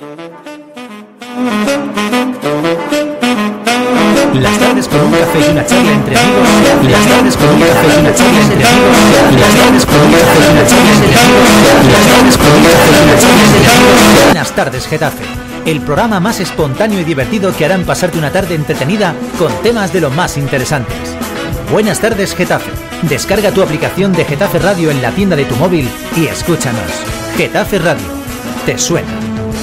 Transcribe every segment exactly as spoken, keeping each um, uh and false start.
Las tardes con un café y una charla entre amigos. Las tardes con un café y una charla entre amigos. Las tardes con un café y una charla entre amigos. Las tardes con un café y una charla entre amigos. Buenas tardes, Getafe. El programa más espontáneo y divertido que harán pasarte una tarde entretenida con temas de lo más interesantes. Buenas tardes, Getafe. Descarga tu aplicación de Getafe Radio en la tienda de tu móvil y escúchanos. Getafe Radio. ¿Te suena?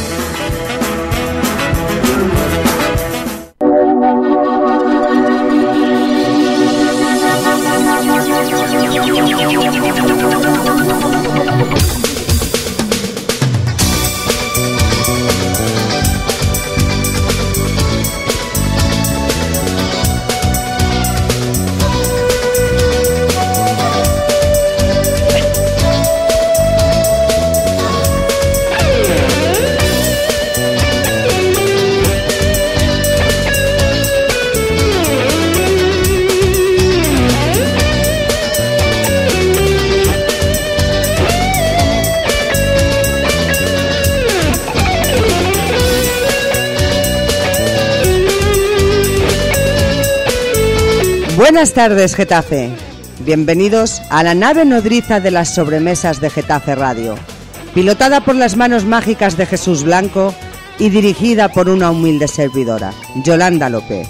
Buenas tardes, Getafe. Bienvenidos a la nave nodriza de las sobremesas de Getafe Radio, pilotada por las manos mágicas de Jesús Blanco y dirigida por una humilde servidora, Yolanda López.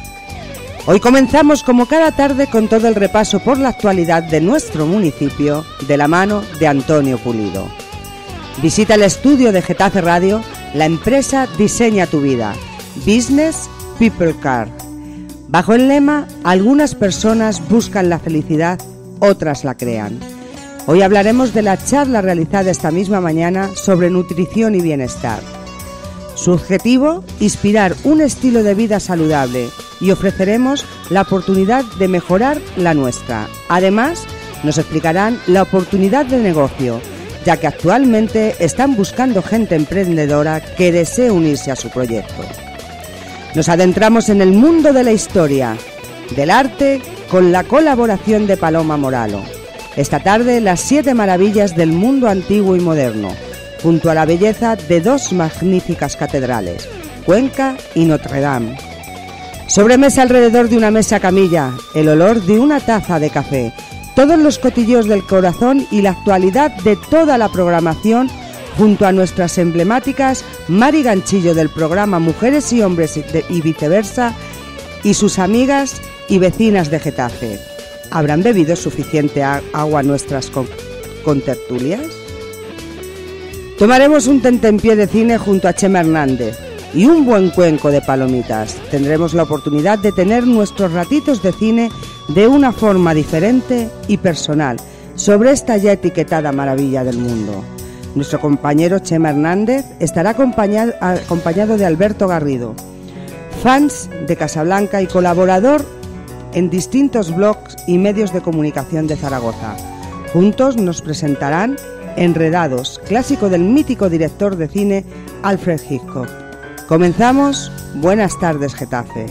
Hoy comenzamos como cada tarde con todo el repaso por la actualidad de nuestro municipio de la mano de Antonio Pulido. Visita el estudio de Getafe Radio, la empresa Diseña tu Vida, Business People Car. Bajo el lema, algunas personas buscan la felicidad, otras la crean. Hoy hablaremos de la charla realizada esta misma mañana sobre nutrición y bienestar. Su objetivo, inspirar un estilo de vida saludable, y ofreceremos la oportunidad de mejorar la nuestra. Además, nos explicarán la oportunidad de negocio, ya que actualmente están buscando gente emprendedora que desee unirse a su proyecto. Nos adentramos en el mundo de la historia, del arte, con la colaboración de Paloma Moralo. Esta tarde, las siete maravillas del mundo antiguo y moderno, junto a la belleza de dos magníficas catedrales, Cuenca y Notre Dame. Sobremesa alrededor de una mesa camilla, el olor de una taza de café, todos los cotilleos del corazón y la actualidad de toda la programación, junto a nuestras emblemáticas Mari Ganchillo del programa Mujeres y Hombres y Viceversa y sus amigas y vecinas de Getafe. ¿Habrán bebido suficiente agua nuestras contertulias? Tomaremos un tentempié de cine junto a Chema Hernández y un buen cuenco de palomitas. Tendremos la oportunidad de tener nuestros ratitos de cine de una forma diferente y personal sobre esta ya etiquetada maravilla del mundo. Nuestro compañero Chema Hernández estará acompañado, acompañado de Alberto Garrido, fans de Casablanca y colaborador en distintos blogs y medios de comunicación de Zaragoza. Juntos nos presentarán Enredados, clásico del mítico director de cine Alfred Hitchcock. Comenzamos. Buenas tardes, Getafe.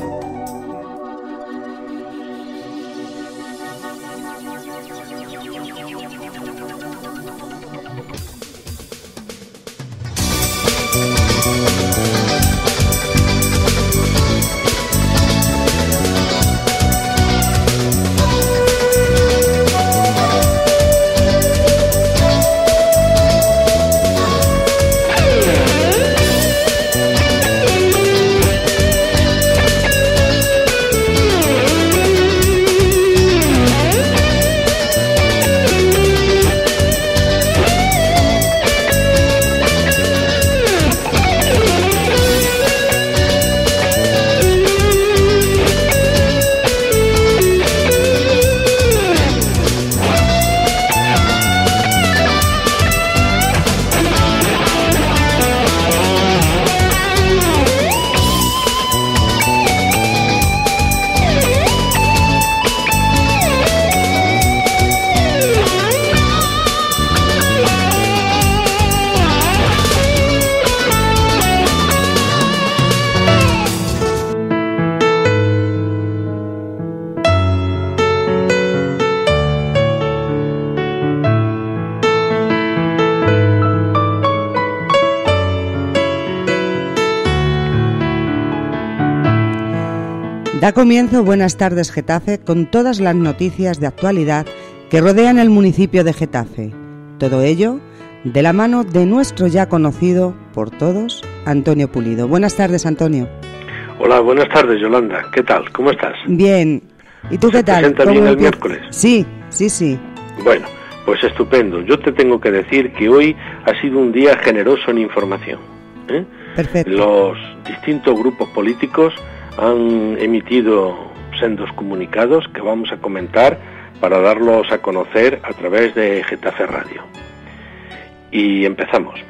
Da comienzo Buenas tardes Getafe con todas las noticias de actualidad que rodean el municipio de Getafe. Todo ello de la mano de nuestro ya conocido por todos, Antonio Pulido. Buenas tardes, Antonio. Hola, buenas tardes, Yolanda. ¿Qué tal? ¿Cómo estás? Bien. ¿Y tú qué tal? ¿Se presenta bien el miércoles? Sí, sí, sí. Bueno, pues estupendo. Yo te tengo que decir que hoy ha sido un día generoso en información. ¿eh? Perfecto. Los distintos grupos políticos han emitido sendos comunicados que vamos a comentar para darlos a conocer a través de Getafe Radio. Y empezamos.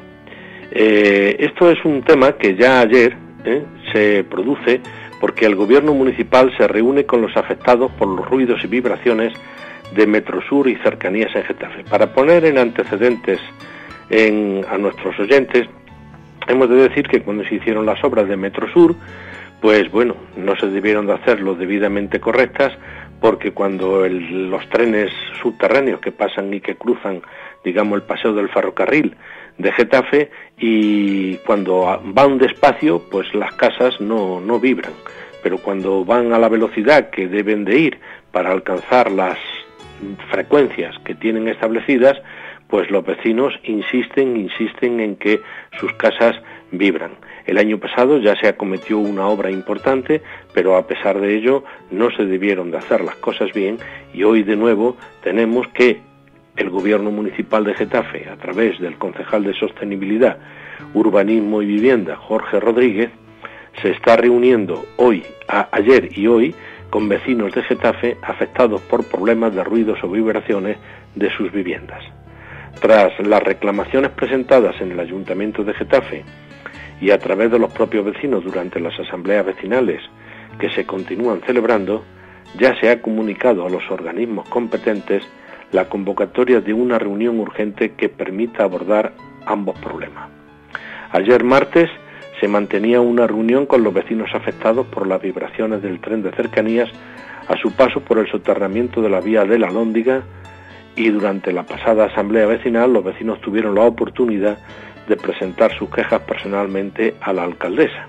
Eh, esto es un tema que ya ayer eh, se produce porque el gobierno municipal se reúne con los afectados por los ruidos y vibraciones de Metrosur y cercanías en Getafe. Para poner en antecedentes en, a nuestros oyentes, hemos de decir que cuando se hicieron las obras de Metrosur, pues bueno, no se debieron de hacer lo debidamente correctas, porque cuando el, los trenes subterráneos que pasan y que cruzan, digamos, el paseo del ferrocarril de Getafe, y cuando van despacio, pues las casas no, no vibran, pero cuando van a la velocidad que deben de ir para alcanzar las frecuencias que tienen establecidas, pues los vecinos insisten, insisten en que sus casas vibran. El año pasado ya se acometió una obra importante, pero a pesar de ello no se debieron de hacer las cosas bien, y hoy de nuevo tenemos que el gobierno municipal de Getafe, a través del concejal de Sostenibilidad, Urbanismo y Vivienda, Jorge Rodríguez, se está reuniendo hoy, a, ayer y hoy, con vecinos de Getafe afectados por problemas de ruidos o vibraciones de sus viviendas. Tras las reclamaciones presentadas en el Ayuntamiento de Getafe y a través de los propios vecinos durante las asambleas vecinales que se continúan celebrando, ya se ha comunicado a los organismos competentes la convocatoria de una reunión urgente que permita abordar ambos problemas. Ayer martes se mantenía una reunión con los vecinos afectados por las vibraciones del tren de cercanías a su paso por el soterramiento de la vía de la Lóndiga, y durante la pasada asamblea vecinal los vecinos tuvieron la oportunidad de presentar sus quejas personalmente a la alcaldesa.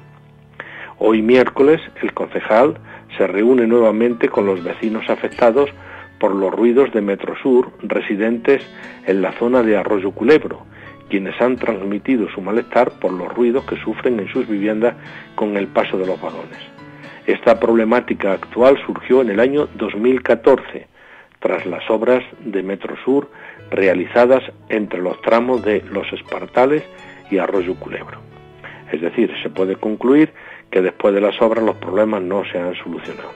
Hoy miércoles el concejal se reúne nuevamente con los vecinos afectados por los ruidos de Metrosur residentes en la zona de Arroyo Culebro, quienes han transmitido su malestar por los ruidos que sufren en sus viviendas con el paso de los vagones. Esta problemática actual surgió en el año dos mil catorce, tras las obras de Metrosur realizadas entre los tramos de Los Espartales y Arroyo Culebro. Es decir, se puede concluir que después de las obras los problemas no se han solucionado.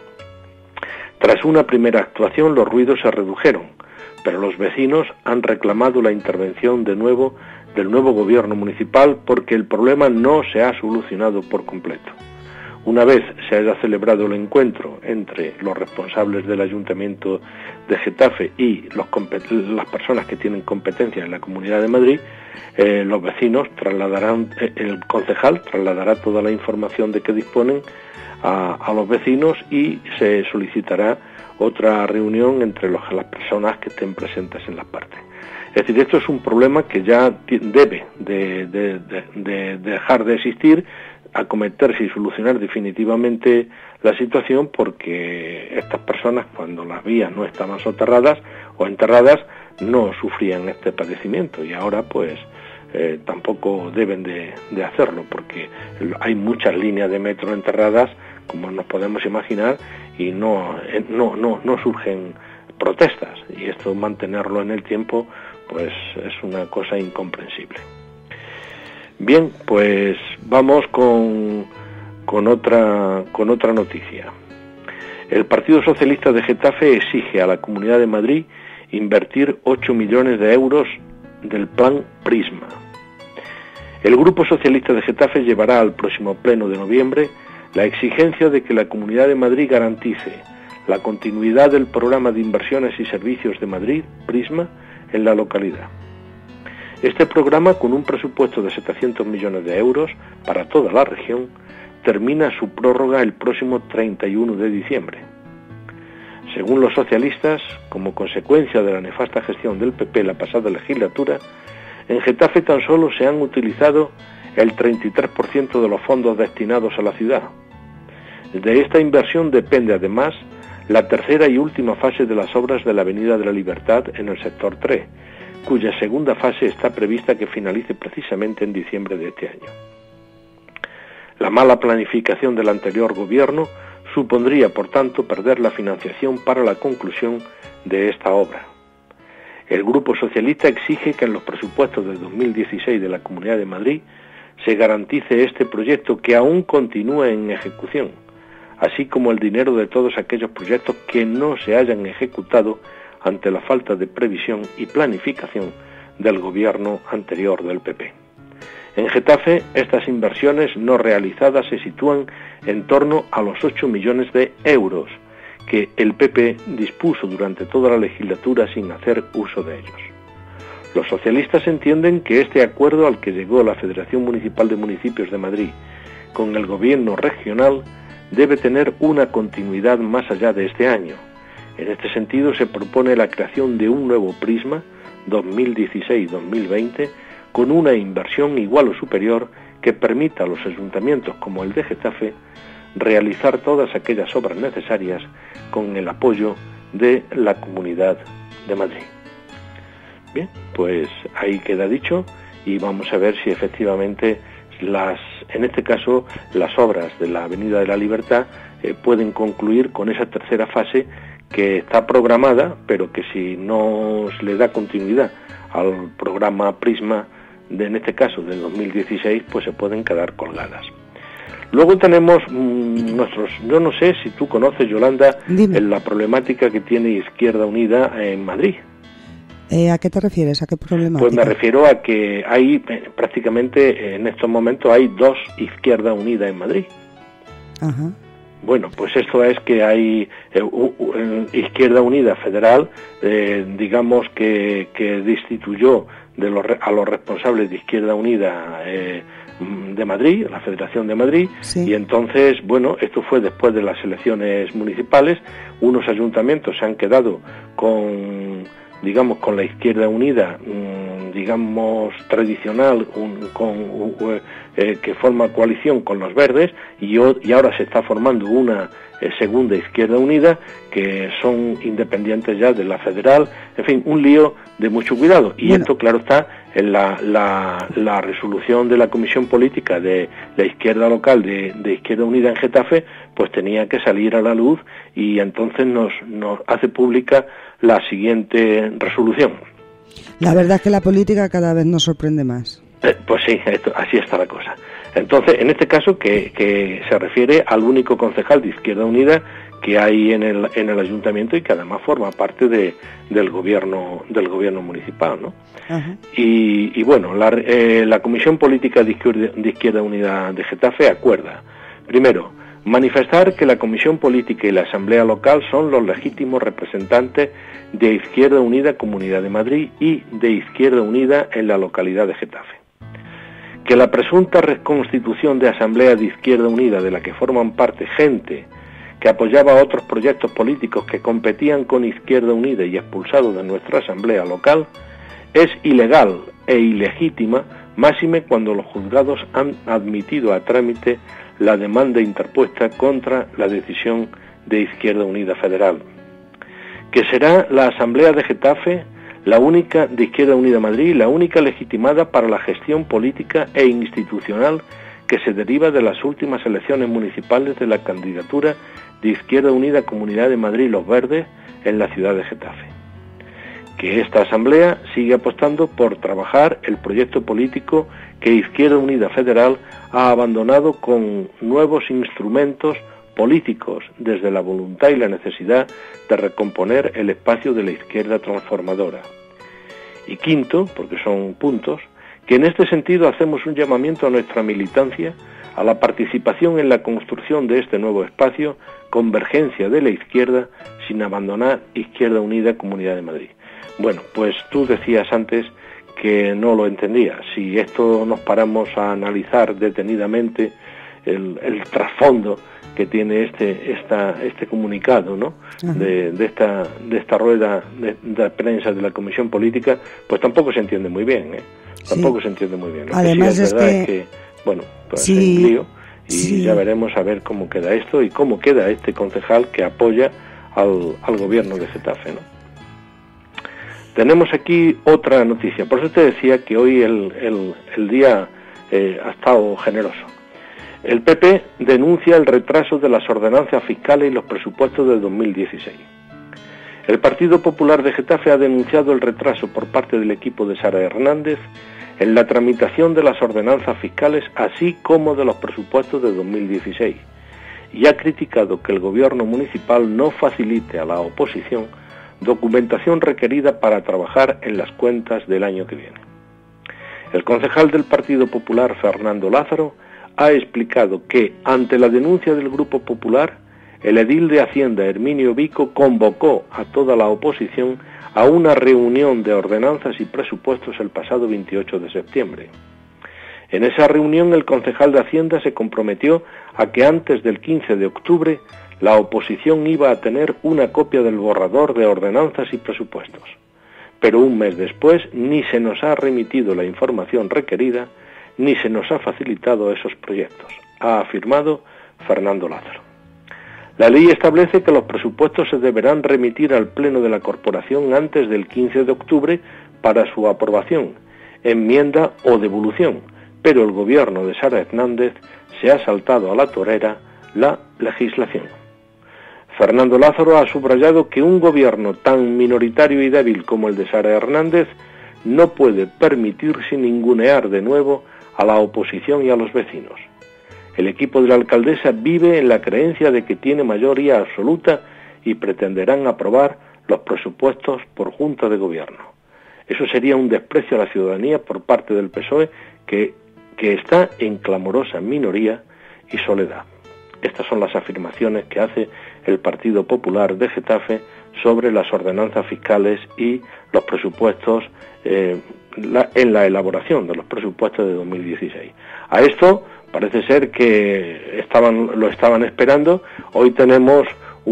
Tras una primera actuación los ruidos se redujeron, pero los vecinos han reclamado la intervención de nuevo del nuevo gobierno municipal porque el problema no se ha solucionado por completo. Una vez se haya celebrado el encuentro entre los responsables del Ayuntamiento de Getafe y los, las personas que tienen competencia en la Comunidad de Madrid, eh, los vecinos trasladarán, eh, el concejal trasladará toda la información de que disponen a, a los vecinos y se solicitará otra reunión entre los, las personas que estén presentes en las partes. Es decir, esto es un problema que ya debe de, de, de, de dejar de existir, acometerse y solucionar definitivamente la situación, porque estas personas, cuando las vías no estaban soterradas o enterradas, no sufrían este padecimiento, y ahora pues eh, tampoco deben de, de hacerlo, porque hay muchas líneas de metro enterradas, como nos podemos imaginar, y no, no, no, no surgen protestas, y esto mantenerlo en el tiempo pues es una cosa incomprensible. Bien, pues vamos con, con, otra, con otra noticia. El Partido Socialista de Getafe exige a la Comunidad de Madrid invertir ocho millones de euros del plan Prisma. El Grupo Socialista de Getafe llevará al próximo pleno de noviembre la exigencia de que la Comunidad de Madrid garantice la continuidad del programa de inversiones y servicios de Madrid, Prisma, en la localidad. Este programa, con un presupuesto de setecientos millones de euros para toda la región, termina su prórroga el próximo treinta y uno de diciembre. Según los socialistas, como consecuencia de la nefasta gestión del P P la pasada legislatura, en Getafe tan solo se han utilizado el treinta y tres por ciento de los fondos destinados a la ciudad. De esta inversión depende además la tercera y última fase de las obras de la Avenida de la Libertad en el sector tres, cuya segunda fase está prevista que finalice precisamente en diciembre de este año. La mala planificación del anterior gobierno supondría, por tanto, perder la financiación para la conclusión de esta obra. El Grupo Socialista exige que en los presupuestos del dos mil dieciséis de la Comunidad de Madrid se garantice este proyecto que aún continúa en ejecución, así como el dinero de todos aquellos proyectos que no se hayan ejecutado ante la falta de previsión y planificación del gobierno anterior del P P. En Getafe, estas inversiones no realizadas se sitúan en torno a los ocho millones de euros que el P P dispuso durante toda la legislatura sin hacer uso de ellos. Los socialistas entienden que este acuerdo al que llegó la Federación Municipal de Municipios de Madrid con el gobierno regional debe tener una continuidad más allá de este año. En este sentido se propone la creación de un nuevo prisma dos mil dieciséis dos mil veinte con una inversión igual o superior que permita a los ayuntamientos como el de Getafe realizar todas aquellas obras necesarias con el apoyo de la Comunidad de Madrid. Bien, pues ahí queda dicho y vamos a ver si efectivamente las, en este caso, las obras de la Avenida de la Libertad eh, pueden concluir con esa tercera fase que está programada, pero que si no se le da continuidad al programa Prisma, de, en este caso del dos mil dieciséis, pues se pueden quedar colgadas. Luego tenemos mmm, nuestros, yo no sé si tú conoces, Yolanda, la problemática que tiene Izquierda Unida en Madrid. Eh, ¿A qué te refieres? ¿A qué problemática? Pues me refiero a que hay eh, prácticamente en estos momentos hay dos Izquierda Unida en Madrid. Ajá. Bueno, pues esto es que hay eh, uh, uh, Izquierda Unida Federal, eh, digamos que, que destituyó de los, a los responsables de Izquierda Unida eh, de Madrid, la Federación de Madrid, sí. Y entonces, bueno, esto fue después de las elecciones municipales, unos ayuntamientos se han quedado con, digamos, con la Izquierda Unida, digamos, tradicional, un, con, un, eh, que forma coalición con los verdes, y, y ahora se está formando una eh, segunda Izquierda Unida, que son independientes ya de la federal, en fin, un lío de mucho cuidado. Y bueno, esto, claro está, en la, la, la resolución de la Comisión Política de la izquierda local de, de Izquierda Unida en Getafe, pues tenía que salir a la luz, y entonces nos, nos hace pública la siguiente resolución. La verdad es que la política cada vez nos sorprende más. Eh, pues sí, esto, así está la cosa. Entonces, en este caso, que, que se refiere al único concejal de Izquierda Unida que hay en el, en el ayuntamiento y que además forma parte de, del gobierno del gobierno municipal, ¿no? Uh-huh. Y, y bueno, la, eh, la Comisión Política de Izquierda, de Izquierda Unida de Getafe acuerda, primero, manifestar que la Comisión Política y la Asamblea Local son los legítimos representantes de Izquierda Unida Comunidad de Madrid y de Izquierda Unida en la localidad de Getafe. Que la presunta reconstitución de Asamblea de Izquierda Unida de la que forman parte gente que apoyaba otros proyectos políticos que competían con Izquierda Unida y expulsados de nuestra Asamblea Local es ilegal e ilegítima, máxime cuando los juzgados han admitido a trámite la demanda interpuesta contra la decisión de Izquierda Unida Federal. Que será la Asamblea de Getafe la única de Izquierda Unida Madrid, la única legitimada para la gestión política e institucional que se deriva de las últimas elecciones municipales de la candidatura de Izquierda Unida Comunidad de Madrid Los Verdes en la ciudad de Getafe. Que esta Asamblea sigue apostando por trabajar el proyecto político que Izquierda Unida Federal ha abandonado con nuevos instrumentos políticos desde la voluntad y la necesidad de recomponer el espacio de la izquierda transformadora. Y quinto, porque son puntos, que en este sentido hacemos un llamamiento a nuestra militancia a la participación en la construcción de este nuevo espacio, convergencia de la izquierda sin abandonar Izquierda Unida Comunidad de Madrid. Bueno, pues tú decías antes que no lo entendías. Si esto nos paramos a analizar detenidamente el, el trasfondo que tiene este esta este comunicado, ¿no? De, de esta de esta rueda de, de prensa de la Comisión Política, pues tampoco se entiende muy bien, ¿eh? Tampoco sí se entiende muy bien. Lo Además que sí es, es verdad que, es que bueno, pues sí, hay un lío y sí. ya veremos a ver cómo queda esto y cómo queda este concejal que apoya al, al gobierno de Getafe, ¿no? Tenemos aquí otra noticia, por eso te decía que hoy el, el, el día eh, ha estado generoso. El P P denuncia el retraso de las ordenanzas fiscales y los presupuestos del dos mil dieciséis. El Partido Popular de Getafe ha denunciado el retraso por parte del equipo de Sara Hernández en la tramitación de las ordenanzas fiscales, así como de los presupuestos de dos mil dieciséis, y ha criticado que el gobierno municipal no facilite a la oposición documentación requerida para trabajar en las cuentas del año que viene. El concejal del Partido Popular, Fernando Lázaro, ha explicado que, ante la denuncia del Grupo Popular, el edil de Hacienda, Herminio Vico, convocó a toda la oposición a una reunión de ordenanzas y presupuestos el pasado veintiocho de septiembre. En esa reunión, el concejal de Hacienda se comprometió a que antes del quince de octubre la oposición iba a tener una copia del borrador de ordenanzas y presupuestos. Pero un mes después ni se nos ha remitido la información requerida, ni se nos ha facilitado esos proyectos, ha afirmado Fernando Lázaro. La ley establece que los presupuestos se deberán remitir al Pleno de la Corporación antes del quince de octubre para su aprobación, enmienda o devolución, pero el gobierno de Sara Hernández se ha saltado a la torera la legislación. Fernando Lázaro ha subrayado que un gobierno tan minoritario y débil como el de Sara Hernández no puede permitirse ningunear de nuevo a la oposición y a los vecinos. El equipo de la alcaldesa vive en la creencia de que tiene mayoría absoluta y pretenderán aprobar los presupuestos por Junta de Gobierno. Eso sería un desprecio a la ciudadanía por parte del P S O E que, que está en clamorosa minoría y soledad. Estas son las afirmaciones que hace el Partido Popular de Getafe sobre las ordenanzas fiscales y los presupuestos eh, la, en la elaboración de los presupuestos de dos mil dieciséis. A esto parece ser que estaban, lo estaban esperando. Hoy tenemos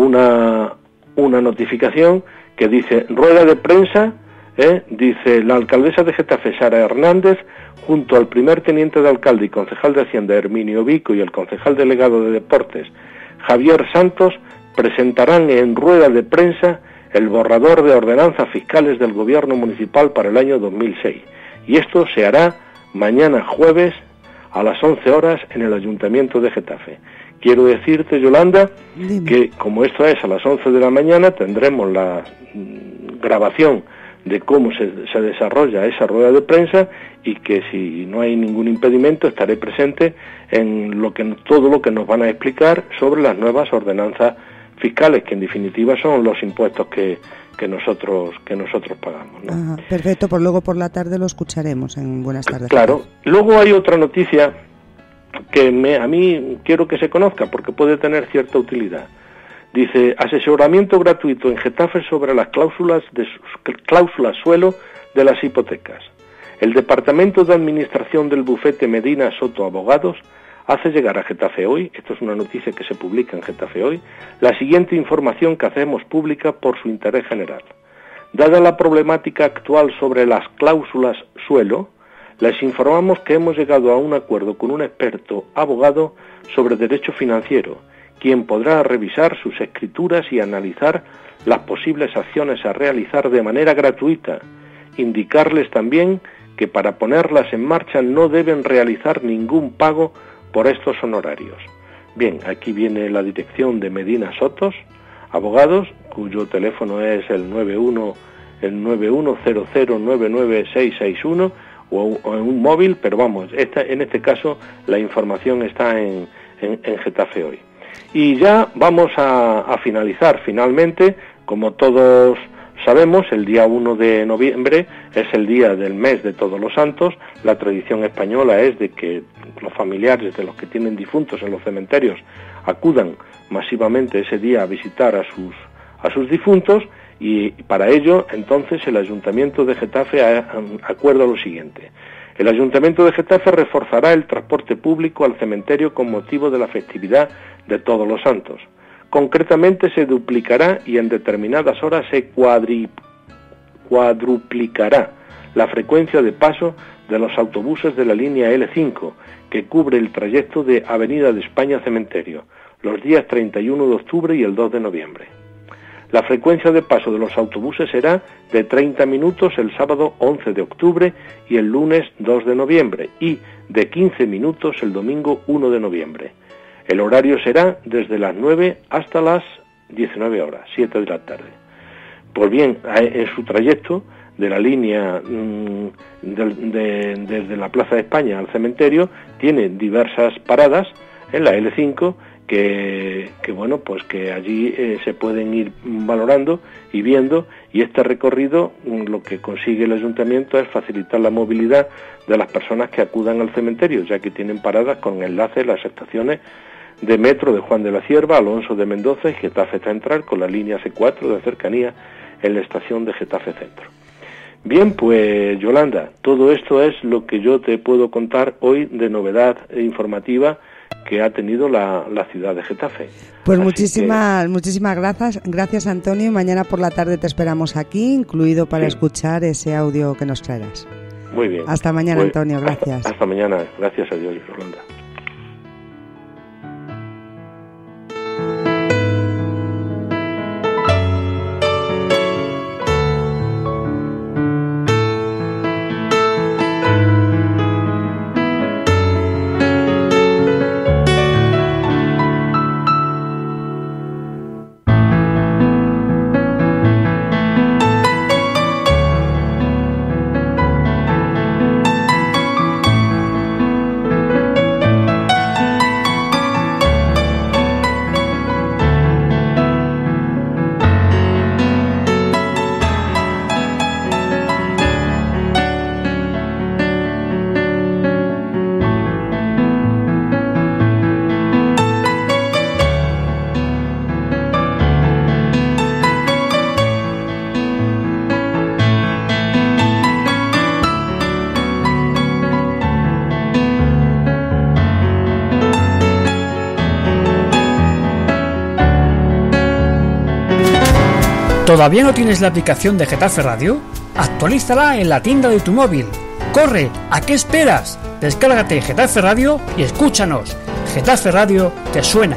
una, una notificación que dice rueda de prensa, eh, dice la alcaldesa de Getafe, Sara Hernández, junto al primer teniente de alcalde y concejal de Hacienda, Herminio Vico, y el concejal delegado de Deportes, Javier Santos, presentarán en rueda de prensa el borrador de ordenanzas fiscales del gobierno municipal para el año dos mil seis. Y esto se hará mañana jueves a las once horas en el Ayuntamiento de Getafe. Quiero decirte, Yolanda, Dime. que como esto es a las once de la mañana, tendremos la mm, grabación de cómo se, se desarrolla esa rueda de prensa y que si no hay ningún impedimento estaré presente en lo que todo lo que nos van a explicar sobre las nuevas ordenanzas fiscales, que en definitiva son los impuestos que, que nosotros que nosotros pagamos, ¿no? Ajá, perfecto, pues luego por la tarde lo escucharemos en Buenas Tardes. Claro, luego hay otra noticia que me, a mí quiero que se conozca porque puede tener cierta utilidad. Dice, asesoramiento gratuito en Getafe sobre las cláusulas de cláusulas suelo de las hipotecas. El Departamento de Administración del bufete Medina Soto Abogados hace llegar a Getafe Hoy, esto es una noticia que se publica en Getafe Hoy, la siguiente información que hacemos pública por su interés general. Dada la problemática actual sobre las cláusulas suelo, les informamos que hemos llegado a un acuerdo con un experto abogado sobre derecho financiero, quien podrá revisar sus escrituras y analizar las posibles acciones a realizar de manera gratuita. Indicarles también que para ponerlas en marcha no deben realizar ningún pago por estos honorarios. Bien, aquí viene la dirección de Medina Sotos Abogados, cuyo teléfono es el nueve uno el nueve uno cero cero nueve nueve seis seis uno o, o en un móvil, pero vamos, esta, en este caso la información está en, en, en Getafe Hoy. Y ya vamos a, a finalizar finalmente, como todos sabemos, el día uno de noviembre es el día del mes de Todos los Santos. La tradición española es de que los familiares de los que tienen difuntos en los cementerios acudan masivamente ese día a visitar a sus, a sus difuntos, y para ello entonces el Ayuntamiento de Getafe acuerda lo siguiente. El Ayuntamiento de Getafe reforzará el transporte público al cementerio con motivo de la festividad de Todos los Santos. Concretamente se duplicará y en determinadas horas se cuadri, cuadruplicará la frecuencia de paso de los autobuses de la línea ele cinco, que cubre el trayecto de Avenida de España Cementerio, los días treinta y uno de octubre y el dos de noviembre. La frecuencia de paso de los autobuses será de treinta minutos el sábado once de octubre y el lunes dos de noviembre, y de quince minutos el domingo uno de noviembre. El horario será desde las nueve hasta las diecinueve horas, siete de la tarde. Pues bien, en su trayecto de la línea mmm, de, de, desde la Plaza de España al cementerio, tiene diversas paradas en la ele cinco que, que bueno, pues que allí eh, se pueden ir valorando y viendo, y este recorrido mmm, lo que consigue el ayuntamiento es facilitar la movilidad de las personas que acudan al cementerio, ya que tienen paradas con enlace a las estaciones de metro de Juan de la Cierva, Alonso de Mendoza y Getafe Central, con la línea ce cuatro de cercanía en la estación de Getafe Centro. Bien, pues Yolanda, todo esto es lo que yo te puedo contar hoy de novedad informativa que ha tenido la, la ciudad de Getafe. Pues Así muchísimas que... muchísimas gracias, gracias Antonio. Mañana por la tarde te esperamos aquí, incluido para sí. escuchar ese audio que nos traerás. Muy bien. Hasta mañana, pues, Antonio, gracias. Hasta, hasta mañana, gracias a Dios, Yolanda. ¿Todavía no tienes la aplicación de Getafe Radio? Actualízala en la tienda de tu móvil. ¡Corre! ¿A qué esperas? Descárgate Getafe Radio y escúchanos. Getafe Radio te suena.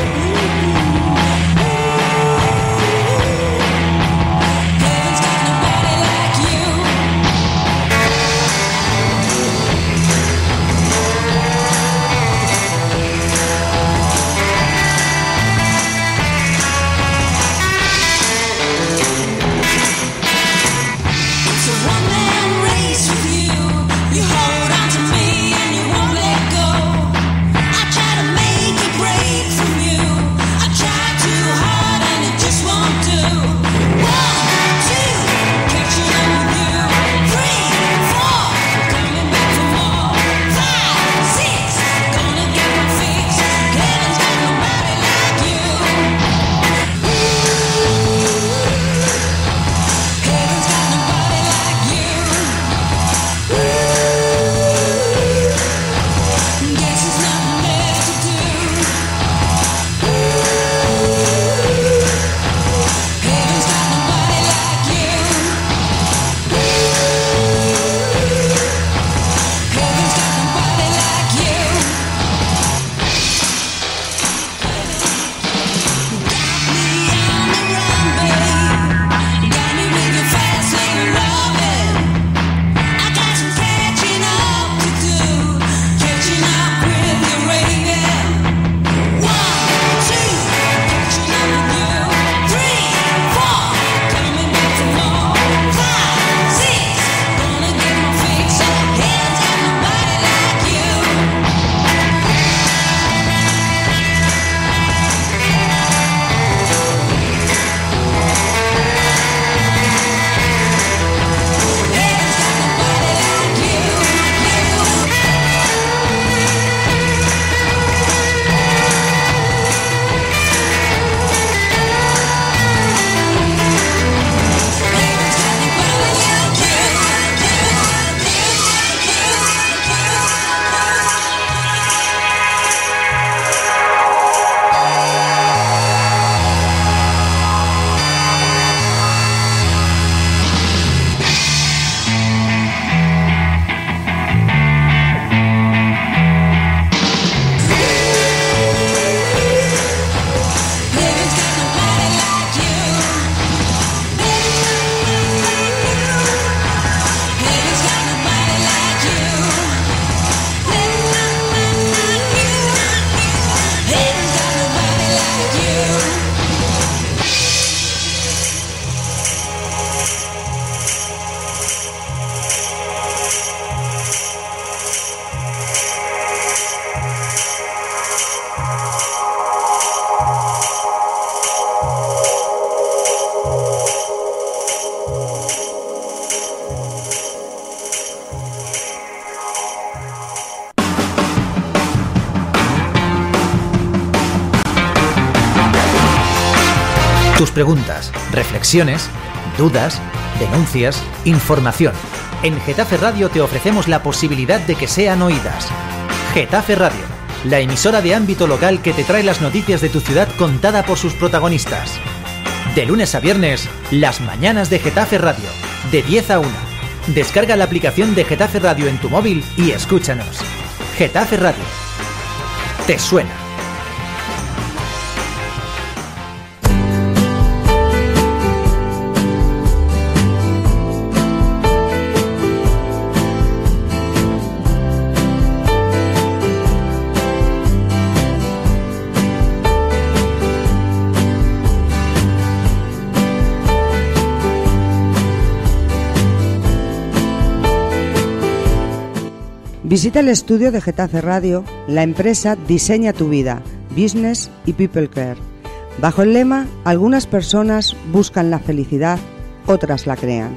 Heaven's got no Tus preguntas, reflexiones, dudas, denuncias, información. En Getafe Radio te ofrecemos la posibilidad de que sean oídas. Getafe Radio, la emisora de ámbito local que te trae las noticias de tu ciudad contada por sus protagonistas. De lunes a viernes, las mañanas de Getafe Radio, de diez a una. Descarga la aplicación de Getafe Radio en tu móvil y escúchanos. Getafe Radio. ¿Te suena? Visita el estudio de Getafe Radio, la empresa Diseña tu vida, Business y People Care. Bajo el lema, algunas personas buscan la felicidad, otras la crean.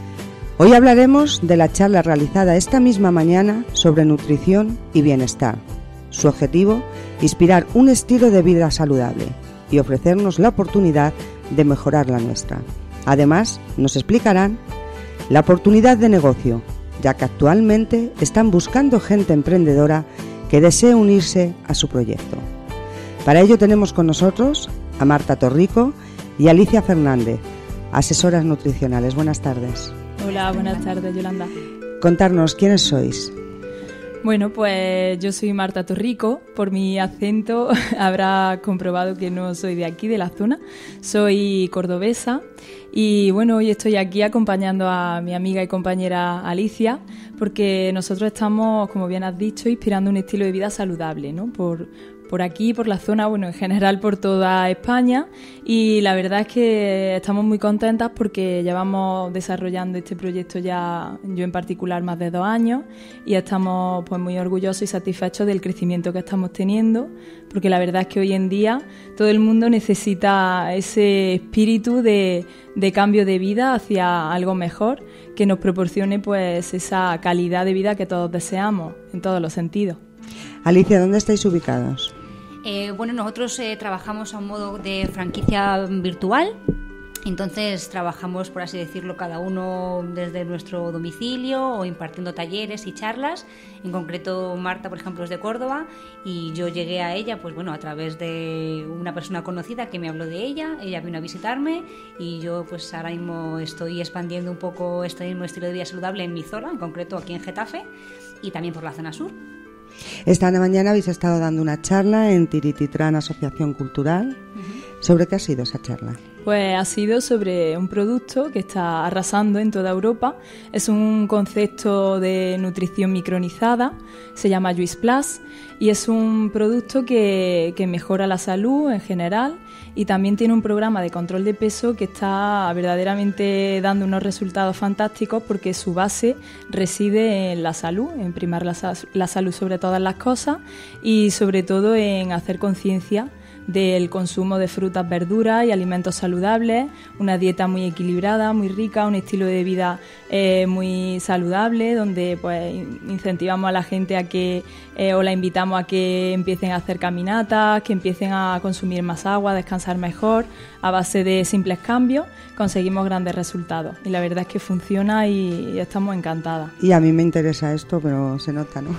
Hoy hablaremos de la charla realizada esta misma mañana sobre nutrición y bienestar. Su objetivo, inspirar un estilo de vida saludable y ofrecernos la oportunidad de mejorar la nuestra. Además, nos explicarán la oportunidad de negocio, ya que actualmente están buscando gente emprendedora que desee unirse a su proyecto. Para ello tenemos con nosotros a Marta Torrico y Alicia Fernández, asesoras nutricionales. Buenas tardes. Hola, buenas tardes, Yolanda. Contarnos, ¿quiénes sois? Bueno, pues yo soy Marta Torrico. Por mi acento habrá comprobado que no soy de aquí, de la zona. Soy cordobesa y bueno, hoy estoy aquí acompañando a mi amiga y compañera Alicia porque nosotros estamos, como bien has dicho, inspirando un estilo de vida saludable, ¿no? Por, por aquí, por la zona, bueno, en general por toda España, y la verdad es que estamos muy contentas porque llevamos desarrollando este proyecto ya, yo en particular, más de dos años, y estamos pues muy orgullosos y satisfechos del crecimiento que estamos teniendo, porque la verdad es que hoy en día todo el mundo necesita ese espíritu de, de cambio de vida hacia algo mejor, que nos proporcione pues esa calidad de vida que todos deseamos en todos los sentidos. Alicia, ¿dónde estáis ubicados? Eh, bueno, nosotros eh, trabajamos a un modo de franquicia virtual, entonces trabajamos, por así decirlo, cada uno desde nuestro domicilio o impartiendo talleres y charlas. En concreto, Marta, por ejemplo, es de Córdoba y yo llegué a ella, pues bueno, a través de una persona conocida que me habló de ella. Ella vino a visitarme y yo, pues ahora mismo estoy expandiendo un poco este mismo estilo de vida saludable en mi zona, en concreto aquí en Getafe y también por la zona sur. Esta mañana habéis estado dando una charla en Tirititrán Asociación Cultural. Uh-huh. ¿Sobre qué ha sido esa charla? Pues ha sido sobre un producto que está arrasando en toda Europa. Es un concepto de nutrición micronizada, se llama Juice Plus, y es un producto que, que mejora la salud en general y también tiene un programa de control de peso que está verdaderamente dando unos resultados fantásticos porque su base reside en la salud, en primar la, la salud sobre todas las cosas y sobre todo en hacer conciencia del consumo de frutas, verduras y alimentos saludables, una dieta muy equilibrada, muy rica, un estilo de vida eh, muy saludable, donde pues incentivamos a la gente a que eh, o la invitamos a que empiecen a hacer caminatas, que empiecen a consumir más agua, a descansar mejor, a base de simples cambios conseguimos grandes resultados y la verdad es que funciona y, y estamos encantadas. Y a mí me interesa esto, pero se nota, ¿no?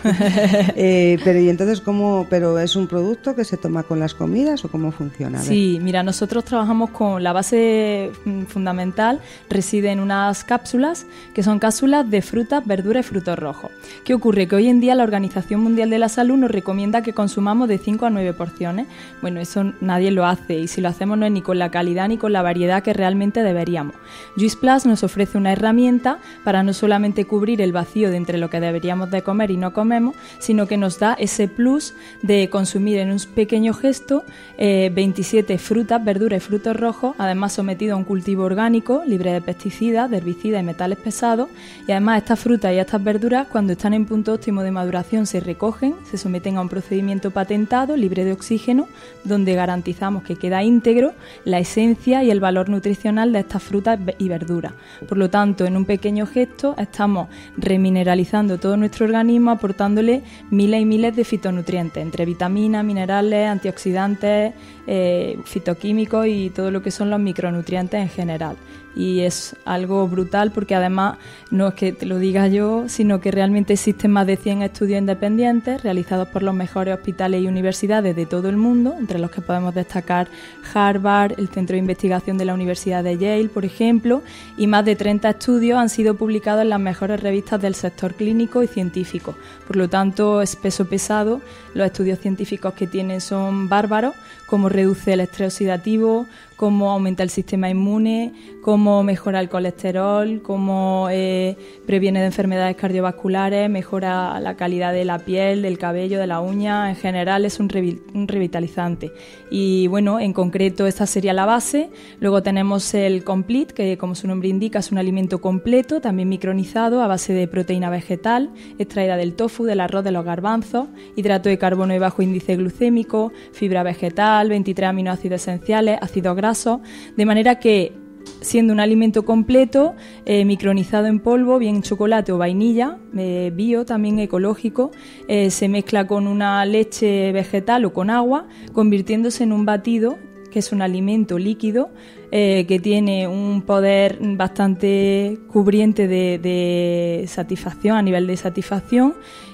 eh, pero y entonces cómo, pero es un producto que se toma con las comidas o cómo funciona. Sí, mira, nosotros trabajamos con la base fundamental, reside en unas cápsulas que son cápsulas de frutas, verduras y frutos rojos. ¿Qué ocurre? Que hoy en día la Organización Mundial de la Salud nos recomienda que consumamos de cinco a nueve porciones. Bueno, eso nadie lo hace y si lo hacemos no es ni con la calidad ni con la variedad que realmente deberíamos. Juice Plus nos ofrece una herramienta para no solamente cubrir el vacío de entre lo que deberíamos de comer y no comemos, sino que nos da ese plus de consumir en un pequeño gesto eh, veintisiete frutas, verduras y frutos rojos, además sometido a un cultivo orgánico, libre de pesticidas, de herbicidas y metales pesados, y además estas frutas y estas verduras cuando están en punto óptimo de maduración se recogen, se someten a un procedimiento patentado, libre de oxígeno, donde garantizamos que queda íntegro la esencia y el valor nutricional de estas frutas y verduras. Por lo tanto, en un pequeño gesto estamos remineralizando todo nuestro organismo, aportándole miles y miles de fitonutrientes, entre vitaminas, minerales, antioxidantes, nutrientes, eh, fitoquímicos y todo lo que son los micronutrientes en general. Y es algo brutal porque además no es que te lo diga yo, sino que realmente existen más de cien estudios independientes realizados por los mejores hospitales y universidades de todo el mundo, entre los que podemos destacar Harvard, el Centro de Investigación de la Universidad de Yale, por ejemplo, y más de treinta estudios han sido publicados en las mejores revistas del sector clínico y científico. Por lo tanto, es peso pesado. Los estudios científicos que tienen son bárbaros, cómo reduce el estrés oxidativo, cómo aumenta el sistema inmune, cómo mejora el colesterol, cómo eh, previene de enfermedades cardiovasculares, mejora la calidad de la piel, del cabello, de la uña. En general es un, revi- un revitalizante. Y bueno, en concreto esta sería la base. Luego tenemos el Complete, que como su nombre indica es un alimento completo, también micronizado a base de proteína vegetal, extraída del tofu, del arroz, de los garbanzos, hidrato de carbono y bajo índice glucémico, fibra vegetal, veintitrés aminoácidos esenciales, ácidos grasos, de manera que siendo un alimento completo, eh, micronizado en polvo, bien chocolate o vainilla, eh, bio, también ecológico, eh, se mezcla con una leche vegetal o con agua, convirtiéndose en un batido, que es un alimento líquido, eh, que tiene un poder bastante cubriente de, de satisfacción, a nivel de satisfacción,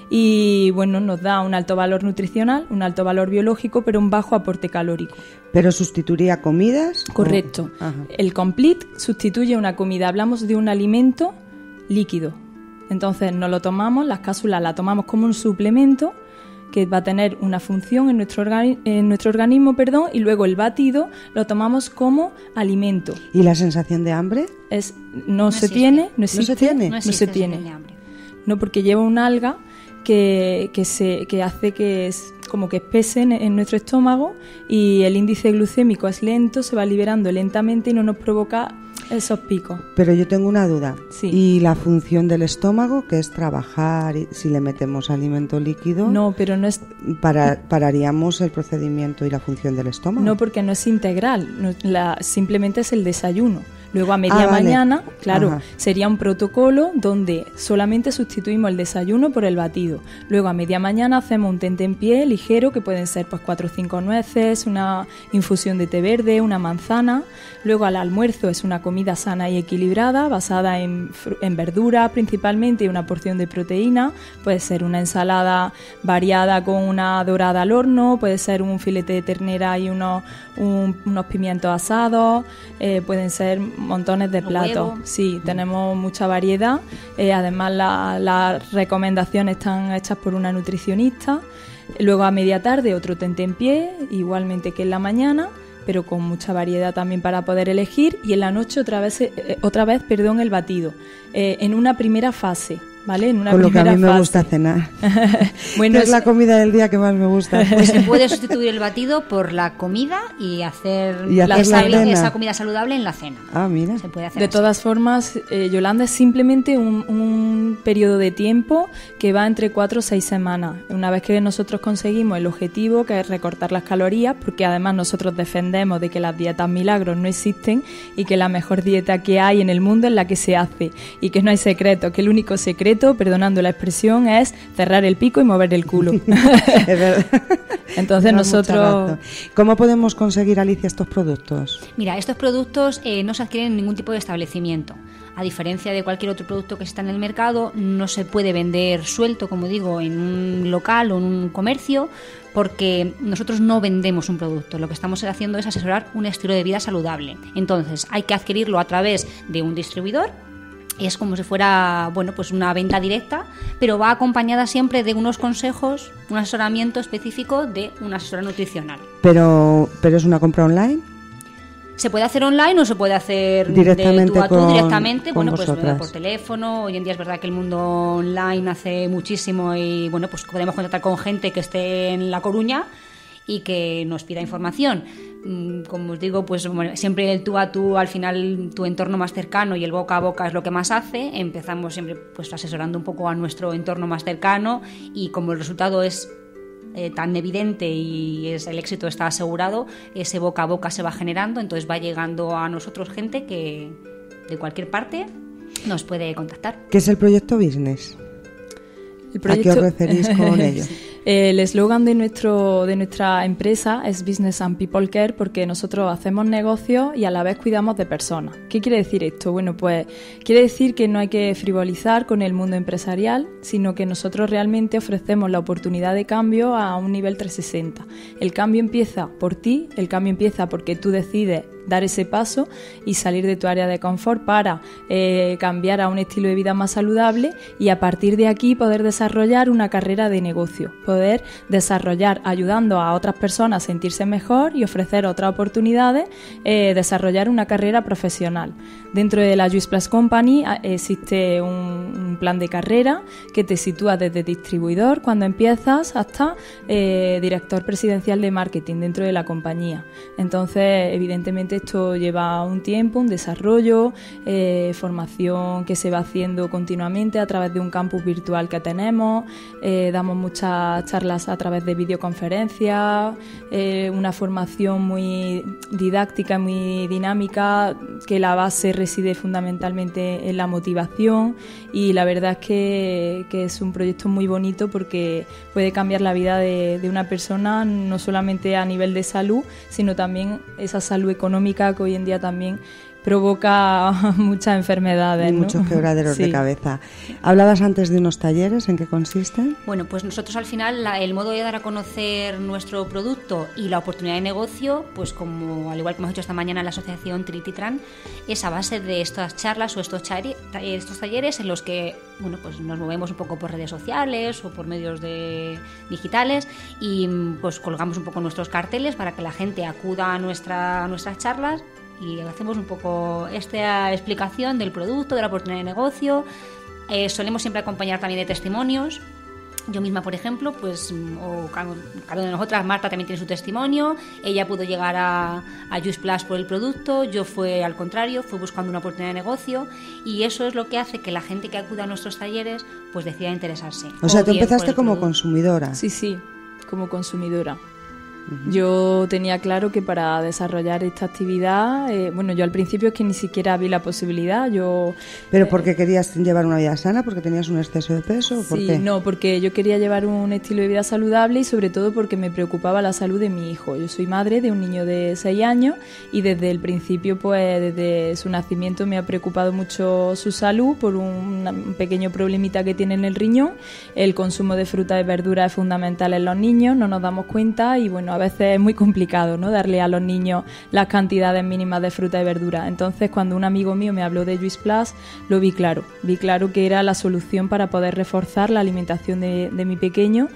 y bueno, nos da un alto valor nutricional, un alto valor biológico, pero un bajo aporte calórico. ¿Pero sustituiría comidas? Correcto. O... El Complete sustituye una comida. Hablamos de un alimento líquido. Entonces nos lo tomamos, las cápsulas las tomamos como un suplemento que va a tener una función en nuestro, organi- en nuestro organismo, perdón, y luego el batido lo tomamos como alimento. ¿Y la sensación de hambre? Es, no, No se existe. tiene, no existe, ¿No se tiene? No no existe se tiene. sensación de hambre. No, porque lleva un alga que, que, se, que hace que es como que espese en, en nuestro estómago y el índice glucémico es lento, se va liberando lentamente y no nos provoca esos picos. Pero yo tengo una duda. Sí. ¿Y la función del estómago, que es trabajar, y si le metemos alimento líquido? No, pero no es... Para, ¿Pararíamos el procedimiento y la función del estómago? No, porque no es integral, no, la, simplemente es el desayuno. Luego a media Ah, vale. mañana, claro, Ajá. sería un protocolo donde solamente sustituimos el desayuno por el batido. Luego a media mañana hacemos un tentempié ligero, que pueden ser pues cuatro o cinco nueces, una infusión de té verde, una manzana. Luego al almuerzo es una comida sana y equilibrada, basada en, fru- en verdura principalmente y una porción de proteína. Puede ser una ensalada variada con una dorada al horno, puede ser un filete de ternera y unos, un- unos pimientos asados, eh, pueden ser montones de Un platos. huevo. Sí, tenemos mucha variedad. Eh, además, la- las recomendaciones están hechas por una nutricionista. Luego, a media tarde, otro tentempié, igualmente que en la mañana, pero con mucha variedad también para poder elegir. Y en la noche, otra vez, eh, otra vez perdón, el batido. Eh, en una primera fase, ¿vale? En una Con lo que a primera mí me fase. gusta cenar. Bueno, Que es la comida del día que más me gusta. Pues se puede sustituir el batido por la comida y hacer, Y hacer esa, la cena. esa comida saludable en la cena. Ah, mira. Se puede hacer De así. todas formas, eh, Yolanda, es simplemente un, un periodo de tiempo que va entre cuatro o seis semanas. Una vez que nosotros conseguimos el objetivo, que es recortar las calorías, porque además nosotros defendemos de que las dietas milagros no existen y que la mejor dieta que hay en el mundo es la que se hace y que no hay secreto, que el único secreto, perdonando la expresión, es cerrar el pico y mover el culo. Es verdad. Entonces Tienes mucha nosotros... razón. ¿Cómo podemos conseguir, Alicia, estos productos? Mira, estos productos eh, no se adquieren en ningún tipo de establecimiento. A diferencia de cualquier otro producto que está en el mercado, no se puede vender suelto, como digo, en un local o en un comercio, porque nosotros no vendemos un producto. Lo que estamos haciendo es asesorar un estilo de vida saludable. Entonces, hay que adquirirlo a través de un distribuidor. Es como si fuera, bueno, pues una venta directa, pero va acompañada siempre de unos consejos, un asesoramiento específico de una asesora nutricional. Pero, pero es una compra online. Se puede hacer online o se puede hacer Directamente de tú a tú, con- directamente, con bueno, pues vosotras. por teléfono. Hoy en día es verdad que el mundo online hace muchísimo y bueno, pues podemos contactar con gente que esté en La Coruña y que nos pida información. Mm, Como os digo, pues bueno, siempre el tú a tú, al final tu entorno más cercano y el boca a boca es lo que más hace. Empezamos siempre pues asesorando un poco a nuestro entorno más cercano y como el resultado es eh, tan evidente y es, el éxito está asegurado, ese boca a boca se va generando, entonces va llegando a nosotros gente que de cualquier parte nos puede contactar. ¿Qué es el proyecto Business? El proyecto, ¿a qué os referís con ello? El eslogan de nuestro de nuestra empresa es Business and People Care, porque nosotros hacemos negocios y a la vez cuidamos de personas. ¿Qué quiere decir esto? Bueno, pues quiere decir que no hay que frivolizar con el mundo empresarial, sino que nosotros realmente ofrecemos la oportunidad de cambio a un nivel trescientos sesenta. El cambio empieza por ti, el cambio empieza porque tú decides dar ese paso y salir de tu área de confort para eh, cambiar a un estilo de vida más saludable y a partir de aquí poder desarrollar una carrera de negocio, poder desarrollar ayudando a otras personas a sentirse mejor y ofrecer otras oportunidades, eh, desarrollar una carrera profesional. Dentro de la Juice Plus Company existe un, un plan de carrera que te sitúa desde distribuidor cuando empiezas hasta eh, director presidencial de marketing dentro de la compañía. Entonces, evidentemente esto lleva un tiempo, un desarrollo, eh, formación que se va haciendo continuamente a través de un campus virtual que tenemos, eh, damos muchas charlas a través de videoconferencias, eh, una formación muy didáctica, muy dinámica, que la base reside fundamentalmente en la motivación y la verdad es que, que es un proyecto muy bonito porque puede cambiar la vida de, de una persona, no solamente a nivel de salud, sino también esa salud económica que hoy en día también provoca muchas enfermedades, ¿no? Muchos quebraderos sí. de cabeza. Hablabas antes de unos talleres, ¿en qué consisten? Bueno, pues nosotros al final la, el modo de dar a conocer nuestro producto y la oportunidad de negocio, pues como al igual que hemos hecho esta mañana en la asociación Trititran, es a base de estas charlas o estos, chari, estos talleres en los que bueno, pues nos movemos un poco por redes sociales o por medios de digitales y pues colgamos un poco nuestros carteles para que la gente acuda a, nuestra, a nuestras charlas y hacemos un poco esta explicación del producto, de la oportunidad de negocio. Eh, solemos siempre acompañar también de testimonios. Yo misma, por ejemplo, pues o cada una de nosotras, Marta también tiene su testimonio. Ella pudo llegar a, a Juice Plus por el producto, yo fue al contrario, fui buscando una oportunidad de negocio y eso es lo que hace que la gente que acuda a nuestros talleres pues decida interesarse. O sea, o tú empezaste como producto. consumidora. Sí, sí, como consumidora. Yo tenía claro que para desarrollar esta actividad, eh, bueno, yo al principio es que ni siquiera vi la posibilidad, yo... ¿Pero eh, porque querías llevar una vida sana? ¿Porque tenías un exceso de peso? ¿Por sí, qué? no, porque yo quería llevar un estilo de vida saludable y sobre todo porque me preocupaba la salud de mi hijo. Yo soy madre de un niño de seis años y desde el principio, pues desde su nacimiento me ha preocupado mucho su salud por un, un pequeño problemita que tiene en el riñón. El consumo de fruta y verduras es fundamental en los niños, no nos damos cuenta y bueno, a veces es muy complicado, ¿no?, darle a los niños las cantidades mínimas de fruta y verdura. Entonces, cuando un amigo mío me habló de Juice Plus, lo vi claro. Vi claro que era la solución para poder reforzar la alimentación de, de mi pequeño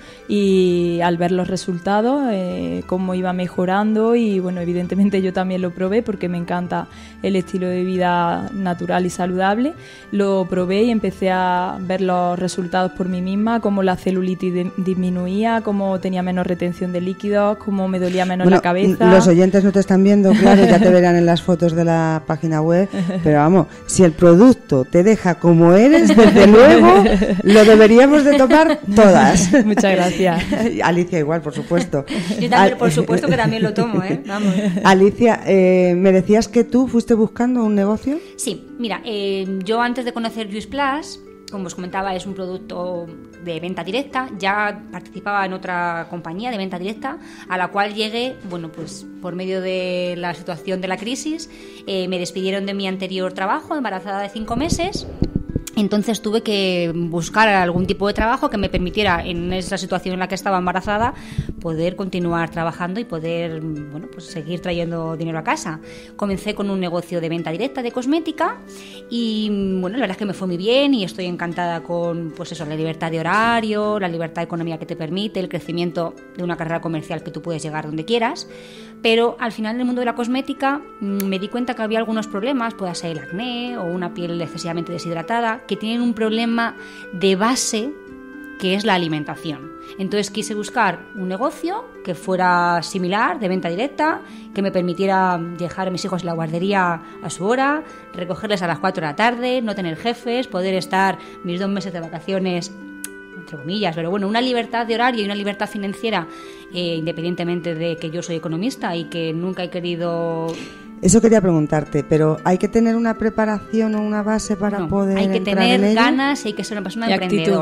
y al ver los resultados, eh, cómo iba mejorando y, bueno, evidentemente yo también lo probé porque me encanta el estilo de vida natural y saludable. Lo probé y empecé a ver los resultados por mí misma, cómo la celulitis de, disminuía, cómo tenía menos retención de líquidos, cómo me dolía menos bueno, la cabeza. Los oyentes no te están viendo, claro, ya te verán en las fotos de la página web, pero vamos, si el producto te deja como eres, desde luego lo deberíamos de tomar todas. Muchas gracias. Alicia igual, por supuesto. Yo también, por supuesto que también lo tomo, ¿eh? Vamos. Alicia, eh, me decías que tú fuiste buscando un negocio. Sí, mira, eh, yo antes de conocer Juice Plus, como os comentaba, es un producto de venta directa. Ya participaba en otra compañía de venta directa, a la cual llegué, bueno, pues por medio de la situación de la crisis, eh, me despidieron de mi anterior trabajo, embarazada de cinco meses. Entonces tuve que buscar algún tipo de trabajo que me permitiera, en esa situación en la que estaba embarazada, poder continuar trabajando y poder, bueno, pues seguir trayendo dinero a casa. Comencé con un negocio de venta directa de cosmética y, bueno, la verdad es que me fue muy bien y estoy encantada con, pues eso, la libertad de horario, la libertad económica que te permite, el crecimiento de una carrera comercial que tú puedes llegar donde quieras. Pero al final, en el mundo de la cosmética, me di cuenta que había algunos problemas, puede ser el acné o una piel excesivamente deshidratada, que tienen un problema de base que es la alimentación. Entonces quise buscar un negocio que fuera similar, de venta directa, que me permitiera dejar a mis hijos en la guardería a su hora, recogerles a las cuatro de la tarde, no tener jefes, poder estar mis dos meses de vacaciones, entre comillas, pero bueno, una libertad de horario y una libertad financiera, eh, independientemente de que yo soy economista y que nunca he querido... Eso quería preguntarte, pero ¿hay que tener una preparación o una base para no, poder hay que entrar tener en ello? ganas y hay que ser una persona Y emprendedora. actitud.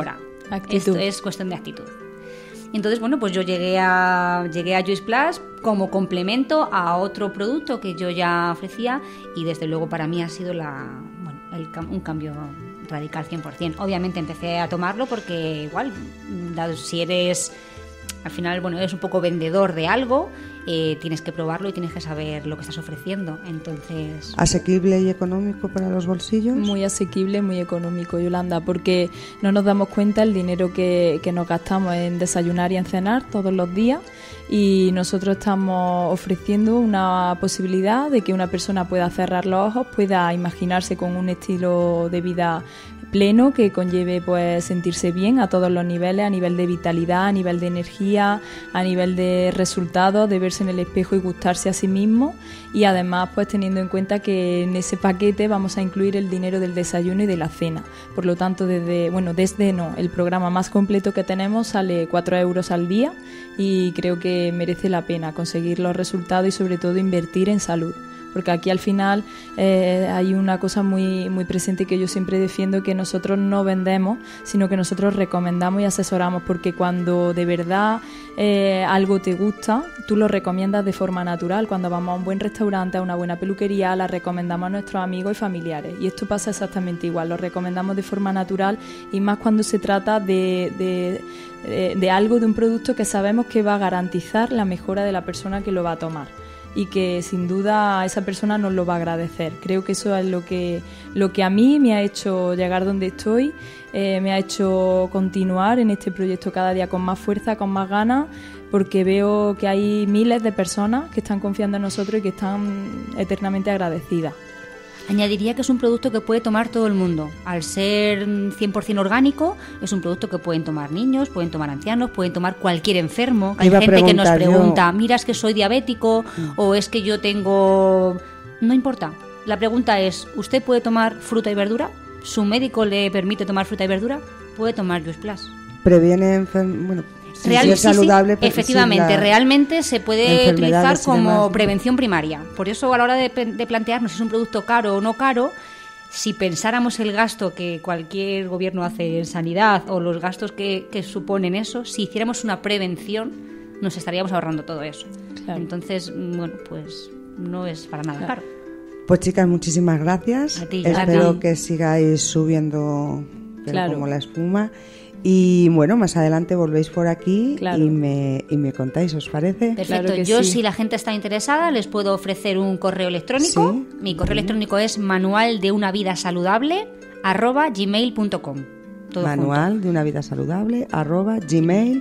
Actitud. Esto es cuestión de actitud. Entonces, bueno, pues yo llegué a llegué a Juice Plus como complemento a otro producto que yo ya ofrecía y desde luego para mí ha sido la, bueno, el, un cambio radical cien por ciento. Obviamente empecé a tomarlo porque igual, si eres, al final, bueno, eres un poco vendedor de algo, eh, tienes que probarlo y tienes que saber lo que estás ofreciendo. Entonces, ¿asequible y económico para los bolsillos? Muy asequible, muy económico, Yolanda, porque no nos damos cuenta el dinero que, que nos gastamos en desayunar y en cenar todos los días, y nosotros estamos ofreciendo una posibilidad de que una persona pueda cerrar los ojos, pueda imaginarse con un estilo de vida pleno que conlleve pues sentirse bien a todos los niveles, a nivel de vitalidad, a nivel de energía, a nivel de resultados, de verse en el espejo y gustarse a sí mismo, y además pues teniendo en cuenta que en ese paquete vamos a incluir el dinero del desayuno y de la cena. Por lo tanto, desde, bueno, desde no, el programa más completo que tenemos sale cuatro euros al día y creo que merece la pena conseguir los resultados y sobre todo invertir en salud. Porque aquí al final eh, hay una cosa muy, muy presente que yo siempre defiendo, que nosotros no vendemos, sino que nosotros recomendamos y asesoramos, porque cuando de verdad eh, algo te gusta, tú lo recomiendas de forma natural. Cuando vamos a un buen restaurante, a una buena peluquería, la recomendamos a nuestros amigos y familiares. Y esto pasa exactamente igual, lo recomendamos de forma natural, y más cuando se trata de, de, de, de algo, de un producto que sabemos que va a garantizar la mejora de la persona que lo va a tomar, y que sin duda esa persona nos lo va a agradecer. Creo que eso es lo que, lo que a mí me ha hecho llegar donde estoy, eh, me ha hecho continuar en este proyecto cada día con más fuerza, con más ganas, porque veo que hay miles de personas que están confiando en nosotros y que están eternamente agradecidas. Añadiría que es un producto que puede tomar todo el mundo. Al ser cien por ciento orgánico, es un producto que pueden tomar niños, pueden tomar ancianos, pueden tomar cualquier enfermo. Hay gente que nos pregunta, yo... mira, es que soy diabético mm. o es que yo tengo... No importa. La pregunta es, ¿usted puede tomar fruta y verdura? ¿Su médico le permite tomar fruta y verdura? Puede tomar Juice Plus. Previene enfer- bueno, si Real, es sí, saludable. Sí, efectivamente, la... realmente se puede utilizar como demás. prevención primaria. Por eso, a la hora de, de plantearnos si es un producto caro o no caro, si pensáramos el gasto que cualquier gobierno hace en sanidad o los gastos que, que suponen eso, si hiciéramos una prevención, nos estaríamos ahorrando todo eso. Claro. Entonces, bueno, pues no es para nada caro. Pues chicas, muchísimas gracias. A ti, Espero a ti. que sigáis subiendo claro. como la espuma. Y bueno, más adelante volvéis por aquí claro. y, me, y me contáis, ¿os parece? Perfecto. Claro que Yo, sí. si la gente está interesada, les puedo ofrecer un correo electrónico. Sí. Mi correo electrónico es manual de una vida saludable arroba gmail punto com. Manual junto. de una vida saludable arroba gmail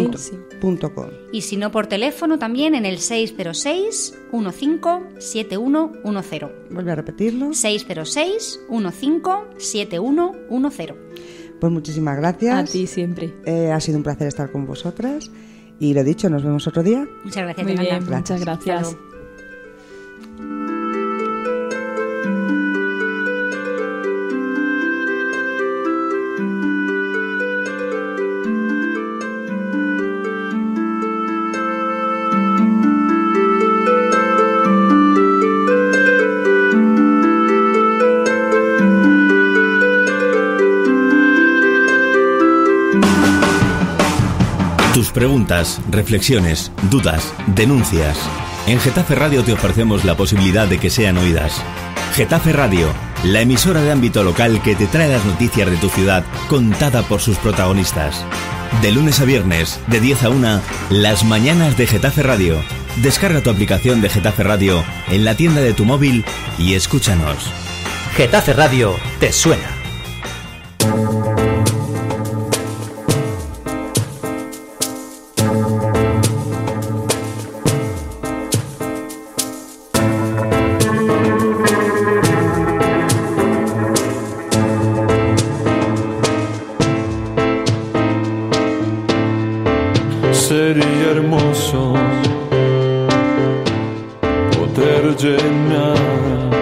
punto com. Y si no, por teléfono también en el seis cero seis, uno cinco, siete uno uno cero. Vuelve a repetirlo. seis cero seis, uno cinco, siete uno uno cero. Pues muchísimas gracias. A ti siempre. Eh, ha sido un placer estar con vosotras. Y lo dicho, nos vemos otro día. Muchas gracias, Muy Yolanda. bien, muchas gracias. Tus preguntas, reflexiones, dudas, denuncias. En Getafe Radio te ofrecemos la posibilidad de que sean oídas. Getafe Radio, la emisora de ámbito local que te trae las noticias de tu ciudad contada por sus protagonistas. De lunes a viernes, de diez a una, las mañanas de Getafe Radio. Descarga tu aplicación de Getafe Radio en la tienda de tu móvil y escúchanos. Getafe Radio te suena. Sería hermoso poder llenar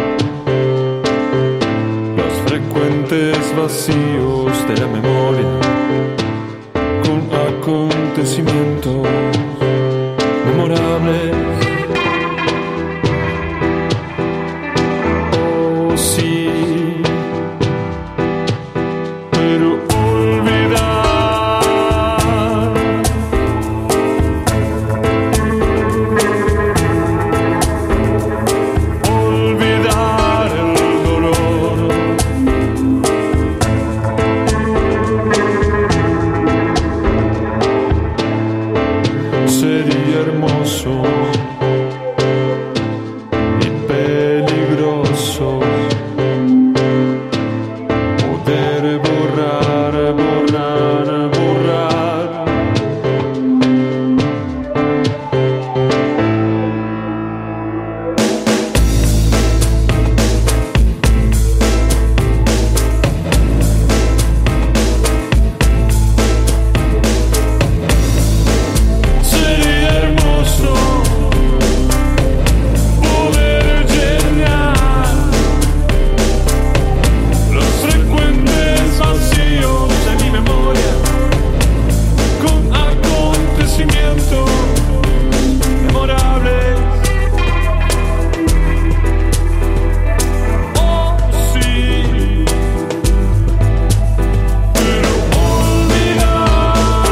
los frecuentes vacíos de la memoria con acontecimientos memorables. Oh sí, pero olvidar hermoso y peligroso. Poder borrar, borrar, borrar. Sería hermoso poder llenar los frecuentes vacíos de mi memoria con acontecimientos memorables. Oh, sí, pero olvidar,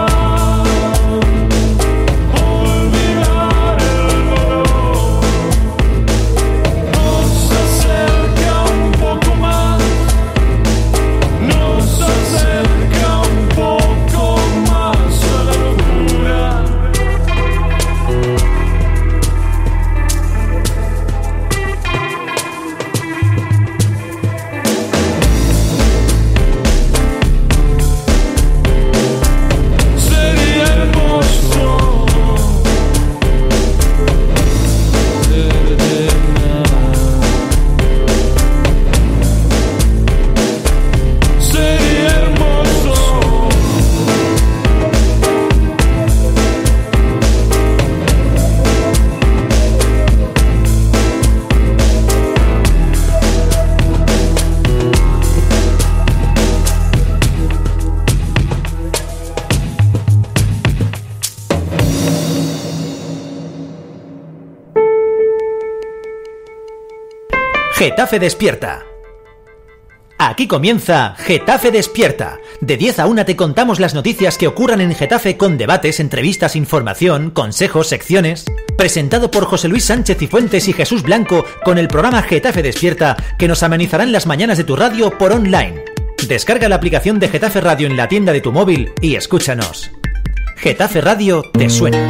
olvidar el dolor nos acerca un poco más, nos acerca un poco más a la locura. Sería hermoso poder llenar. Sería hermoso Getafe Despierta. Aquí comienza Getafe Despierta. De diez a una te contamos las noticias que ocurran en Getafe con debates, entrevistas, información, consejos, secciones. Presentado por José Luis Sánchez Cifuentes y Jesús Blanco con el programa Getafe Despierta que nos amenizarán las mañanas de tu radio por online. Descarga la aplicación de Getafe Radio en la tienda de tu móvil y escúchanos. Getafe Radio te suena.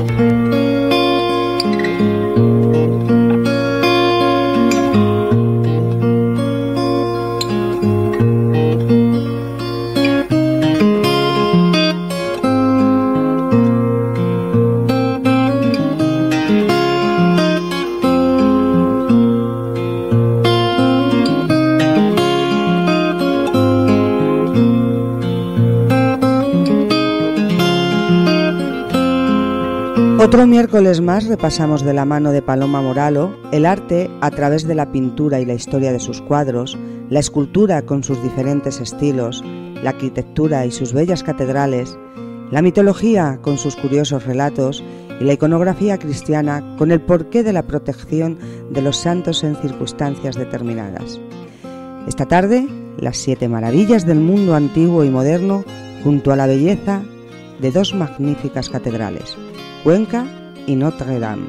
Otro miércoles más repasamos de la mano de Paloma Moralo el arte a través de la pintura y la historia de sus cuadros, la escultura con sus diferentes estilos, la arquitectura y sus bellas catedrales, la mitología con sus curiosos relatos y la iconografía cristiana con el porqué de la protección de los santos en circunstancias determinadas. Esta tarde, las siete maravillas del mundo antiguo y moderno junto a la belleza de dos magníficas catedrales, Cuenca y Notre Dame.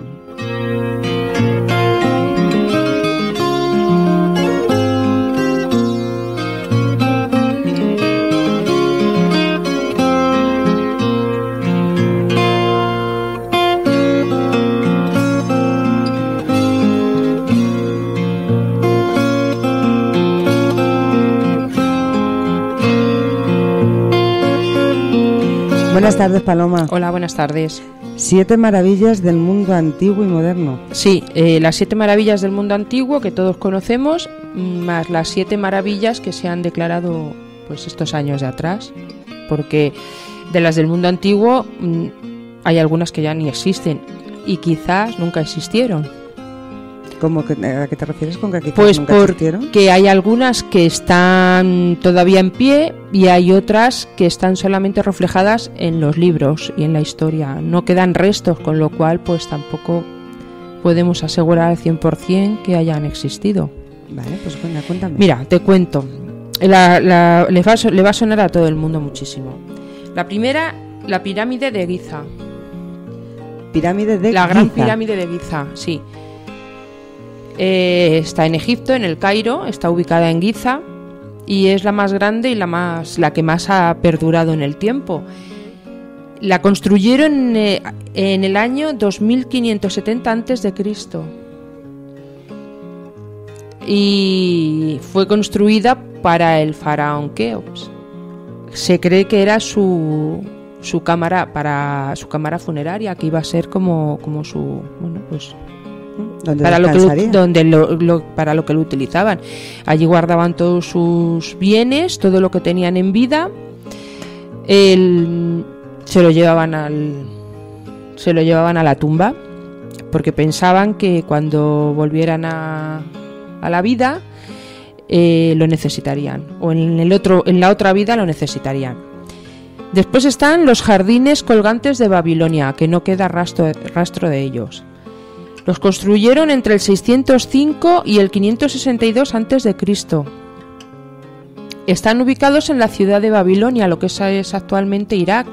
Buenas tardes, Paloma. Hola, buenas tardes. Siete maravillas del mundo antiguo y moderno. Sí, eh, las siete maravillas del mundo antiguo que todos conocemos, más las siete maravillas que se han declarado pues estos años de atrás, porque de las del mundo antiguo mmm, hay algunas que ya ni existen y quizás nunca existieron. ¿Cómo que, a qué te refieres con que quizás pues nunca existieron? Pues porque hay algunas que están todavía en pie y hay otras que están solamente reflejadas en los libros y en la historia. No quedan restos, con lo cual pues tampoco podemos asegurar al cien por ciento que hayan existido. Vale, pues venga, cuéntame. Mira, te cuento. La, la, le, va a, le va a sonar a todo el mundo muchísimo. La primera, la pirámide de Giza. Pirámide de La Giza. gran pirámide de Giza, sí. Eh, está en Egipto, en el Cairo, está ubicada en Giza y es la más grande y la más la que más ha perdurado en el tiempo. La construyeron eh, en el año dos mil quinientos setenta antes de Cristo. Y fue construida para el faraón Keops. Se cree que era su su cámara para su cámara funeraria, que iba a ser como como su bueno pues para lo que lo, donde lo, lo, para lo que lo utilizaban. Allí guardaban todos sus bienes, todo lo que tenían en vida. El, se lo llevaban al se lo llevaban a la tumba, porque pensaban que cuando volvieran a, a la vida eh, lo necesitarían, o en el otro en la otra vida lo necesitarían. Después están los jardines colgantes de Babilonia, que no queda rastro, rastro de ellos. Los construyeron entre el seiscientos cinco y el quinientos sesenta y dos antes de Cristo. Están ubicados en la ciudad de Babilonia, lo que es, es actualmente Irak.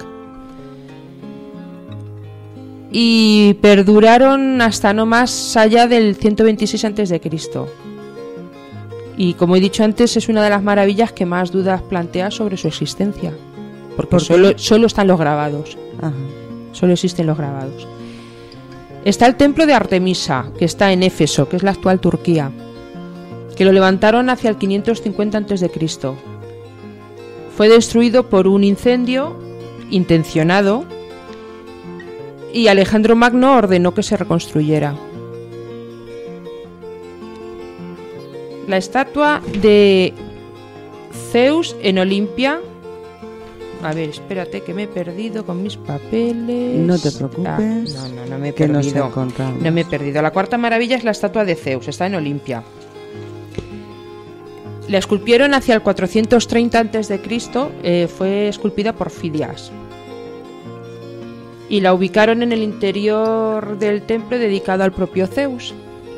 Y perduraron hasta no más allá del ciento veintiséis antes de Cristo. Y como he dicho antes, es una de las maravillas que más dudas plantea sobre su existencia. Porque ¿Por solo, solo están los grabados. Ajá. Solo existen los grabados. Está el templo de Artemisa, que está en Éfeso, que es la actual Turquía, que lo levantaron hacia el quinientos cincuenta antes de Cristo. Fue destruido por un incendio intencionado y Alejandro Magno ordenó que se reconstruyera. La estatua de Zeus en Olimpia. A ver, espérate que me he perdido con mis papeles. No te preocupes. Ah, no, no, no me he que perdido. Nos no me he perdido. La cuarta maravilla es la estatua de Zeus, está en Olimpia. La esculpieron hacia el cuatrocientos treinta antes de Cristo, eh, fue esculpida por Fidias. Y la ubicaron en el interior del templo dedicado al propio Zeus.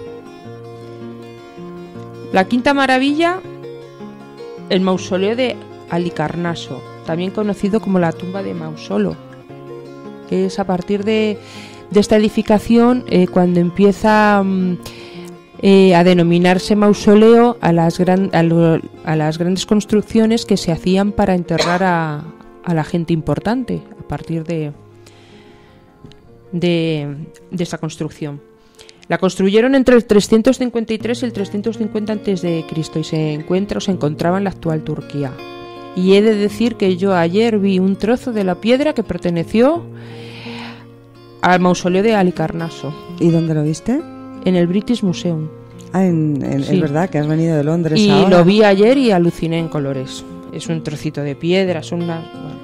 La quinta maravilla, el mausoleo de Halicarnaso, también conocido como la tumba de Mausolo, que es a partir de, de esta edificación eh, cuando empieza um, eh, a denominarse mausoleo a las, gran, a, lo, a las grandes construcciones que se hacían para enterrar a, a la gente importante a partir de, de, de esa construcción. La construyeron entre el trescientos cincuenta y tres y el trescientos cincuenta antes de Cristo y se encuentra o se encontraba en la actual Turquía. Y he de decir que yo ayer vi un trozo de la piedra que perteneció al mausoleo de Halicarnaso. ¿Y dónde lo viste? En el British Museum. Ah, en, en, sí. Es verdad que has venido de Londres y ahora. Lo vi ayer y aluciné en colores. Es un trocito de piedra, son unas... Bueno.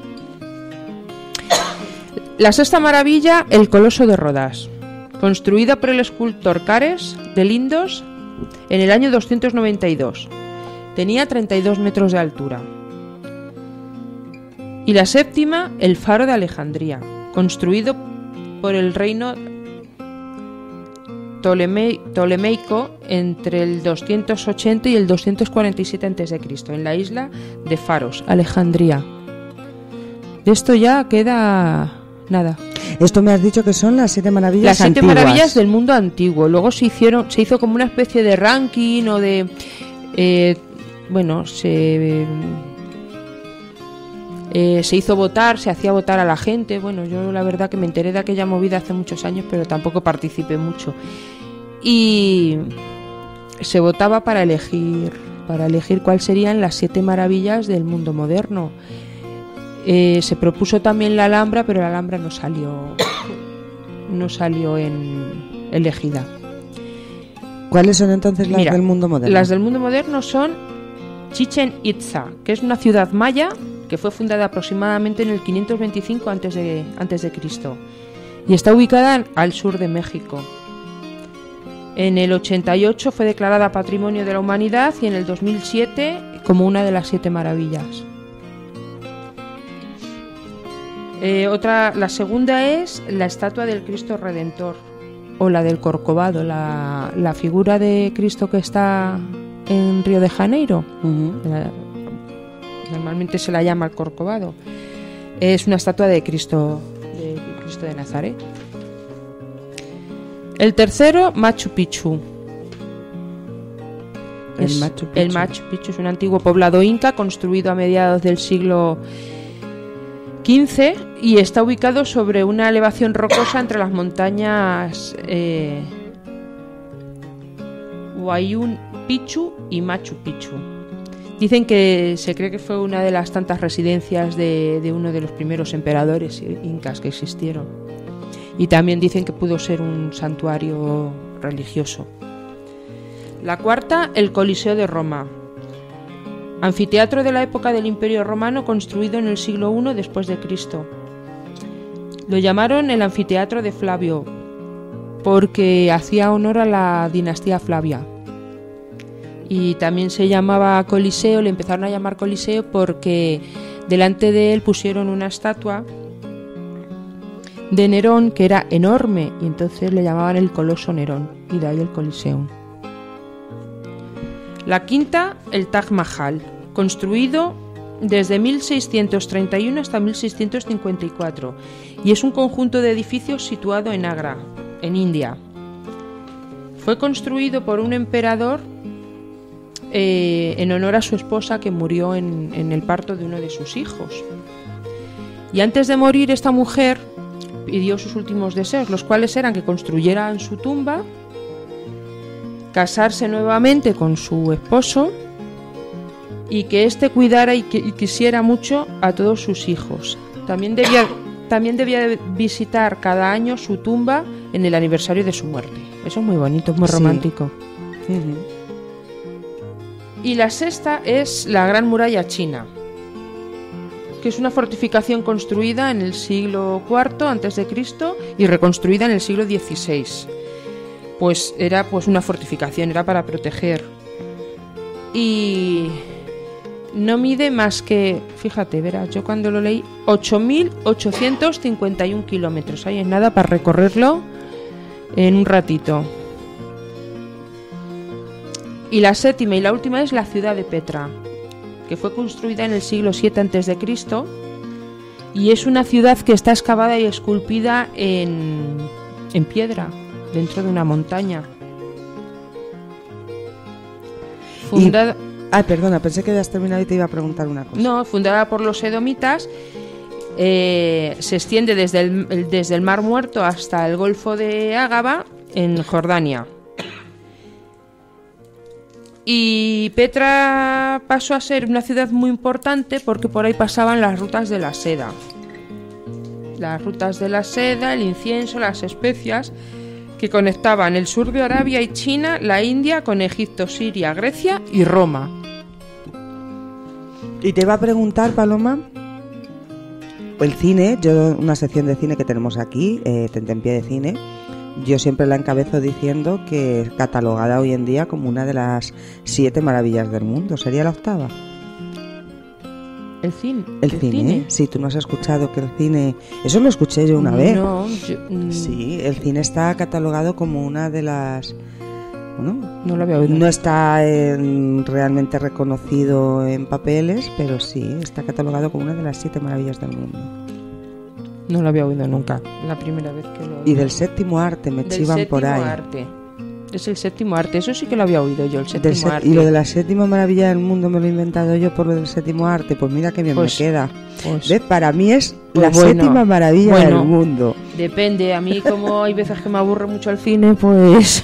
La sexta maravilla, el Coloso de Rodas, construida por el escultor Cares de Lindos en el año doscientos noventa y dos. Tenía treinta y dos metros de altura. Y la séptima, el Faro de Alejandría, construido por el reino Ptoleme- Ptolemeico entre el doscientos ochenta y el doscientos cuarenta y siete antes de Cristo, en la isla de Faros, Alejandría. De esto ya queda nada. Esto me has dicho que son las siete maravillas Las siete antiguas. maravillas del mundo antiguo. Luego se hicieron, se hizo como una especie de ranking o de, eh, bueno, se eh, se hizo votar, se hacía votar a la gente. Bueno, yo la verdad que me enteré de aquella movida hace muchos años, pero tampoco participé mucho. Y se votaba para elegir, para elegir cuáles serían las siete maravillas del mundo moderno. Eh, se propuso también la Alhambra, pero la Alhambra no salió, no salió en elegida. ¿Cuáles son entonces las Mira, del mundo moderno? Las del mundo moderno son Chichén Itzá, que es una ciudad maya que fue fundada aproximadamente en el quinientos veinticinco antes de, antes de Cristo y está ubicada al sur de México. En el ochenta y ocho fue declarada Patrimonio de la Humanidad y en el dos mil siete como una de las siete maravillas. Eh, otra, la segunda es la estatua del Cristo Redentor o la del Corcovado, la, la figura de Cristo que está en Río de Janeiro. Uh-huh. La, normalmente se la llama el Corcovado. Es una estatua de Cristo, de Cristo de Nazaret. El tercero, Machu Picchu. El, es, Machu Picchu. el Machu Picchu es un antiguo poblado inca construido a mediados del siglo quince y está ubicado sobre una elevación rocosa entre las montañas eh, Huayna Picchu y Machu Picchu. Dicen que se cree que fue una de las tantas residencias de, de uno de los primeros emperadores incas que existieron. Y también dicen que pudo ser un santuario religioso. La cuarta, el Coliseo de Roma. Anfiteatro de la época del Imperio Romano construido en el siglo primero después de Cristo. Lo llamaron el Anfiteatro de Flavio porque hacía honor a la dinastía Flavia. Y también se llamaba Coliseo, le empezaron a llamar Coliseo porque delante de él pusieron una estatua de Nerón que era enorme y entonces le llamaban el Coloso Nerón y de ahí el Coliseum. La quinta, el Taj Mahal, construido desde mil seiscientos treinta y uno hasta mil seiscientos cincuenta y cuatro y es un conjunto de edificios situado en Agra, en India. Fue construido por un emperador eh, en honor a su esposa que murió en, en el parto de uno de sus hijos. Y antes de morir esta mujer pidió sus últimos deseos, los cuales eran que construyeran su tumba, casarse nuevamente con su esposo y que éste cuidara y, que, y quisiera mucho a todos sus hijos. También debía, también debía visitar cada año su tumba en el aniversario de su muerte. Eso es muy bonito, es muy romántico. Sí. Uh-huh. Y la sexta es la Gran Muralla China, que es una fortificación construida en el siglo cuarto antes de Cristo y reconstruida en el siglo dieciséis. Pues era pues una fortificación, era para proteger. Y no mide más que, fíjate, verás, yo cuando lo leí, ocho mil ochocientos cincuenta y uno kilómetros. Ahí es nada para recorrerlo en un ratito. Y la séptima y la última es la ciudad de Petra, que fue construida en el siglo siete antes de Cristo y es una ciudad que está excavada y esculpida en, en piedra, dentro de una montaña. Fundada... Y... Ay, perdona, pensé que habías terminado y te iba a preguntar una cosa. No, fundada por los edomitas, eh, se extiende desde el, desde el Mar Muerto hasta el Golfo de Ágaba, en Jordania. Y Petra pasó a ser una ciudad muy importante porque por ahí pasaban las rutas de la seda. Las rutas de la seda, el incienso, las especias, que conectaban el sur de Arabia y China, la India con Egipto, Siria, Grecia y Roma. Y te iba a preguntar, Paloma, el cine, yo una sección de cine que tenemos aquí, eh, Tentempié de Cine, yo siempre la encabezo diciendo que es catalogada hoy en día como una de las siete maravillas del mundo. ¿Sería la octava? ¿El cine? ¿El, ¿El cine? cine? Sí, tú no has escuchado que el cine... Eso lo escuché yo una vez. No, yo... Sí, el cine está catalogado como una de las... Bueno, no lo había oído. No está en, realmente reconocido en papeles, pero sí, está catalogado como una de las siete maravillas del mundo. No lo había oído nunca, la primera vez que lo oí. Y del séptimo arte, me chivan por ahí. Del séptimo arte. Es el séptimo arte, eso sí que lo había oído yo, el séptimo set- arte. Y lo de la séptima maravilla del mundo me lo he inventado yo por lo del séptimo arte, pues mira qué bien pues, me queda. Pues, ¿Ves? Para mí es pues la bueno, séptima maravilla bueno, del mundo. Depende, a mí como hay veces que me aburre mucho el cine, pues...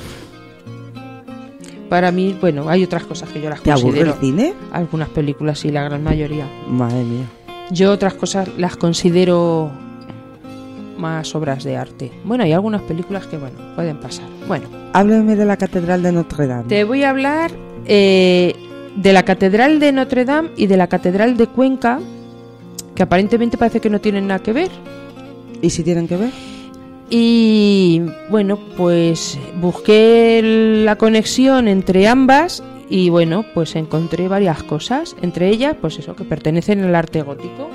Para mí, bueno, hay otras cosas que yo las ¿Te considero. aburre el cine? Algunas películas sí, la gran mayoría. Madre mía. Yo otras cosas las considero más obras de arte. Bueno, hay algunas películas que, bueno, pueden pasar. Bueno. Háblame de la Catedral de Notre Dame. Te voy a hablar eh, de la Catedral de Notre Dame y de la Catedral de Cuenca, que aparentemente parece que no tienen nada que ver. ¿Y si tienen que ver? Y bueno, pues busqué la conexión entre ambas y bueno, pues encontré varias cosas, entre ellas pues eso, que pertenecen al arte gótico.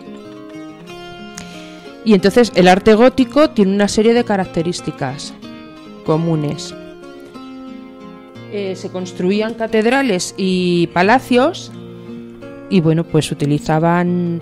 Y entonces el arte gótico tiene una serie de características comunes. Eh, se construían catedrales y palacios y bueno, pues utilizaban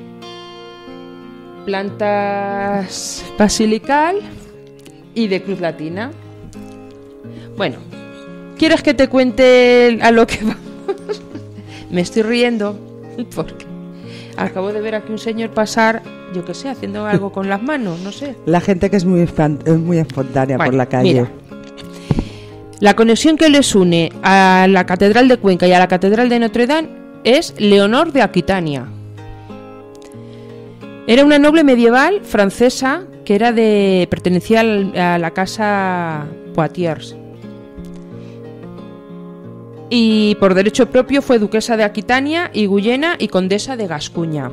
plantas basilical y de cruz latina. Bueno, ¿quieres que te cuente a lo que vamos? Me estoy riendo porque acabo de ver aquí un señor pasar, yo qué sé, haciendo algo con las manos, no sé. La gente que es muy, fan- es muy espontánea Bueno, por la calle. mira. La conexión que les une a la Catedral de Cuenca y a la Catedral de Notre Dame es Leonor de Aquitania. Era una noble medieval francesa que era de pertenecía al- a la casa Poitiers. Y por derecho propio fue duquesa de Aquitania y Guyena y condesa de Gascuña.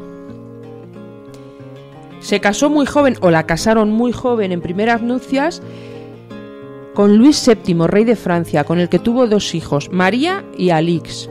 Se casó muy joven, o la casaron muy joven en primeras nupcias, con Luis séptimo, rey de Francia, con el que tuvo dos hijos, María y Alix.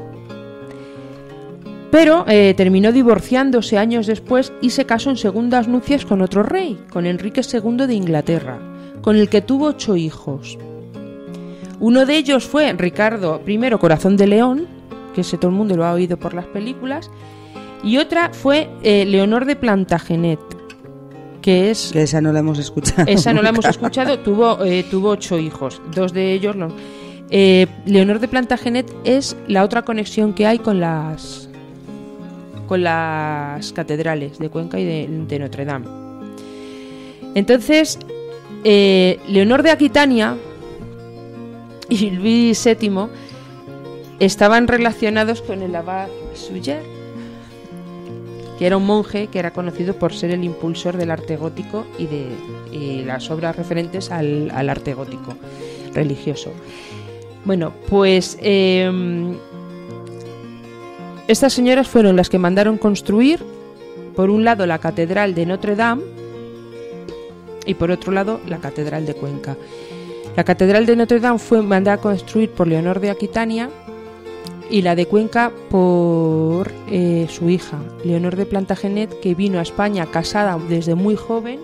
Pero eh, terminó divorciándose años después y se casó en segundas nupcias con otro rey, con Enrique segundo de Inglaterra, con el que tuvo ocho hijos. Uno de ellos fue Ricardo primero Corazón de León, que ese todo el mundo lo ha oído por las películas, y otra fue eh, Leonor de Plantagenet, que es... Que esa no la hemos escuchado. Esa no la nunca. hemos escuchado, tuvo, eh, tuvo ocho hijos, dos de ellos... Lo, eh, Leonor de Plantagenet es la otra conexión que hay con las con las catedrales de Cuenca y de, de Notre Dame. Entonces, eh, Leonor de Aquitania y Luis séptimo estaban relacionados con el abad Suger, que era un monje que era conocido por ser el impulsor del arte gótico y de y las obras referentes al, al arte gótico religioso. Bueno, pues eh, estas señoras fueron las que mandaron construir, por un lado, la catedral de Notre Dame y por otro lado, la catedral de Cuenca. La catedral de Notre Dame fue mandada a construir por Leonor de Aquitania y la de Cuenca por eh, su hija, Leonor de Plantagenet, que vino a España casada desde muy joven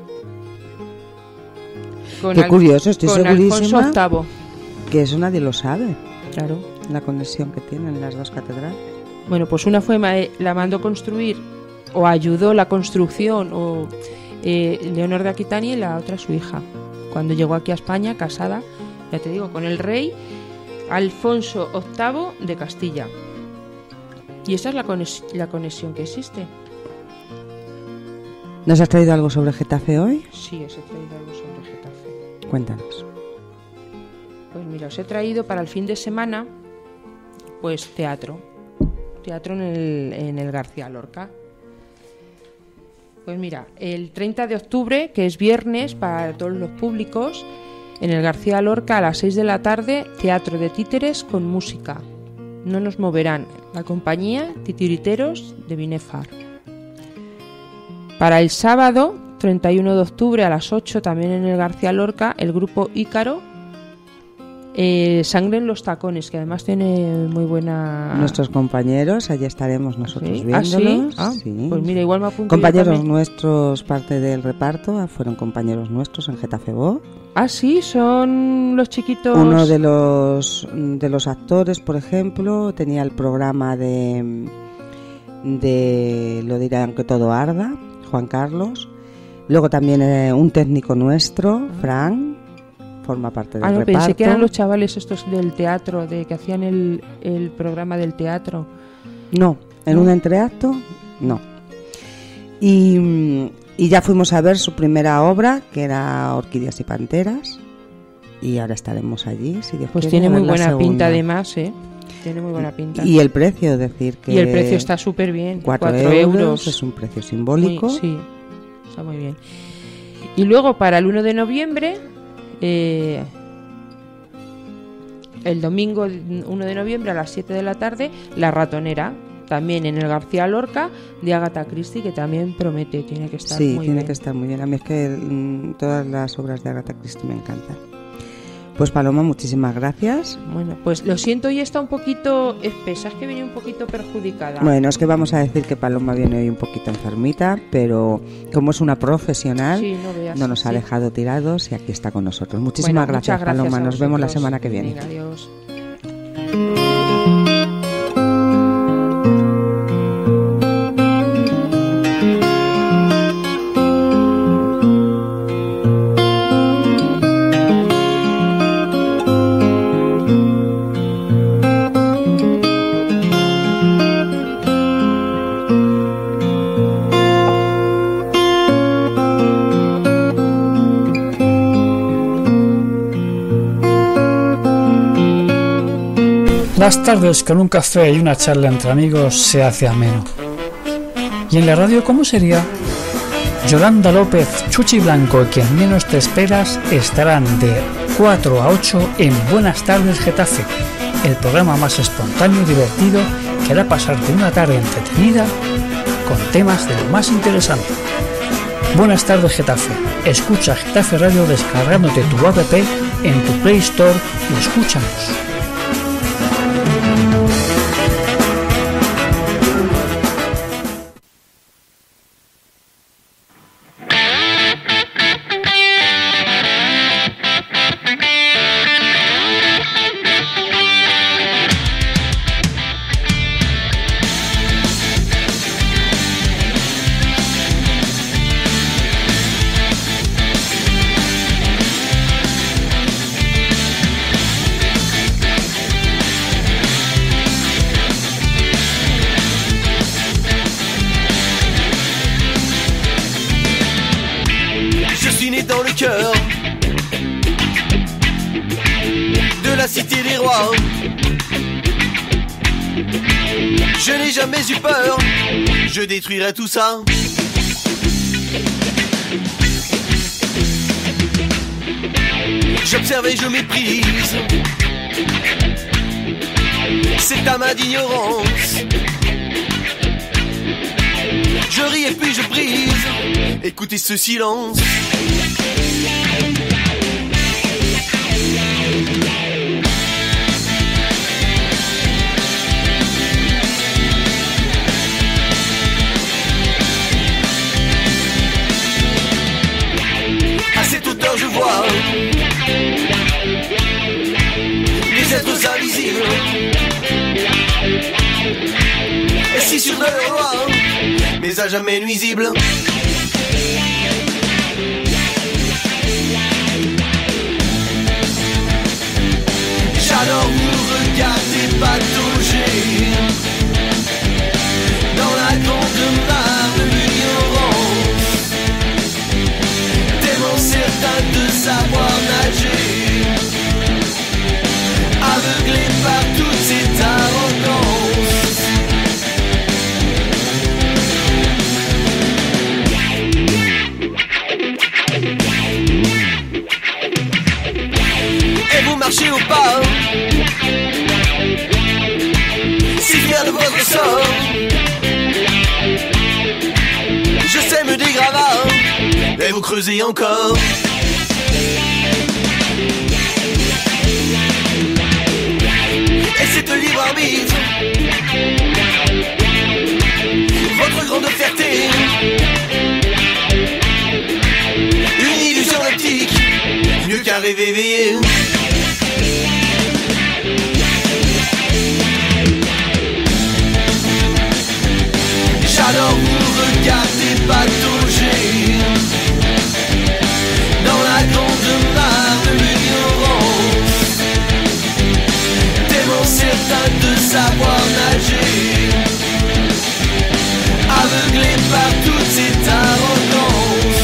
con, Qué curioso, estoy con segurísima Alfonso octavo. que eso nadie lo sabe, Claro. la conexión que tienen las dos catedrales. Bueno, pues una fue ma- la mandó construir o ayudó la construcción o eh, Leonor de Aquitania y la otra su hija. Cuando llegó aquí a España, casada, ya te digo, con el rey Alfonso octavo de Castilla. Y esa es la, conex- la conexión que existe. ¿Nos has traído algo sobre Getafe hoy? Sí, os he traído algo sobre Getafe. Cuéntanos. Pues mira, os he traído para el fin de semana, pues teatro. Teatro en el, en el García Lorca. Pues mira, el treinta de octubre, que es viernes para todos los públicos, en el García Lorca a las seis de la tarde, teatro de títeres con música. No nos moverán, la compañía Titiriteros de Binefar. Para el sábado, treinta y uno de octubre a las ocho, también en el García Lorca, el grupo Ícaro, eh, Sangre en los tacones, que además tiene muy buena... Nuestros compañeros, allí estaremos nosotros ¿Sí? ¿Ah, sí? viéndolos. Ah, sí. pues mira, igual me apunto yo Compañeros también. nuestros, parte del reparto, fueron compañeros nuestros en Getafe Voz. Ah, sí, son los chiquitos... Uno de los de los actores, por ejemplo, tenía el programa de de Lo dirán que todo arda, Juan Carlos. Luego también eh, un técnico nuestro, Fran, forma parte del Ah, no, reparto. pensé que eran los chavales estos del teatro, de que hacían el, el programa del teatro. No, en ¿No? un entreacto, no. Y, mm, y ya fuimos a ver su primera obra, que era Orquídeas y Panteras. Y ahora estaremos allí, si Dios Pues quiere, tiene a ver muy la buena segunda. pinta además, ¿eh? Tiene muy buena pinta. Y el precio, decir que... Y el precio está súper bien. cuatro cuatro euros, es un precio simbólico. Muy- sí, está muy bien. Y luego para el uno de noviembre, eh, el domingo uno de noviembre a las siete de la tarde, La Ratonera, también en el García Lorca, de Agatha Christie, que también promete, tiene que estar Sí, muy tiene bien. que estar muy bien. A mí es que mm, todas las obras de Agatha Christie me encantan. Pues Paloma, muchísimas gracias. Bueno, pues lo siento, hoy está un poquito espesa, es que viene un poquito perjudicada. Bueno, es que vamos a decir que Paloma viene hoy un poquito enfermita, pero como es una profesional, Sí, no veas, no nos ha sí. dejado tirados y aquí está con nosotros. Muchísimas Bueno, gracias, muchas gracias Paloma. a Nos vemos la vosotros. semana que viene. Venga, adiós. Las tardes con un café y una charla entre amigos se hace ameno. ¿Y en la radio cómo sería? Yolanda López, Chuchi Blanco y quien menos te esperas estarán de cuatro a ocho en Buenas tardes Getafe, el programa más espontáneo y divertido que hará pasarte una tarde entretenida con temas de lo más interesante. Buenas tardes Getafe. Escucha Getafe Radio descargándote tu app en tu Play Store y escúchanos. Je détruirai tout ça. J'observe et je méprise. C'est ta main d'ignorance. Je ris et puis je brise. Écoutez ce silence. Je vois les êtres invisibles et si sûrs de leur loi, mais à jamais nuisibles. J'adore vous regarder patauger dans la grande mare de l'ignorance, tellement certain de savoir nager, aveuglé par toute cette arrogance. Et vous marchez au pas, si fier de votre sort. Je sais me dégraver, et vous creusez encore. Et c'est le libre arbitre, votre grande fierté, une illusion optique, mieux qu'un rêve éveillé. J'adore vous regarder patauger dans la grande mare de l'ignorance, tellement certain de savoir nager, aveuglé par toute cette arrogance.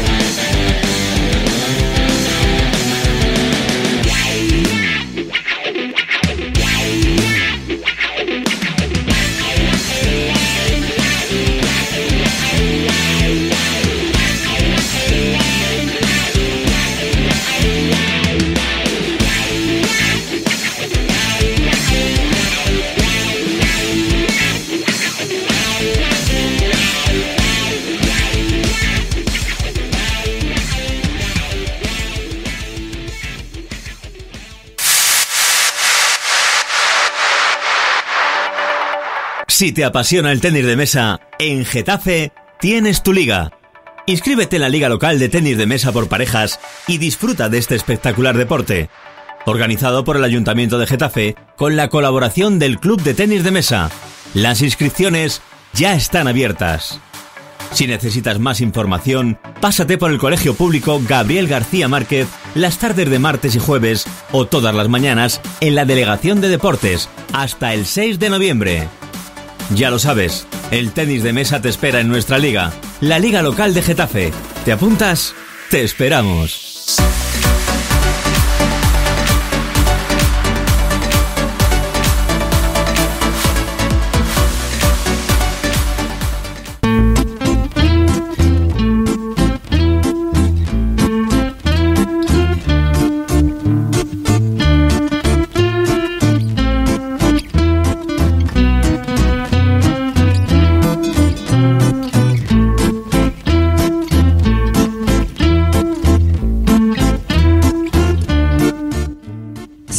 Si te apasiona el tenis de mesa, en Getafe tienes tu liga. Inscríbete en la liga local de tenis de mesa por parejas y disfruta de este espectacular deporte. Organizado por el Ayuntamiento de Getafe con la colaboración del Club de Tenis de Mesa. Las inscripciones ya están abiertas. Si necesitas más información, pásate por el Colegio Público Gabriel García Márquez las tardes de martes y jueves o todas las mañanas en la Delegación de Deportes hasta el seis de noviembre. Ya lo sabes, el tenis de mesa te espera en nuestra liga, la Liga Local de Getafe. ¿Te apuntas? ¡Te esperamos!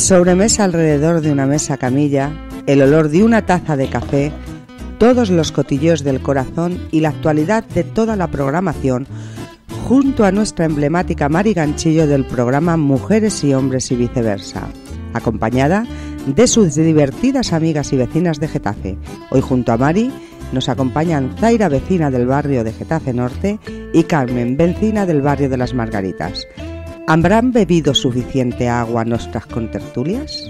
sobremesa alrededor de una mesa camilla, el olor de una taza de café, todos los cotilleos del corazón y la actualidad de toda la programación, junto a nuestra emblemática Mari Ganchillo del programa Mujeres y Hombres y Viceversa, acompañada de sus divertidas amigas y vecinas de Getafe. Hoy junto a Mari nos acompañan Zaira, vecina del barrio de Getafe Norte, y Carmen, vecina del barrio de Las Margaritas. ¿Habrán bebido suficiente agua nuestras contertulias?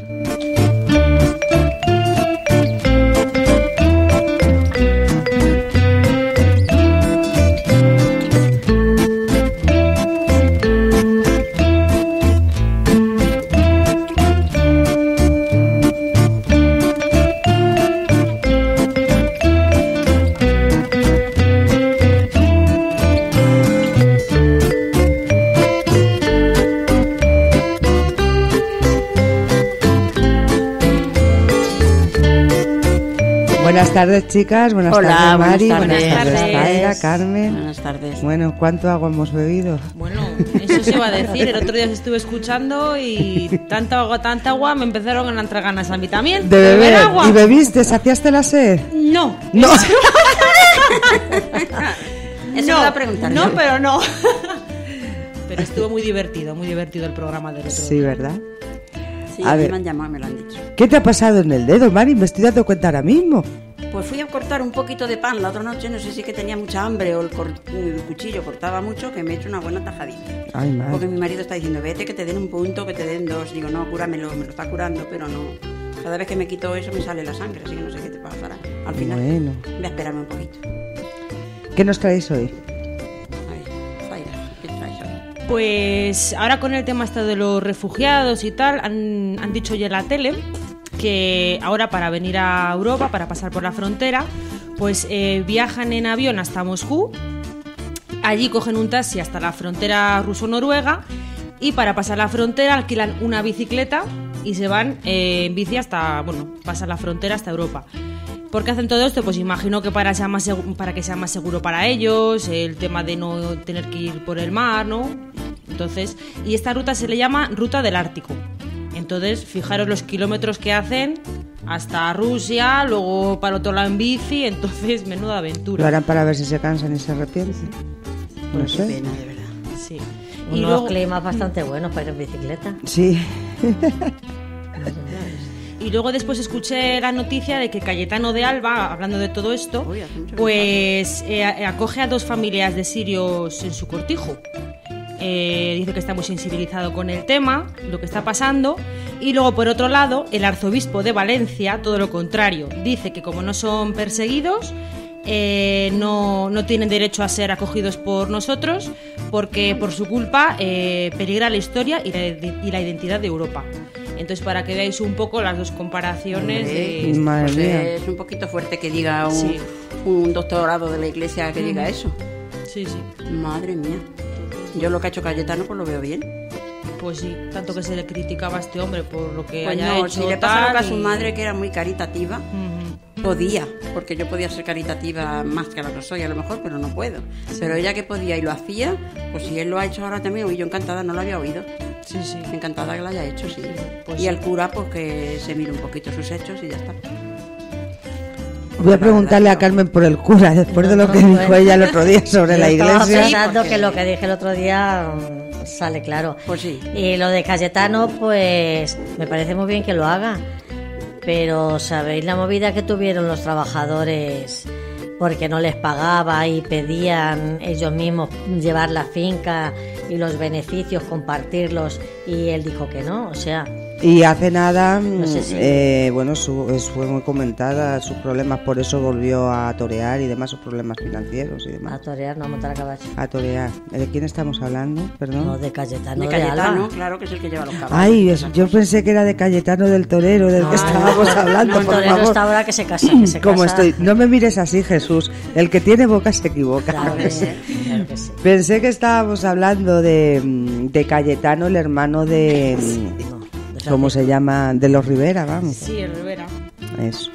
Buenas tardes, chicas. Buenas Hola, tardes, Mari. buenas tardes. Buenas tardes, Buenas Zaira, tardes. Carmen. Buenas tardes. Bueno, ¿cuánto agua hemos bebido? Bueno, eso se iba a decir. El otro día os estuve escuchando y tanta agua, tanta agua, me empezaron a entrar ganas a mí también. De beber. agua. ¿Y bebiste? ¿Saciaste la sed? No. No. Eso no, me iba a preguntar no, yo. pero no. Pero estuvo muy divertido, muy divertido el programa del otro Sí, día. ¿verdad? Sí, A a mí ver. me han llamado, me lo han dicho. ¿Qué te ha pasado en el dedo, Mari? Me estoy dando cuenta ahora mismo. Pues fui a cortar un poquito de pan la otra noche, no sé si que tenía mucha hambre o el, cor- el cuchillo cortaba mucho, que me he hecho una buena tajadita. Ay, madre. Porque mi marido está diciendo, vete que te den un punto, que te den dos. Digo, no, cúramelo, me lo está curando, pero no. Cada vez que me quito eso me sale la sangre, así que no sé qué te pasará. Al final, Bueno. voy a esperarme un poquito. ¿Qué nos traéis hoy? A ver, Zaira, ¿qué traes hoy? Pues ahora con el tema este de los refugiados y tal, han, han dicho ya en la tele que ahora para venir a Europa, para pasar por la frontera, pues eh, viajan en avión hasta Moscú, allí cogen un taxi hasta la frontera ruso-noruega y para pasar la frontera alquilan una bicicleta y se van eh, en bici hasta, bueno, pasan la frontera hasta Europa. ¿Por qué hacen todo esto? Pues imagino que para, sea más segu- para que sea más seguro para ellos, el tema de no tener que ir por el mar, ¿no? Entonces, y esta ruta se le llama Ruta del Ártico. Entonces, fijaros los kilómetros que hacen hasta Rusia, luego para otro lado en bici, entonces, menuda aventura. ¿Lo harán para ver si se cansan y se arrepienten? No Pues qué sé. pena, de verdad. Sí. Unos Y luego, climas bastante buenos para ir en bicicleta. Sí. y luego después escuché la noticia de que Cayetano de Alba, hablando de todo esto, Uy, hace mucho que pues eh, acoge a dos familias de sirios en su cortijo. Eh, dice que está muy sensibilizado con el tema, lo que está pasando. Y luego, por otro lado, el arzobispo de Valencia, todo lo contrario, dice que como no son perseguidos, eh, no, no tienen derecho a ser acogidos por nosotros, porque por su culpa eh, peligra la historia y la, y la identidad de Europa. Entonces, para que veáis un poco las dos comparaciones de... Madre Pues mía. es un poquito fuerte que diga un, Sí. un doctorado de la iglesia que diga eso. Sí, sí. Madre mía. Yo lo que ha hecho Cayetano pues lo veo bien. Pues sí, tanto que se le criticaba a este hombre por lo que Pues haya no, hecho si le pasa lo que a tal su y- madre, que era muy caritativa, Ujú. podía, porque yo podía ser caritativa más que lo que soy a lo mejor, pero no puedo. Pero ella que podía y lo hacía, pues si él lo ha hecho ahora también, y yo encantada, no lo había oído. Sí, sí. Encantada que lo haya hecho, sí. Pues y sí. el cura, pues que se mire un poquito sus hechos y ya está. Voy a preguntarle a Carmen por el cura, después de lo que No, no, dijo ella el otro día sobre Yo la estaba iglesia. pensando porque- que lo que dije el otro día mm, sale claro. Pues sí. Y lo de Cayetano, pues me parece muy bien que lo haga. Pero ¿sabéis la movida que tuvieron los trabajadores porque no les pagaba y pedían ellos mismos llevar la finca y los beneficios, compartirlos? Y él dijo que no, o sea... Y hace nada, No sé si- eh, bueno, su, es- fue muy comentada sus problemas, por eso volvió a torear y demás, sus problemas financieros y A demás. torear, no a montar a caballo. A torear. ¿De quién estamos hablando? Perdón. No, de Cayetano, De de, Cayetano, Alba. claro que es el que lleva los caballos. Ay, es- yo pensé que era de Cayetano del Torero, del que No, estábamos no, hablando, no, el por torero favor. está ahora que se casa, que se ¿Cómo casa. estoy? No me mires así, Jesús. El que tiene boca se equivoca. Claro que sí, claro que sí. Pensé que estábamos hablando de, mm, de Cayetano, el hermano de... mm, No, de ¿Cómo se Francisco. llama? De los Rivera, vamos. Sí, el Rivera. Eso.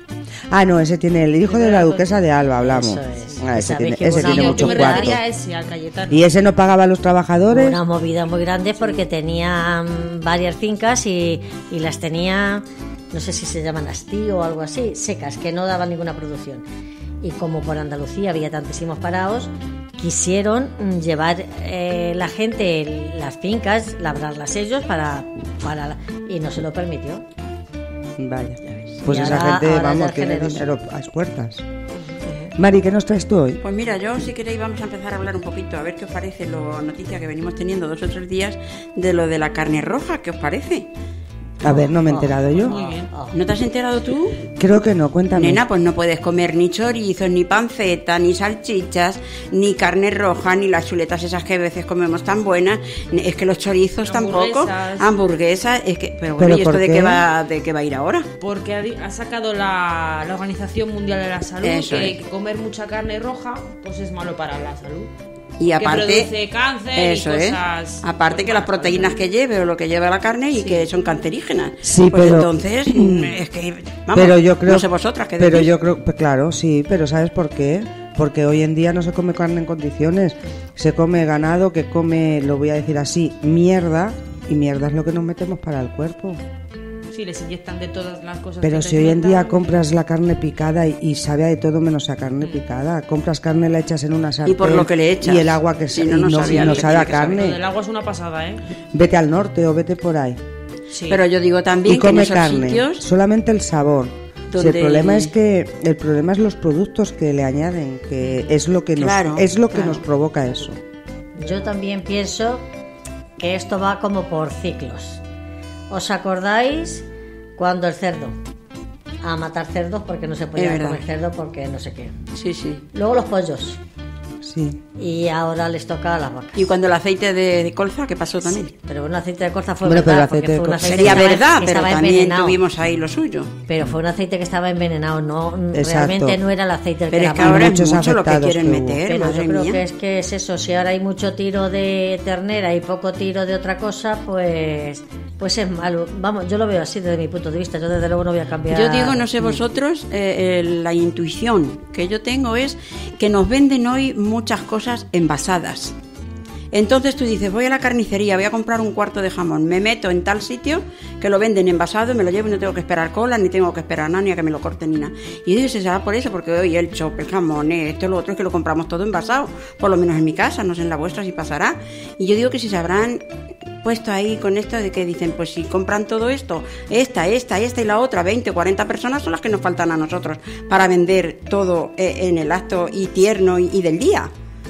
Ah, no, ese tiene el hijo de la duquesa de Alba, hablamos. Eso es. Ah, ese ¿Sabes tiene, que ese una tiene movida- muchos Yo me cuartos. refería a ese, al Cayetano. ¿Y ese no pagaba a los trabajadores? Una movida muy grande porque tenía mm, varias fincas y, y las tenía, no sé si se llaman hastío o algo así, secas, que no daban ninguna producción. Y como por Andalucía había tantísimos parados, quisieron mm, llevar eh, la gente las fincas, labrarlas ellos para, para la- y no se lo permitió. Vaya. Pues Y esa ahora- gente, ahora ya vamos, es tiene generoso. dinero a las puertas. Mari, ¿qué nos traes tú hoy? Pues mira, yo si queréis vamos a empezar a hablar un poquito, a ver qué os parece la noticia que venimos teniendo dos o tres días de lo de la carne roja, ¿qué os parece? A ver, no me he enterado yo. Muy bien. ¿No te has enterado tú? Creo que no, cuéntame. Nena, pues no puedes comer ni chorizos, ni panceta, ni salchichas, ni carne roja, ni las chuletas esas que a veces comemos tan buenas. Es que los chorizos tampoco, Hamburguesas. hamburguesas, es que, pero bueno, ¿Pero ¿y esto por de qué? qué va, de qué va a ir ahora? Porque ha, di- ha sacado la, la Organización Mundial de la Salud Eso que, es. que comer mucha carne roja pues es malo para la salud. Y Que aparte, produce cáncer eso y es. cosas. Aparte que las proteínas que lleve o lo que lleva la carne y que son cancerígenas. Sí, pues pero- entonces, mm, es que, vamos, pero yo creo, no sé vosotras qué pero decís. yo creo, pues claro, sí, pero ¿sabes por qué? Porque hoy en día no se come carne en condiciones, se come ganado que come, lo voy a decir así, mierda, y mierda es lo que nos metemos para el cuerpo. Sí, les inyectan de todas las cosas. Pero que si te hoy en metan. día compras la carne picada y, y sabe a de todo menos a carne picada, compras carne, la echas en una sartén por lo que le echas. y el agua que Si sa- no, y no no, sabía y lo no que sabe a tiene que saber. Lo carne. del agua es una pasada, ¿eh? Vete al norte o vete por ahí. Sí. Pero yo digo también Y que en come esos carne, sitios solamente el sabor. Si donde- el problema es que el problema es los productos que le añaden, que es lo que nos Claro, es lo que claro. nos provoca eso. Yo también pienso que esto va como por ciclos. ¿Os acordáis cuando el cerdo? A matar cerdos porque no se podía Es verdad. comer cerdo porque no sé qué. Sí, sí. Luego los pollos. Sí. Y ahora les toca a las vacas. Y cuando el aceite de, de colza, ¿qué pasó también? Pero bueno, el aceite de colza fue Bueno, pero verdad, el aceite porque de fue un colza- aceite Sería que estaba- verdad, que pero estaba también envenenado. tuvimos ahí lo suyo. Pero fue un aceite que estaba envenenado, no Exacto. realmente no era el aceite el Pero que es que era ahora malo. es muchos mucho lo que afectados quieren que hubo. meter, Pero madre yo creo mía. que es que es eso, si ahora hay mucho tiro de ternera y poco tiro de otra cosa, pues pues es malo. Vamos, yo lo veo así desde mi punto de vista, yo desde luego no voy a cambiar. Yo digo, no sé vosotros, eh, eh, la intuición que yo tengo es que nos venden hoy muchas cosas envasadas. Entonces tú dices, voy a la carnicería, voy a comprar un cuarto de jamón, me meto en tal sitio que lo venden envasado, me lo llevo y no tengo que esperar cola, ni tengo que esperar nada, ni a que me lo corten ni nada. Y yo digo, se será por eso, porque hoy el chop, el jamón, esto, lo otro, es que lo compramos todo envasado, por lo menos en mi casa, no sé en la vuestra si pasará. Y yo digo que si se habrán puesto ahí con esto de que dicen, pues si compran todo esto, esta, esta, esta y la otra, veinte o cuarenta personas son las que nos faltan a nosotros para vender todo eh, en el acto y tierno y, y del día.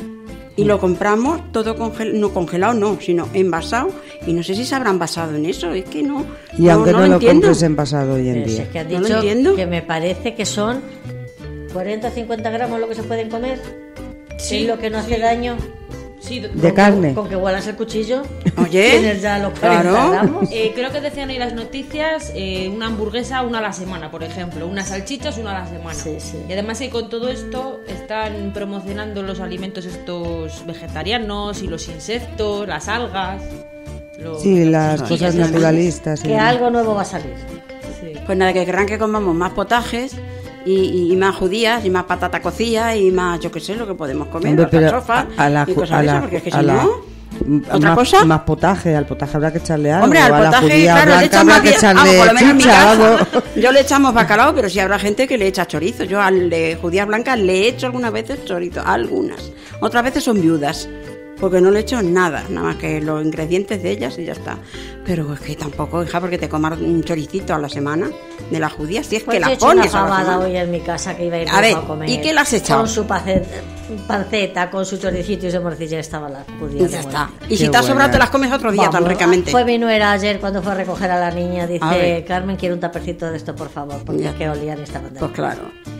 Y lo compramos todo congel no congelado, no, sino envasado. Y no sé si se habrán basado en eso, es que no. Y no, aunque no, lo lo entiendo. compres envasado hoy en Pero si día. es que has No lo dicho entiendo. que me parece que son cuarenta o cincuenta gramos lo que se pueden comer. Sí, es lo que no hace sí. daño. Sí, De Con carne. Que, con que huelas el cuchillo. Oye, Tienes ya los cuarenta claro. gramos. Eh, creo que decían ahí las noticias, eh, una hamburguesa una a la semana, por ejemplo, unas salchichas una a la semana. Sí, sí. Y además eh, con todo esto están promocionando los alimentos estos vegetarianos y los insectos, las algas. los- Sí, las los- cosas sí, naturalistas. sí. Que algo nuevo va a salir. sí. Pues nada, que querrán que comamos más potajes y, y- y más judías y más patata cocida y más, yo qué sé, lo que podemos comer, Hombre, pero alcachofas a, a la, y ju- cosas a de la, esas, porque es que a si la- no... m- ¿Otra más, cosa? más potaje, al potaje habrá que echarle algo. Hombre, al a la potaje, judía claro, le blanca echamos habrá más que bien, echarle vamos, por lo menos en mi chicha, casa, algo. yo le echamos bacalao, pero sí habrá gente que le echa chorizo. Yo al de judías blancas le he hecho algunas veces chorizo, algunas. Otras veces son viudas, porque no le he hecho nada, nada más que los ingredientes de ellas y ya está. Pero es que tampoco, hija, porque te comas un choricito a la semana de la judía, si es Pues que yo he la hecho una pones a la fabada semana. hoy en mi casa que iba a ir A ver, a comer. ¿y qué le has echado? Con su panceta, panceta, con su choricito y su morcilla estaba la judía. Y ya de está. muerte. Y si Qué te ha sobrado buena. te las comes otro día tan Vamos, ricamente. Fue mi nuera ayer cuando fue a recoger a la niña. A Dice, ver. Carmen, quiero un tapercito de esto, por favor, porque Ya. es que olían y estaban de Pues claro.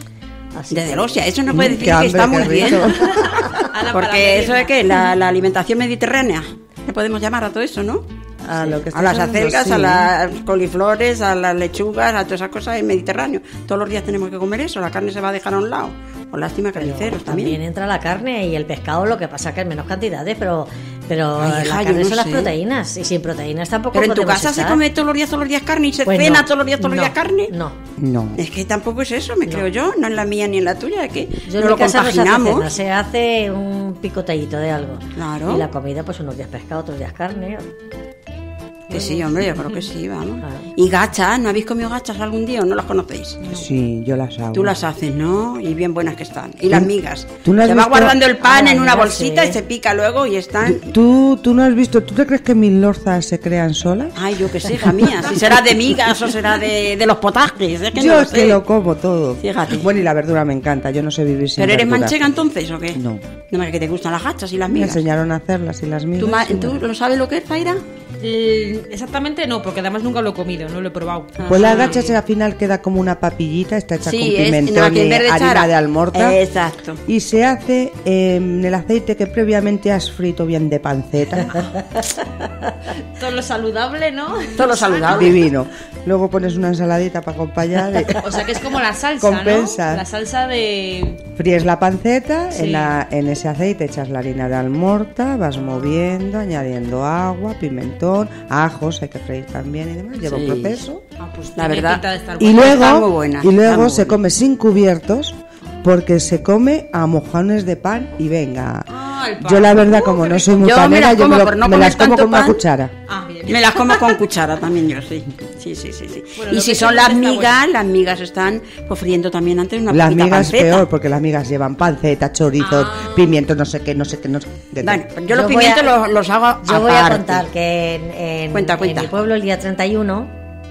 Así Desde que- luego, eso no puede decir Qué que está hambre, muy qué bien. rico. Ala, para Porque eso la es que la, la alimentación mediterránea, le podemos llamar a todo eso, ¿no? A, lo que A las estás hablando, acelgas, sí. a las coliflores, a las lechugas, a todas esas cosas en Mediterráneo. Todos los días tenemos que comer eso, la carne se va a dejar a un lado. Pues lástima, carniceros También también. entra la carne y el pescado, lo que pasa que en menos cantidades, pero Pero Ay, la hija, yo carne no son las sé. proteínas. Y sin proteínas tampoco Pero en tu podemos casa se estar. come todos los días, todos los días carne y se Pues cena no, todos los días, todos los no, días carne. No. No. Es que tampoco es eso, me creo yo. No es la mía ni en la tuya, es que Yo no en lo mi casa no se hace compaginamos. cena, se hace un picotellito de algo. Claro. Y la comida, pues unos días pescado, otros días carne. Que sí, hombre, yo creo que sí, vamos. Y gachas, ¿no habéis comido gachas algún día o no las conocéis? Sí, yo las hago. Tú las haces, ¿no? Y bien buenas que están. Y las migas. ¿Tú no has Se va visto- guardando el pan Ah, en una migas, bolsita sí. y se pica luego y están... ¿Tú, tú no has visto, ¿tú te crees que mis lorzas se crean solas? Ay, yo qué sé, hija mía. Si será de migas o será de, de los potajes. Es que Yo no lo es que sé. lo como todo. Fíjate. Bueno, y la verdura me encanta, yo no sé vivir sin ¿Pero eres verdura. manchega entonces o qué? No. No, que te gustan las gachas y las Me migas. enseñaron a hacerlas y las migas. ¿Tú, ma- y ¿Tú bueno. lo sabes lo que es, Zaira? Eh, exactamente no, porque además nunca lo he comido, no lo he probado. Pues la gachas al final queda como una papillita, está hecha Sí, con es- pimentón no, que en y vez de harina echar- de almorta. Exacto. Y se hace eh, en el aceite que previamente has frito bien de panceta. Todo lo saludable, ¿no? Todo lo saludable. Divino. Luego pones una ensaladita para acompañar. y O sea que es como la salsa, Compensa. ¿no? La salsa de... Fríes la panceta, Sí. en, la, en ese aceite echas la harina de almorta, vas moviendo, añadiendo agua, pimentón, ajos, hay que freír también y demás. Lleva Sí. un proceso. Ah, pues La tiene verdad. pinta de estar Y buena. Está muy luego, buena, y está luego muy se buena. come sin cubiertos porque se come a mojones de pan y venga. Ah, el pan. Yo la verdad, Uh, como qué no soy rico. muy Yo me panera, las yo me, como lo- por no me comer las como tanto con una pan. cuchara. Ah, bien. Me las como con cuchara también yo, sí. Sí, sí, sí, sí. Bueno, y lo si que son sí las está migas, bueno. las migas están pues, friendo también antes una Las poquita migas panceta. peor porque las migas llevan panceta, chorizos, Ah. pimiento, no sé qué, no sé qué, no sé de todo. Bueno, pues yo los Yo voy pimientos a- los, los hago Yo voy a aparte. contar que en, en- Cuenta, en cuenta. mi pueblo el día treinta y uno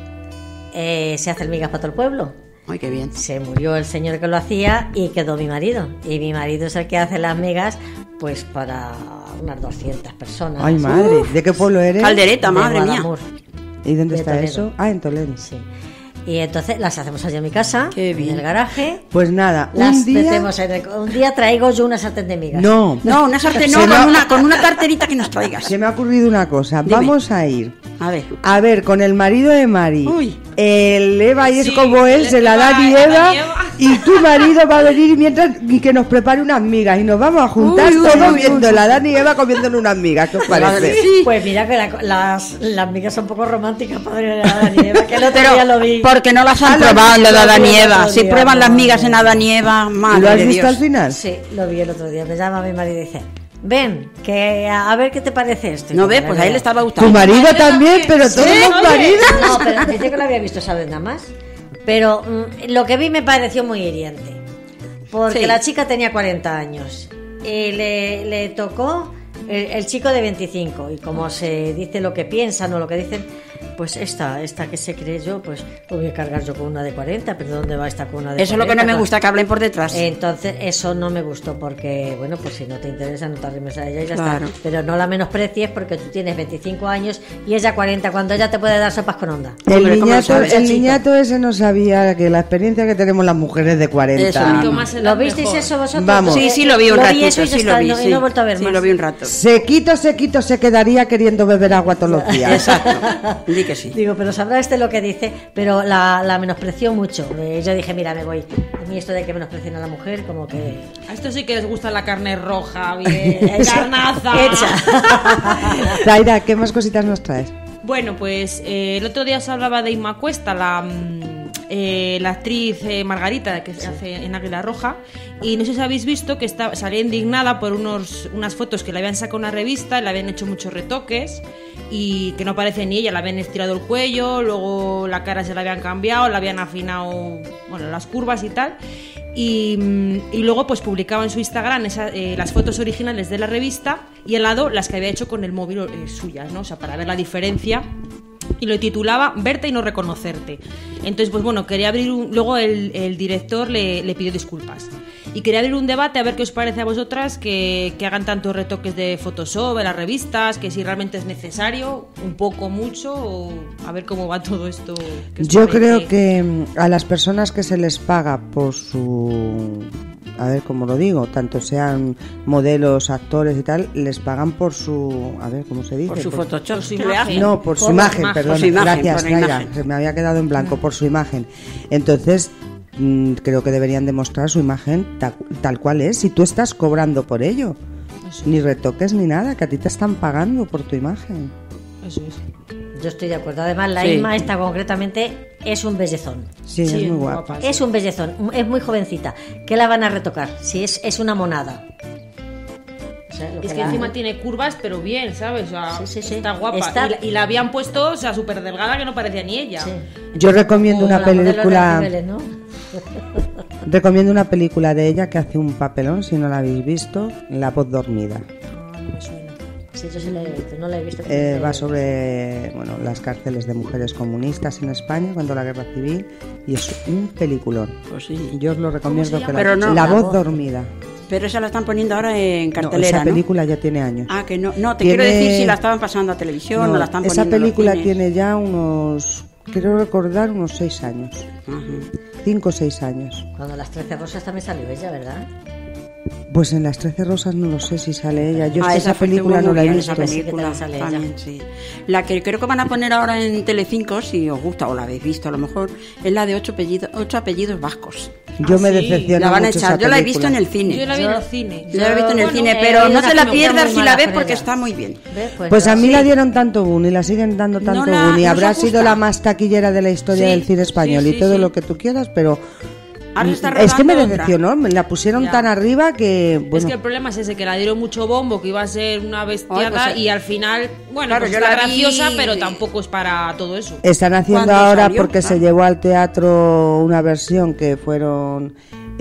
eh, se hace el migas para todo el pueblo. Ay, qué bien. Se murió el señor que lo hacía y quedó mi marido. Y mi marido es el que hace las migas pues para unas doscientas personas. Ay, madre, Uf. ¿de qué pueblo eres? Caldereta, De madre mía. Guadamur. ¿Y dónde de está Toledo. eso? Ah, en Toledo. Sí. Y entonces las hacemos allí en mi casa, Qué bien. en el garaje. Pues nada, Las un día... metemos en el- un día traigo yo una sartén de migas. No, No, una sartén no, Se me ha- con una, con una tarterita que nos traigas. se me ha ocurrido una cosa. Dime. Vamos a ir A ver. a ver con el marido de Mari. Uy. El Eva y es Sí, como él, el se la Eva, da y Eva Eva. y Eva. Y tu marido va a venir mientras y que nos prepare unas migas. Y nos vamos a juntar Uy, uy, todos uy, viendo uy. la Dani y Eva comiéndonos unas migas. ¿Qué os parece? Sí. Pues mira que la- las, las migas son un poco románticas, padre de la Daniela, que el otro Pero, día lo vi. porque no las han Ah, lo probado has en lo de visto Adán y el Eva. otro Si día, prueban las no, migas no, en no. Adán y Eva, ¿Y madre lo has de visto Dios. al final? Sí, lo vi el otro día. Me llama mi marido y dice, ven, que a, a ver qué te parece esto. Y No digo, ves, pues a él le estaba Tu gustando. marido también, pero todos Sí, los oye. maridos. No, pero dice que lo había visto esa vez nada más. Pero mm, lo que vi me pareció muy hiriente. Porque Sí. la chica tenía cuarenta años. Y le, le tocó el, el chico de veinticinco. Y como se dice lo que piensan o lo que dicen, pues esta, esta que se cree yo, pues voy a cargar yo con una de cuarenta. Pero ¿dónde va esta con una de Eso es lo que no cuarenta? me gusta, que hablen por detrás. Entonces, eso no me gustó porque, bueno, pues si no te interesa, no te arrimes a ella y ya Claro. está. Pero no la menosprecies porque tú tienes veinticinco años y ella cuarenta, cuando ella te puede dar sopas con onda. El Hombre, ¿cómo lo niñato, sabes, el chico? niñato ese no sabía que la experiencia que tenemos las mujeres de Eso cuarenta. mismo. Cuanto más ¿Lo edad, visteis mejor. eso vosotros? Vamos. Sí, sí, lo vi un Lo ratito, eso y ya sí lo está, vi, no- y sí. no he vuelto a ver Sí, más. lo vi un rato. Sequito, sequito se quedaría queriendo beber agua todos los días. Exacto. Di que sí. Digo, pero sabrá este lo que dice, pero la, la menospreció mucho. Eh, Yo dije, mira, me voy. A mí esto de que menosprecien a la mujer, como que... A esto sí que les gusta la carne roja, bien, carnaza. Hecha. Zaira, ¿qué más cositas nos traes? Bueno, pues eh, el otro día os hablaba de Inma Cuesta, la, mm, eh, la actriz eh, Margarita que se hace en Águila Roja, y no sé si habéis visto que está, salía indignada por unos, unas fotos que le habían sacado una revista, le habían hecho muchos retoques y que no parece ni ella, le habían estirado el cuello, luego la cara se la habían cambiado, le habían afinado, bueno, las curvas y tal. Y, mm, y luego pues publicaba en su Instagram esa, eh, las fotos originales de la revista y al lado las que había hecho con el móvil eh, suyas, ¿no? O sea, para ver la diferencia. Y lo titulaba Verte y no reconocerte. Entonces, pues bueno, quería abrir un... Luego el, el director le, le pidió disculpas. Y quería abrir un debate a ver qué os parece a vosotras que, que hagan tantos retoques de Photoshop en las revistas, que si realmente es necesario, un poco, mucho, o a ver cómo va todo esto. ¿Qué os Yo parece? creo que mm, a las personas que se les paga por su... A ver cómo lo digo, tanto sean modelos, actores y tal, les pagan por su... A ver, ¿cómo se dice? Por su Photoshop. Por su que le hacen. No, por su Por imagen, imagen. perdón. Por su imagen, Gracias, por la Zaira, imagen. se me había quedado en blanco, por su imagen. Entonces, mm, creo que deberían demostrar su imagen ta- tal cual es, si tú estás cobrando por ello. Eso ni es. retoques ni nada, que a ti te están pagando por tu imagen. Eso es. Yo estoy de acuerdo. Además, la Sí. Inma esta concretamente es un bellezón. Sí, Sí, es muy muy guapa. guapa. Es un bellezón, es muy jovencita. ¿Qué la van a retocar? Si es, es una monada. O sea, lo Es que que la- encima tiene curvas, pero bien, ¿sabes? O sea, Sí, sí, sí. está guapa. Está- Y, la, y la habían puesto, o sea, súper delgada que no parecía ni ella. Sí. Yo recomiendo una Como la modelo de película, Cibeles, ¿no? recomiendo una película de ella que hace un papelón, si no la habéis visto, La voz dormida. Ah, no me suena. Sí, yo sí la he visto, no la he visto. Eh, va sobre bueno, las cárceles de mujeres comunistas en España cuando la guerra civil y es un peliculón. Pues sí. Yo os lo recomiendo que la Pero no. La La voz voz. dormida. Pero esa la están poniendo ahora en No, cartelera, esa ¿no? película ya tiene años. Ah, que no. No, te Tiene- quiero decir si la estaban pasando a televisión o No, la están esa poniendo en los película cines. tiene ya unos, quiero recordar, unos seis años. Ajá. Cinco o seis años. Cuando las trece rosas también salió ella, ¿verdad? Pues en Las Trece Rosas no lo sé si sale ella. Yo es Ah, que esa esa fue película muy no la he bien, visto. esa Sí, que película también sale ella. también, sí. La que creo que van a poner ahora en Telecinco, si os gusta o la habéis visto a lo mejor, es la de ocho apellidos, ocho apellidos vascos. Yo Ah, me sí. decepciona La van a mucho echar. esa Yo la he película. visto en el cine. Yo la vi Yo- en el cine. Yo la he visto en el Bueno, cine, eh, pero no una te la que me fue pierdas muy si la mala ves con porque ella. está muy bien. ¿Ves? Pues a mí sí. la dieron tanto boom y la siguen dando tanto la- boom y ¿no os habrá sido gusta? la más taquillera de la historia Sí, del cine español sí, y sí, todo sí. lo que tú quieras, pero Ahora se está es que me rodando decepcionó, me la pusieron Ya. tan arriba que Es bueno, que el problema es ese, que la dieron mucho bombo, que iba a ser una bestiada Ay, pues, y al final, bueno, claro, pues yo está la vi- graciosa, pero tampoco es para todo eso. están haciendo ¿Cuándo ahora salió? porque se Claro. llevó al teatro una versión que fueron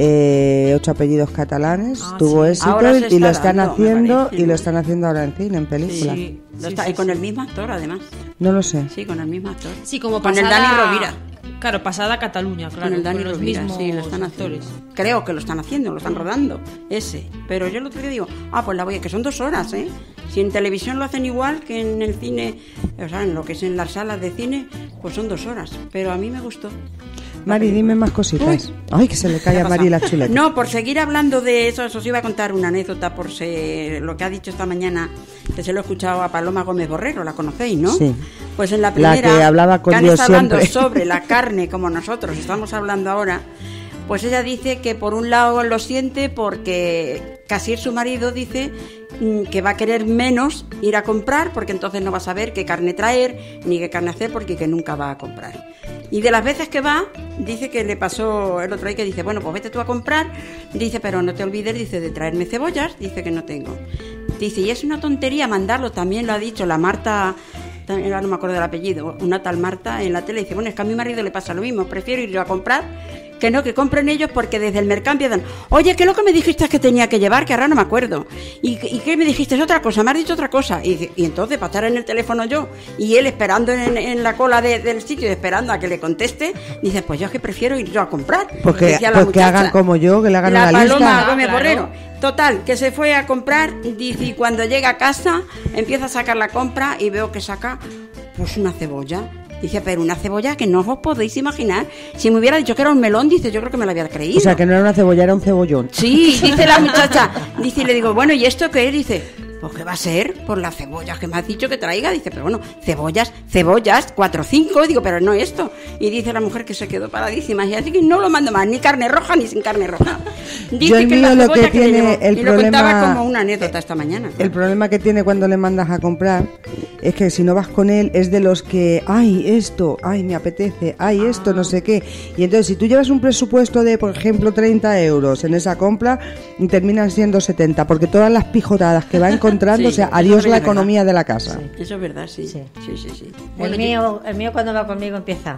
eh, ocho apellidos catalanes, Ah, tuvo sí. éxito Ahora se y lo está están dando, me haciendo parece, y lo ¿no? están haciendo ahora en cine, en película. Sí, Lo sí, está- sí, y con sí. el mismo actor, además. No lo sé. Sí, con el mismo actor. Sí, como Con el pasada... Dani Rovira. Claro, pasada Cataluña, claro. con el Dani los Rovira, mismos sí, lo están haciendo. actores. Creo que lo están haciendo, lo están rodando, ese. Pero yo el otro día digo, ah, pues la voy a... que son dos horas, ¿eh? Si en televisión lo hacen igual que en el cine, o sea, en lo que es en las salas de cine, pues son dos horas. Pero a mí me gustó. Mari, dime más cositas. Ay, que se le cae ¿Qué a ha Mari la pasado? chuleta. No, por seguir hablando de eso, os iba a contar una anécdota por se- lo que ha dicho esta mañana, que se lo he escuchado a Paloma Gómez Borrero, la conocéis, ¿no? Sí. Pues en la La primera, que hablaba con han Dios estado hablando siempre. sobre la carne, como nosotros estamos hablando ahora, pues ella dice que por un lado lo siente porque Casier, su marido, dice mm, que va a querer menos ir a comprar porque entonces no va a saber qué carne traer ni qué carne hacer porque que nunca va a comprar. Y de las veces que va, dice que le pasó el otro día que dice, bueno, pues vete tú a comprar, dice, pero no te olvides, dice, de traerme cebollas, dice que no tengo. Dice, y es una tontería mandarlo, también lo ha dicho la Marta, ahora no me acuerdo del apellido, una tal Marta en la tele, dice, bueno, es que a mi marido le pasa lo mismo, prefiero ir yo a comprar que no, que compren ellos porque desde el mercado empiezan, oye, ¿qué es lo que me dijiste que tenía que llevar? Que ahora no me acuerdo. ¿Y, y qué me dijiste? Es otra cosa, me has dicho otra cosa. Y, dice, y entonces, para estar en el teléfono yo y él esperando en, en la cola de- del sitio, esperando a que le conteste, dice, pues yo es que prefiero ir yo a comprar. Pues que, Decía la pues que muchacha. hagan como yo, que le hagan La una Paloma lista. Gómez Claro. Borrero. Total, que se fue a comprar, dice, y cuando llega a casa, empieza a sacar la compra y veo que saca, pues una cebolla. Dice, pero una cebolla que no os podéis imaginar. Si me hubiera dicho que era un melón, dice, yo creo que me lo había creído. O sea, que no era una cebolla, era un cebollón. Sí, dice la muchacha. Dice, y le digo, bueno, ¿y esto qué es? Dice, pues ¿qué va a ser? Por las cebollas que me has dicho que traiga. Dice, pero bueno, cebollas, cebollas, cuatro o cinco. Digo, pero no esto. Y dice la mujer que se quedó paradísima. Y así que no lo mando más, ni carne roja ni sin carne roja. Dice Yo el que mío la lo cebolla que le tiene llevó. el y lo contaba problema- como una anécdota esta mañana. El problema que tiene cuando le mandas a comprar es que si no vas con él es de los que, ay, esto, ay, me apetece, ay, esto, no sé qué. Y entonces si tú llevas un presupuesto de, por ejemplo, treinta euros en esa compra, terminan siendo setenta, porque todas las pijotadas que va encontrando, Sí, o sea, eso adiós también la es verdad. economía de la casa. Eso es verdad, sí. Sí, Sí. sí, sí. El mío, el mío cuando va conmigo empieza,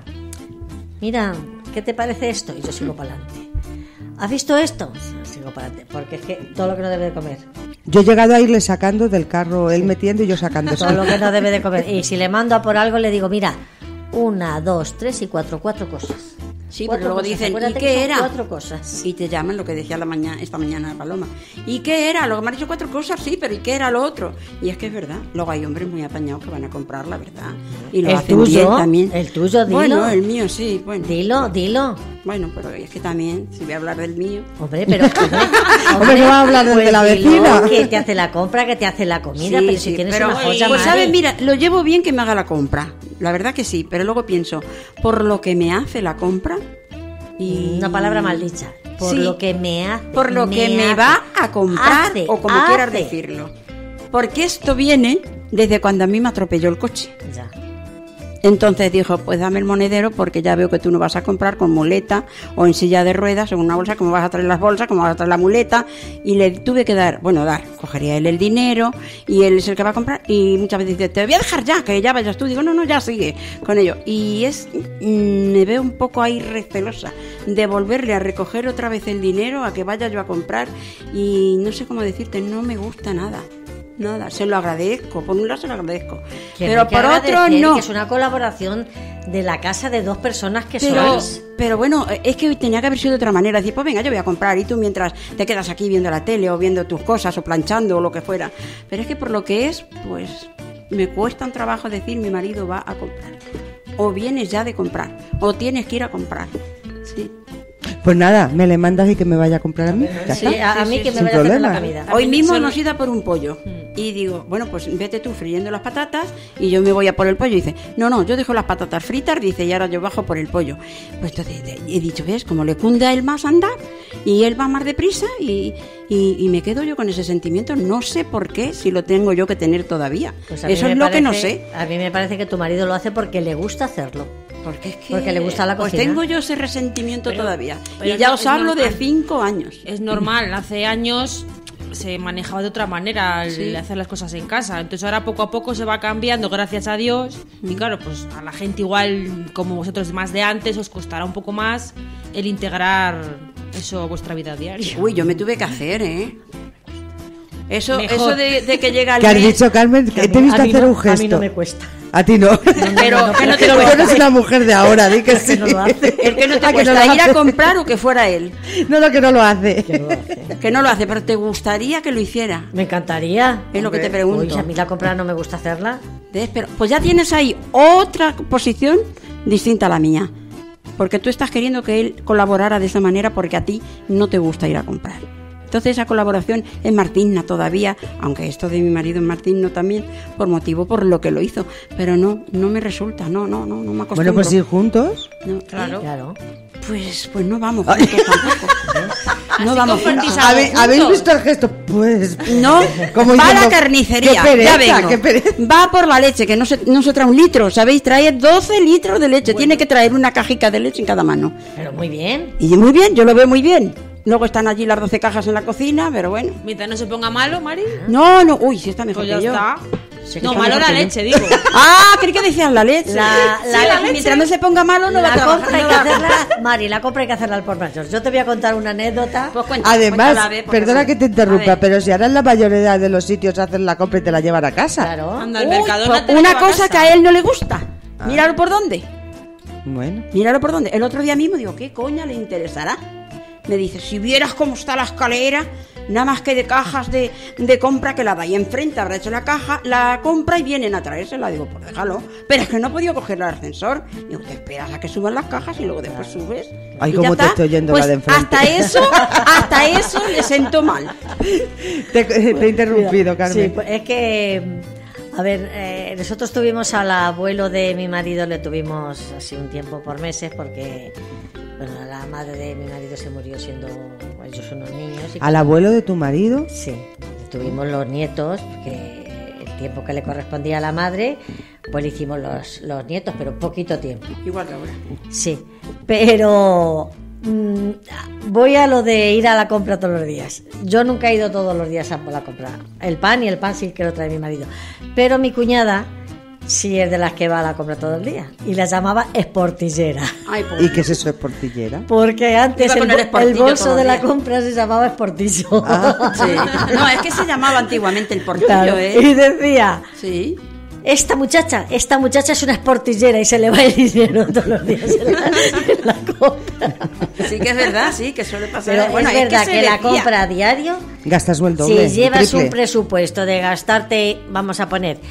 mira, ¿qué te parece esto? Y yo sigo para adelante. ¿Has visto esto? Sigo para adelante, porque es que todo lo que no debe de comer. Yo he llegado a irle sacando del carro, él metiendo y yo sacando. Todo lo que no debe de comer. Y si le mando a por algo, le digo, mira, una, dos, tres y cuatro, cuatro cosas. Sí, Cuatro pero luego cosas, dicen, ¿y acuérdate que qué son era? Cuatro cosas. Y te llaman lo que decía la mañana, esta mañana Paloma. ¿Y qué era? Lo que me han dicho cuatro cosas, sí, pero ¿y qué era lo otro? Y es que es verdad. Luego hay hombres muy apañados que van a comprar, la verdad. Y lo ¿El hacen tuyo? bien también. ¿El tuyo? Dilo. Bueno, el mío sí, bueno. Dilo, dilo. Bueno, pero es que también, si voy a hablar del mío. Hombre, pero... Hombre, Hombre, no va a hablar del de la dilo, vecina. que te hace la compra, que te hace la comida, Sí, pero si sí, tienes pero, una joya, pues Mari. sabes, mira, lo llevo bien que me haga la compra. La verdad que sí, pero luego pienso, por lo que me hace la compra... Y... Una palabra mal dicha. por Sí. lo que me hace. Por lo que me hace, va a comprar, hace, o como hace. quieras decirlo. Porque esto viene desde cuando a mí me atropelló el coche. Ya. Entonces dijo, pues dame el monedero porque ya veo que tú no vas a comprar con muleta o en silla de ruedas o en una bolsa, como vas a traer las bolsas, como vas a traer la muleta. Y le tuve que dar, bueno, dar, cogería él el dinero y él es el que va a comprar. Y muchas veces dice, te voy a dejar ya, que ya vayas tú. Digo, no, no, ya sigue con ello. Y es, mm, me veo un poco ahí recelosa de volverle a recoger otra vez el dinero, a que vaya yo a comprar. Y no sé cómo decirte, no me gusta nada. Nada, se lo agradezco, por un lado se lo agradezco, Que pero hay que por otro agradecer no. que es una colaboración de la casa de dos personas que Pero, sois. pero bueno, es que tenía que haber sido de otra manera. Decir, pues venga, yo voy a comprar y tú mientras te quedas aquí viendo la tele o viendo tus cosas o planchando o lo que fuera. Pero es que por lo que es, pues me cuesta un trabajo decir mi marido va a comprar. O vienes ya de comprar, o tienes que ir a comprar. Sí. Pues nada, me le mandas y que me vaya a comprar a mí. Ya Sí, está. a, a mí que me Sin vaya a hacer la problema. comida. Hoy mismo Son- hemos ido a por un pollo. Y digo, bueno, pues vete tú friendo las patatas y yo me voy a por el pollo. Y dice, no, no, yo dejo las patatas fritas, dice, y ahora yo bajo por el pollo. Pues entonces he dicho, ¿ves? Como le cunde a él más andar y él va más deprisa y, y, y me quedo yo con ese sentimiento. No sé por qué, si lo tengo yo que tener todavía. Pues a mí Eso me es lo que no parece- sé. A mí me parece que tu marido lo hace porque le gusta hacerlo. Porque es que Porque le gusta la pues cocina. tengo yo ese resentimiento Pero- todavía. pero Y ya no- os es hablo de normal. cinco años. Es normal, hace años se manejaba de otra manera el Sí. hacer las cosas en casa. Entonces ahora poco a poco se va cambiando, gracias a Dios. Y claro, pues a la gente igual, como vosotros más de antes, os costará un poco más el integrar eso a vuestra vida diaria. Uy, yo me tuve que hacer, ¿eh? Eso, Mejor. eso de, de que llega el ¿Qué has mes- dicho, Carmen? Que a Que mí- te he visto a mí hacer no- un gesto. A mí no me cuesta. A ti no. Pero que no te Pero tú cuesta. eres una mujer de ahora, di que sí. no lo hace. El que no te Ah, que cuesta no lo ir a hace. comprar o que fuera él. No, no, que no lo hace. Que no lo hace. Que no lo hace, pero te gustaría que lo hiciera. Me encantaría. Es lo que te Uy, pregunto. a mí la compra no me gusta hacerla. ¿Ves? Pero, pues ya tienes ahí otra posición distinta a la mía. Porque tú estás queriendo que él colaborara de esa manera porque a ti no te gusta ir a comprar. Entonces esa colaboración es Martina todavía, aunque esto de mi marido es Martín también, por motivo por lo que lo hizo. Pero no, no me resulta, no, no, no, no me acostumbro. Bueno, pues ir juntos. No, Claro. Claro. Pues, pues no vamos juntos tampoco. No Así vamos compartís juntos. algo ¿Habe- ¿Habéis juntos? visto el gesto? Pues No, como va a diciendo, la carnicería, qué pereza, ya vengo. qué pereza. Va por la leche, que no se, no se trae un litro, ¿sabéis? Trae doce litros de leche, tiene que traer una cajica de leche en cada mano. Pero muy bien. Y muy bien, yo lo veo muy bien. Luego están allí las doce cajas en la cocina, pero bueno. Mientras no se ponga malo, Mari, No, no, uy, sí está mejor pues ya que yo. está. Sí, que No, está malo mejor la que yo. leche, digo. Ah, creí que decías la leche. La- Sí, la la leche. Mientras no se ponga malo, no va a La trabajar. compra hay no que va a- hacerla, Mari, la compra hay que hacerla al por mayor. Yo te voy a contar una anécdota. Pues cuenta, Además, cuéntala, a ver, porque perdona sí. que te A interrumpa, ver. pero si ahora en la mayoría de los sitios hacen la compra y te la llevan a casa. Claro. Anda, al Uy, Mercadona pues te la una lleva a cosa casa. que a él no le gusta. Míralo por dónde. Bueno. Míralo por dónde. El otro día mismo digo, ¿qué coña le interesará? Me dice, si vieras cómo está la escalera, nada más que de cajas de, de compra que la da ahí enfrente, habrá hecho la caja, la compra y vienen a traérsela. Digo, pues déjalo. Pero es que no he podido coger el ascensor. Digo, te esperas a que suban las cajas y luego después subes. Ay, Y cómo ya te está. estoy oyendo Pues la de enfrente. hasta eso, hasta eso le sentó mal. Te, te he interrumpido, Sí, Carmen. pues es que, a ver, eh, nosotros tuvimos al abuelo de mi marido, le tuvimos así un tiempo por meses porque, bueno, la madre de mi marido se murió siendo ellos unos niños. Y ¿Al abuelo de tu marido? Sí, tuvimos los nietos, porque el tiempo que le correspondía a la madre, pues le hicimos los, los nietos, pero poquito tiempo. Igual que ahora. Sí, pero mm, voy a lo de ir a la compra todos los días. Yo nunca he ido todos los días a por la compra. El pan y el pan sí que lo trae mi marido. Pero mi cuñada sí es de las que va a la compra todo el día. Y la llamaba esportillera. Ay, ¿Y qué es eso, es portillera? Porque antes Iba el, con el bo- esportillo el bolso todo de el la día. compra se llamaba esportillo. Ah, sí. No, es que se llamaba antiguamente el portillo, Claro. ¿eh? Y decía, Sí. esta muchacha, esta muchacha es una esportillera y se le va el dinero todos los días en la, en la compra. Sí que es verdad, sí, que suele pasar. Pero Bueno, es verdad se que, la decía. compra a diario, Gastas el si doble. el llevas triple. un presupuesto de gastarte, vamos a poner,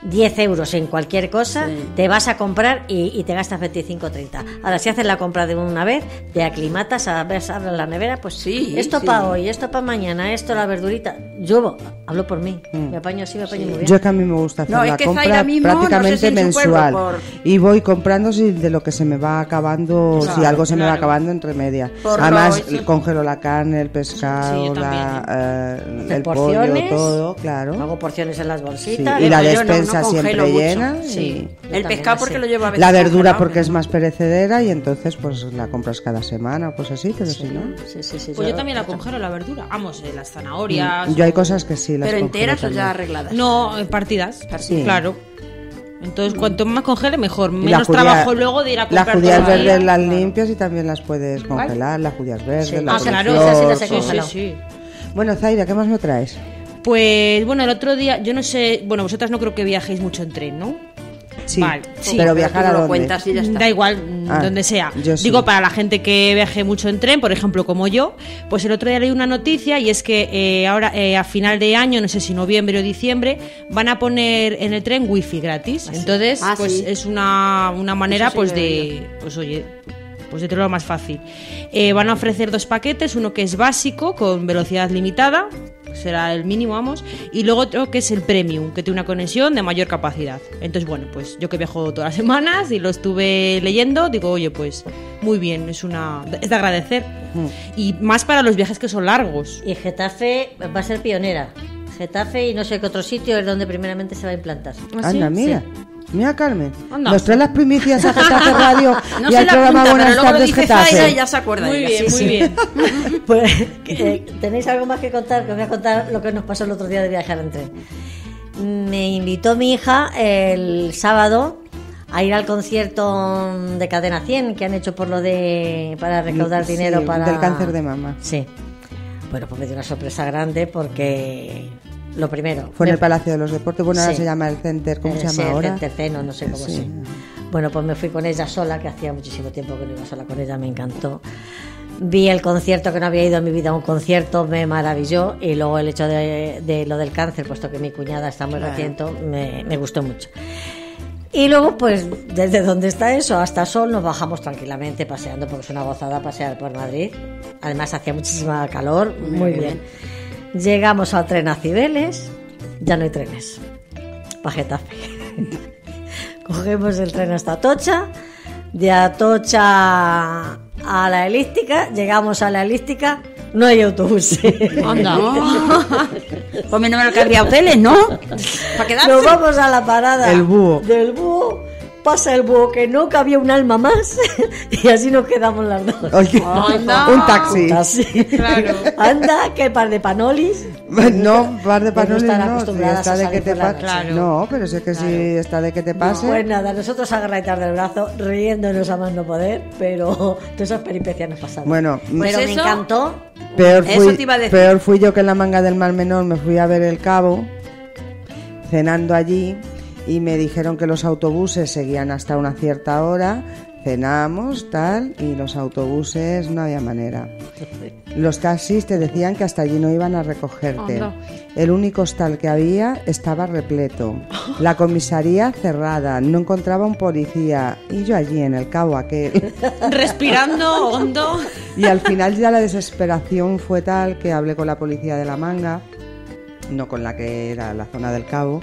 diez euros en cualquier cosa, Sí. te vas a comprar y, y te gastas veinticinco o treinta. Ahora, si haces la compra de una vez, te aclimatas, a ver, abres la nevera, pues Sí, esto sí. para hoy, esto para mañana, esto la verdurita. Yo hablo por mí, me apaño así, me apaño muy bien. Yo es que a mí me gusta hacer No, la es que compra Zaira mismo, no sé prácticamente si en su mensual. pueblo, por- Y voy comprando si de lo que se me va acabando, Claro, si algo se me va claro. acabando entre medias. Por lo Además, eso- congelo la carne, el Sí, pescado, yo la, eh, Hacer el porciones, pollo, todo, claro. Hago porciones en las Sí, bolsitas. y la Pero yo no- despensa no siempre congelo mucho. llena. Sí. y- Yo El también pescado así. porque lo llevo a veces La verdura congelado. porque es más perecedera y entonces pues la compras cada semana, pues así, pero si no. Sí, sí, sí, Pues yo también la congelo, la verdura. Vamos, eh, las zanahorias. Mm, Yo hay o- cosas que sí las Pero congelo enteras o también. ya arregladas. No, en partidas. Sí. Claro. Entonces, cuanto más congele, mejor. Y Menos las judías- trabajo luego de ir a comprar Las judías todo el día. verdes las limpias y también las puedes congelar, las judías verdes, Sí. las Ah, claro, coliflor, esas sí las he todo. Sí, sí, congelado. sí. Bueno, Zaira, ¿qué más me traes? Pues bueno, el otro día, yo no sé, bueno, vosotras no creo que viajéis mucho en tren, ¿no? Sí, Vale, sí, pero viajar tú a lo dónde. cuentas y ya está. Da igual, mm, Ah, donde sea. yo sí. Digo, para la gente que viaje mucho en tren, por ejemplo, como yo, pues el otro día leí una noticia y es que eh, ahora eh, a final de año, no sé si noviembre o diciembre, van a poner en el tren wifi gratis. Entonces, Ah, pues sí. es una, una manera Eso sí pues lo he de, pues oye, pues de tenerlo más fácil. Eh, van a ofrecer dos paquetes, uno que es básico con velocidad limitada, será el mínimo, vamos, y luego otro que es el premium, que tiene una conexión de mayor capacidad. Entonces, bueno, pues yo que viajo todas las semanas y lo estuve leyendo, digo, oye, pues muy bien, es una es de agradecer. Y más para los viajes que son largos. Y Getafe va a ser pionera. Getafe y no sé qué otro sitio es donde primeramente se va a implantar. Anda, mira. Mira, Carmen. Anda. Nos trae las primicias a Getafe Radio No y se al la programa apunta, Buenas pero luego lo tardes, dice Zaira Getafe. y ya se acuerda. Muy ella. bien, Sí, muy sí. bien. Pues, eh, ¿tenéis algo más que contar? Que os voy a contar lo que nos pasó el otro día de viajar en tren. Me invitó mi hija el sábado a ir al concierto de Cadena cien que han hecho por lo de para recaudar Sí, dinero para del cáncer de mama. Sí. Bueno, pues me dio una sorpresa grande porque lo primero Fue en me- el Palacio de los Deportes. Bueno, ahora Sí. se llama el Center. ¿Cómo Eh, se sí, llama el ahora? Center Ceno, no sé cómo Sí. se Bueno, pues me fui con ella sola, que hacía muchísimo tiempo que no iba sola con ella, me encantó. Vi el concierto, que no había ido en mi vida a un concierto, me maravilló. Y luego el hecho de, de lo del cáncer, puesto que mi cuñada está muy Claro. reciente, me, me gustó mucho. Y luego, pues, desde donde está eso hasta Sol, nos bajamos tranquilamente paseando, porque es una gozada pasear por Madrid. Además, hacía muchísima calor, muy bien. Llegamos al tren a Cibeles, ya no hay trenes, para Getafe. Cogemos el tren hasta Atocha, de Atocha a la elíptica, llegamos a la elíptica, no hay autobús. Anda. Pues menos mal que había hoteles, ¿no? Para quedarse. Nos vamos a la parada El búho. del búho, pasa el búho, que no cabía un alma más, y así nos quedamos las dos. Oye, Anda. un taxi. Un taxi. Claro. Anda, que par de panolis. No, par de panoles estar no. Si acostumbradas está a de salir que te por la pase. noche. No, pero si es que si está de que te pase. Pues nada, nosotros agarraditas del brazo, riéndonos a más no poder, pero todas esas peripecias nos pasaron. Bueno, pero Pues me eso- encantó. Peor Eso fui, te iba a decir. peor fui yo que en la Manga del Mar Menor me fui a ver el Cabo, cenando allí, y me dijeron que los autobuses seguían hasta una cierta hora, cenamos, tal, y los autobuses no había manera. Los taxis te decían que hasta allí no iban a recogerte. Anda. El único hostal que había estaba repleto. La comisaría cerrada, no encontraba un policía, y yo allí en el Cabo aquel. Respirando hondo. Y al final ya la desesperación fue tal que hablé con la policía de la Manga, no con la que era la zona del Cabo,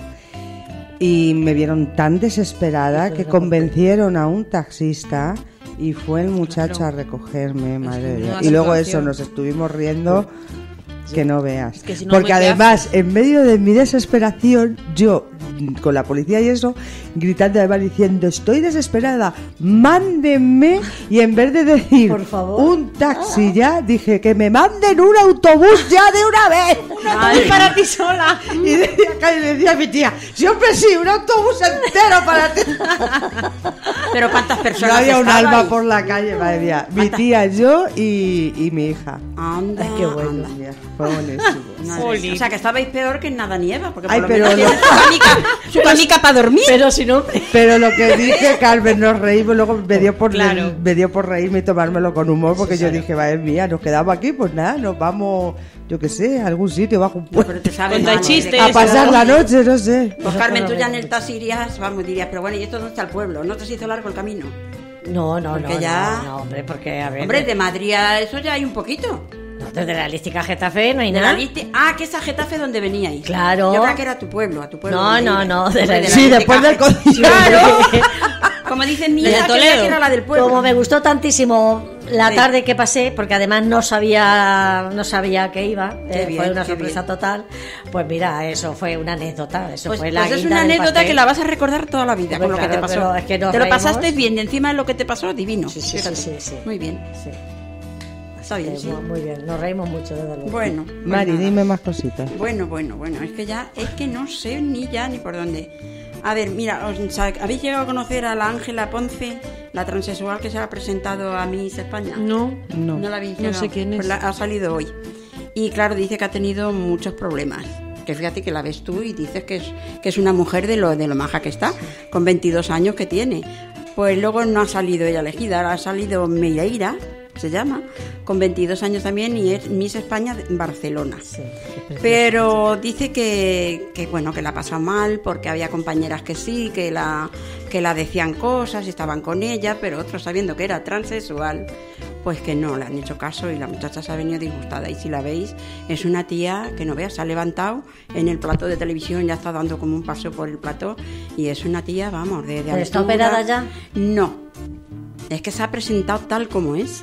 y me vieron tan desesperada que convencieron a un taxista y fue el muchacho a recogerme, madre de Dios. menuda Y luego situación. eso, nos estuvimos riendo que no veas. que si no, Porque ¿qué además, en medio de mi desesperación, yo, con la policía y eso, gritando además diciendo, estoy desesperada, mándenme. Y en vez de decir Por favor. un taxi ya, dije que me manden un autobús ya de una vez. Ay, para ti sola. Y decía, y decía mi tía, siempre sí, un autobús entero para ti. Pero ¿cuántas No personas había un estaban alma ahí? por la calle, madre mía. Mi tía, yo y, y mi hija. Anda, Ay, qué bueno. anda. Mira. Fue buenísimo. Madre. O sea, que estabais peor que en Nada Nieva, porque por Ay, lo pero menos no. tienes su canica, su canica para dormir. Pero si no... Pero lo que dije, Carmen, nos reímos, luego me dio por, Claro. me dio por reírme y tomármelo con humor, porque yo dije, madre mía, nos quedamos aquí, pues nada, nos vamos, yo qué sé, a algún sitio bajo un puente. Pero te sabe Contáis mal, chistes. A pasar la noche, no sé. Pues Carmen, tú ya en el taxi irías, vamos, dirías, pero bueno, ¿y esto dónde está el pueblo? ¿No te se hizo largo el camino? No, no, Porque no, ya- no, no, hombre, porque a ver... Hombre, de Madrid a eso ya hay un poquito. no, desde la Lística a Getafe no hay De nada. la Listi- Ah, que esa Getafe donde veníais. Claro. Yo creo que era tu pueblo, a tu pueblo. No, donde no, ibas. no, de Hombre, la- Sí, Lística. después del concierto. Claro. Como dicen mi De hija, Toledo. creía que era la del pueblo. Como me gustó tantísimo la Sí. tarde que pasé, porque además no sabía no sabía que iba, Qué eh, bien, fue una qué sorpresa bien. total. Pues mira, eso fue una anécdota, eso Pues, fue la pues es guinda una del anécdota pastel. que la vas a recordar toda la vida Hombre, con lo que claro, te pasó. pero es que nos te lo reímos. pasaste bien, y encima de lo que te pasó, divino. Sí, sí, Fíjate. sí, sí, sí. Muy bien. Sí. Está bien, Eh, sí. mu- Muy bien, nos reímos mucho, desde luego. Bueno, pues Mari, nada. dime más cositas. Bueno, bueno, bueno, es que ya, es que no sé ni ya ni por dónde. A ver, mira, os, sa- ¿habéis llegado a conocer a la Ángela Ponce, la transexual que se ha presentado a Miss España? No, No. No la habéis No llegado. sé quién es. Pues la- ha salido hoy. Y claro, dice que ha tenido muchos problemas. Que fíjate que la ves tú y dices que es, que es una mujer de lo, de lo maja que está, con veintidós años que tiene. Pues luego no ha salido ella elegida, ahora ha salido Meireira, se llama, con veintidós años también y es Miss España en Barcelona. Sí, qué precioso. Pero dice que, que bueno, que la ha pasado mal porque había compañeras que sí, que la, que la decían cosas y estaban con ella, pero otros sabiendo que era transexual, pues que no le han hecho caso y la muchacha se ha venido disgustada. Y si la veis, es una tía que no veas, se ha levantado en el plató de televisión, ya está dando como un paseo por el plató y es una tía, vamos, de, de ¿Pero está altura. operada ya? No, es que se ha presentado tal como es.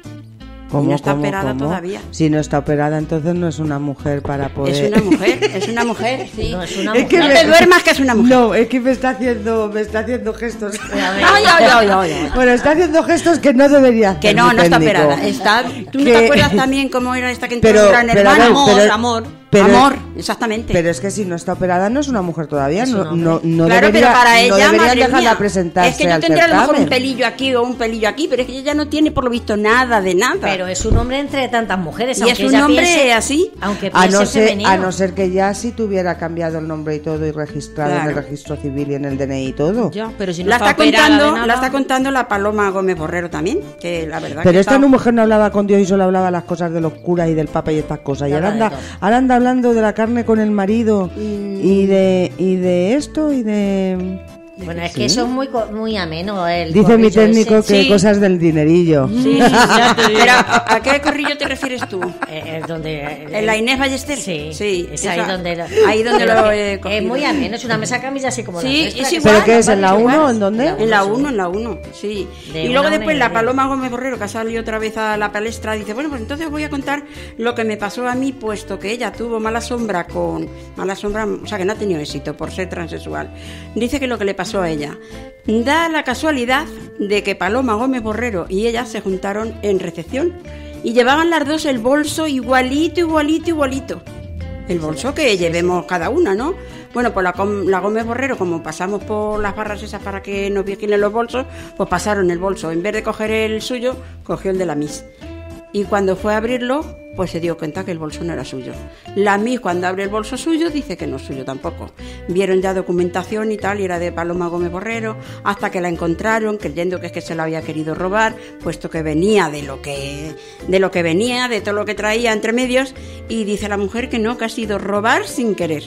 ¿Cómo, no está cómo, operada cómo? todavía. Si no está operada, entonces no es una mujer para poder... Es una mujer, es una mujer, sí. No, es una Es que No mujer. te duermas que es una mujer. No, es que me está haciendo, me está haciendo gestos. Ay, ay, ay, ay, ay. Bueno, está haciendo gestos que no debería hacer. Que no, mi no está técnico. operada. Está, ¿tú no Que- te acuerdas también cómo era esta que entró Pero- en Gran pero, a ver, Hermano? pero- amor. pero- Amor, exactamente. Pero es que si no está operada no es una mujer todavía, Es un no, hombre. no, no claro, debería, pero para no ella, deberían madre dejarla mía, presentarse es que yo al tendría a lo mejor un certamen. pelillo aquí o un pelillo aquí, pero es que ella no tiene por lo visto nada de nada. Pero es un hombre entre tantas mujeres. Y aunque es un ella hombre piense- así. Aunque A piense no, ser, femenino. a no ser que ya sí tuviera cambiado el nombre y todo y registrado en el Claro. registro civil y en el D N I y todo. Ya, pero si no la está, está operada contando, de nada. la está contando la Paloma Gómez Borrero también, que la verdad Pero que esta está- mujer no hablaba con Dios y solo hablaba las cosas de los curas y del papa y estas cosas. Y ahora Habla de anda, todo. ahora anda hablando de la carne con el marido Mm. y de y de esto y de... Bueno, es Sí. que eso es muy, co- muy ameno. El Dice mi corrillo técnico ese. que Sí. cosas del dinerillo. Sí, sí, ya te digo. Pero, ¿a a qué corrillo te refieres tú? Eh, es donde, eh, ¿En la Inés Ballester? Sí, sí. es esa- ahí donde, ahí donde pero lo que he es cogido. muy ameno, es una mesa camilla así como la Sí, nuestra, es que igual. ¿Pero qué es, en la igual. uno? ¿En dónde? En la uno, en la uno, sí. De Y luego una después hora la y media. Paloma Gómez Borrero, que ha salido otra vez a la palestra, dice, bueno, pues entonces voy a contar lo que me pasó a mí, puesto que ella tuvo mala sombra con... Mala sombra, o sea, que no ha tenido éxito por ser transexual. Dice que lo que le pasó a ella. Da la casualidad de que Paloma Gómez Borrero y ella se juntaron en recepción y llevaban las dos el bolso igualito, igualito, igualito. El bolso que llevemos cada una, ¿no? Bueno, pues la, com- la Gómez Borrero, como pasamos por las barras esas para que nos vigilen los bolsos, pues pasaron el bolso. En vez de coger el suyo, cogió el de la Miss. Y cuando fue a abrirlo, pues se dio cuenta que el bolso no era suyo. La Miss, cuando abre el bolso suyo, dice que no es suyo tampoco. Vieron ya documentación y tal, y era de Paloma Gómez Borrero, hasta que la encontraron, creyendo que es que se la había querido robar, puesto que venía de lo que, de lo que venía, de todo lo que traía entre medios, y dice la mujer que no, que ha sido robar sin querer.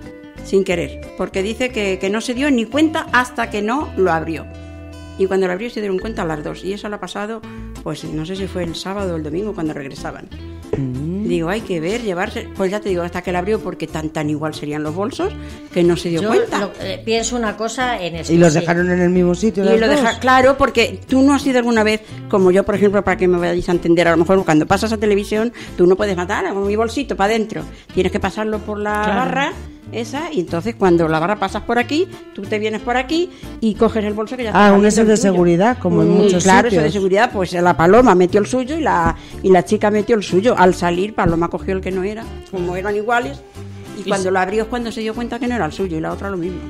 Sin querer, porque dice que, que no se dio ni cuenta hasta que no lo abrió. Y cuando lo abrió se dieron cuenta las dos. Y eso lo ha pasado, pues no sé si fue el sábado o el domingo cuando regresaban. Mm. Digo, hay que ver, llevarse... Pues ya te digo, hasta que la abrió, porque tan tan igual serían los bolsos, que no se dio Yo cuenta. lo- eh, pienso una cosa en esto. Y los sí. dejaron en el mismo sitio. Y las lo dos. deja claro, porque tú no has ido alguna vez, como yo, por ejemplo, para que me vayáis a entender, a lo mejor cuando pasas a televisión, tú no puedes matar con mi bolsito para adentro. Tienes que pasarlo por la Claro. barra esa, y entonces cuando la barra pasas por aquí, tú te vienes por aquí y coges el bolso que ya está Ah, un saliendo eso el de tuyo. seguridad, como en Mm, muchos claro, eso de sitios. seguridad, pues la Paloma metió el suyo y la, y la chica metió el suyo. Al salir, Paloma cogió el que no era, como eran iguales, y cuando lo abrió es cuando se dio cuenta que no era el suyo, y la otra lo mismo.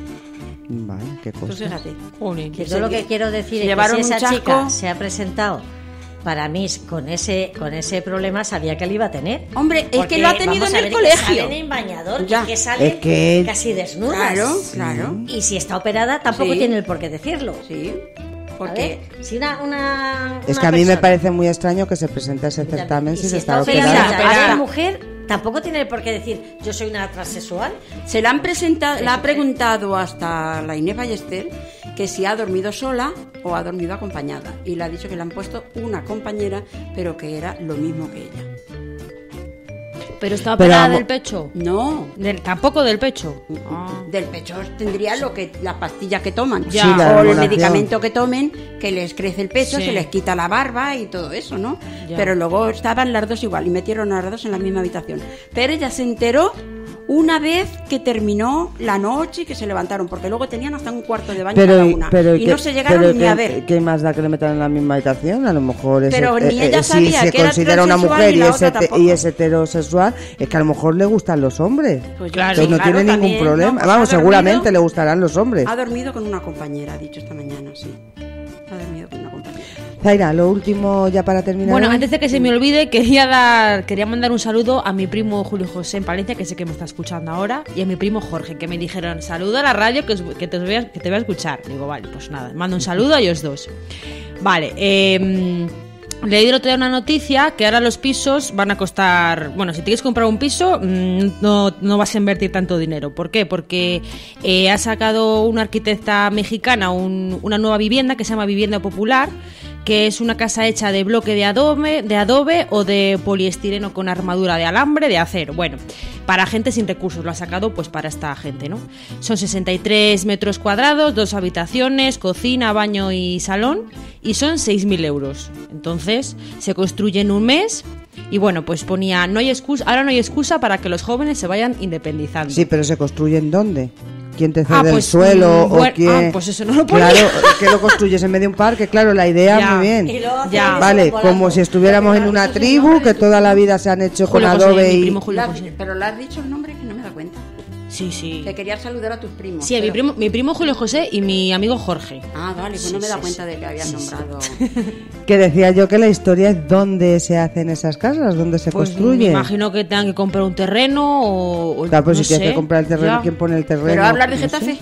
Vale, qué Pues cosa. fíjate. Joder. Que yo lo que quiero decir es que Llevaron si un esa chasco. chica se ha presentado para mí con ese con ese problema sabía que lo iba a tener. Hombre, es Porque que lo ha tenido vamos en a el ver, colegio. Que salen en bañador, Ya. que salen Es que- casi desnudas. Claro, claro. Y si está operada tampoco Sí. tiene el por qué decirlo. Sí. Porque si una, una, Es una que a mí me persona- parece muy extraño que se presente ese certamen y si si se está está operada, operada. ya es mujer, tampoco tiene por qué decir yo soy una transexual. Se la han presentado, la ha preguntado hasta la Inés Ballester que si ha dormido sola o ha dormido acompañada. Y le ha dicho que le han puesto una compañera, pero que era lo mismo que ella. ¿Pero está Pero operada vamos- del pecho? No. Del, tampoco del pecho. Del pecho tendría lo que las pastillas que toman. Ya. Sí, la o el hormonación. medicamento que tomen, que les crece el pecho, Sí. se les quita la barba y todo eso, ¿no? Ya. Pero luego estaban las dos igual y metieron a las dos en la misma habitación. Pero ella se enteró una vez que terminó la noche y que se levantaron, porque luego tenían hasta un cuarto de baño Pero, cada una. pero y ¿qué- no se llegaron pero ni qué- a ver. ¿Qué más da que le metan en la misma habitación? A lo mejor es, Pero eh, ni eh, ella si sabía se que era considera una transexual mujer ni y la es, otra hete- tampoco. y es heterosexual, es que a lo mejor le gustan los hombres. Pues claro, Entonces no claro, tiene ningún también, problema. no, pues Vamos, ha dormido- seguramente le gustarán los hombres. Ha dormido con una compañera, ha dicho esta mañana, sí. Ha dormido con una compañera. Zaira, lo último ya para terminar. Bueno, hoy. antes de que se me olvide, quería dar, quería mandar un saludo a mi primo Julio José en Palencia, que sé que me está escuchando ahora, y a mi primo Jorge, que me dijeron, saludo a la radio que, os- que, te, voy a, que te voy a escuchar. Digo, vale, pues nada, mando un saludo a ellos dos. Vale, eh, leí el otro día una noticia que ahora los pisos van a costar, bueno, si te quieres comprar un piso, mm, no, no vas a invertir tanto dinero. ¿Por qué? Porque eh, ha sacado una arquitecta mexicana un- una nueva vivienda que se llama Vivienda Popular, que es una casa hecha de bloque de adobe, de adobe o de poliestireno con armadura de alambre, de acero. Bueno, para gente sin recursos, lo ha sacado pues para esta gente, ¿no? Son sesenta y tres metros cuadrados, dos habitaciones, cocina, baño y salón, y son seis mil euros. Entonces, se construye en un mes. Y bueno, pues ponía, no hay excusa, ahora no hay excusa para que los jóvenes se vayan independizando. Sí, pero se construyen ¿dónde? ¿Quién te cede Ah, pues, el suelo? mm, o bueno, quién... ah, pues eso no lo ponía. Claro, que lo construyes en medio de un parque, claro, la idea Ya. muy bien. Y luego Ya. hacen Vale, eso como volando. si estuviéramos en una tribu que toda la vida se han hecho con Julio José, adobe mi y... primo Julio La- José. pero le has dicho el nombre que no me da cuenta. Sí, sí. Que querías saludar a tus primos. Sí, a mi pero- primo, mi primo Julio José y mi amigo Jorge. Ah, vale, pues Sí, no me da sí, cuenta sí. de que habías Sí, sí. nombrado. Que decía yo que la historia es dónde se hacen esas casas, dónde se Pues me construyen. imagino que tengan que comprar un terreno o... o Claro, pues no si tienes sé, que comprar el terreno, ya. ¿quién pone el terreno? ¿Pero hablar de No sé. Getafe?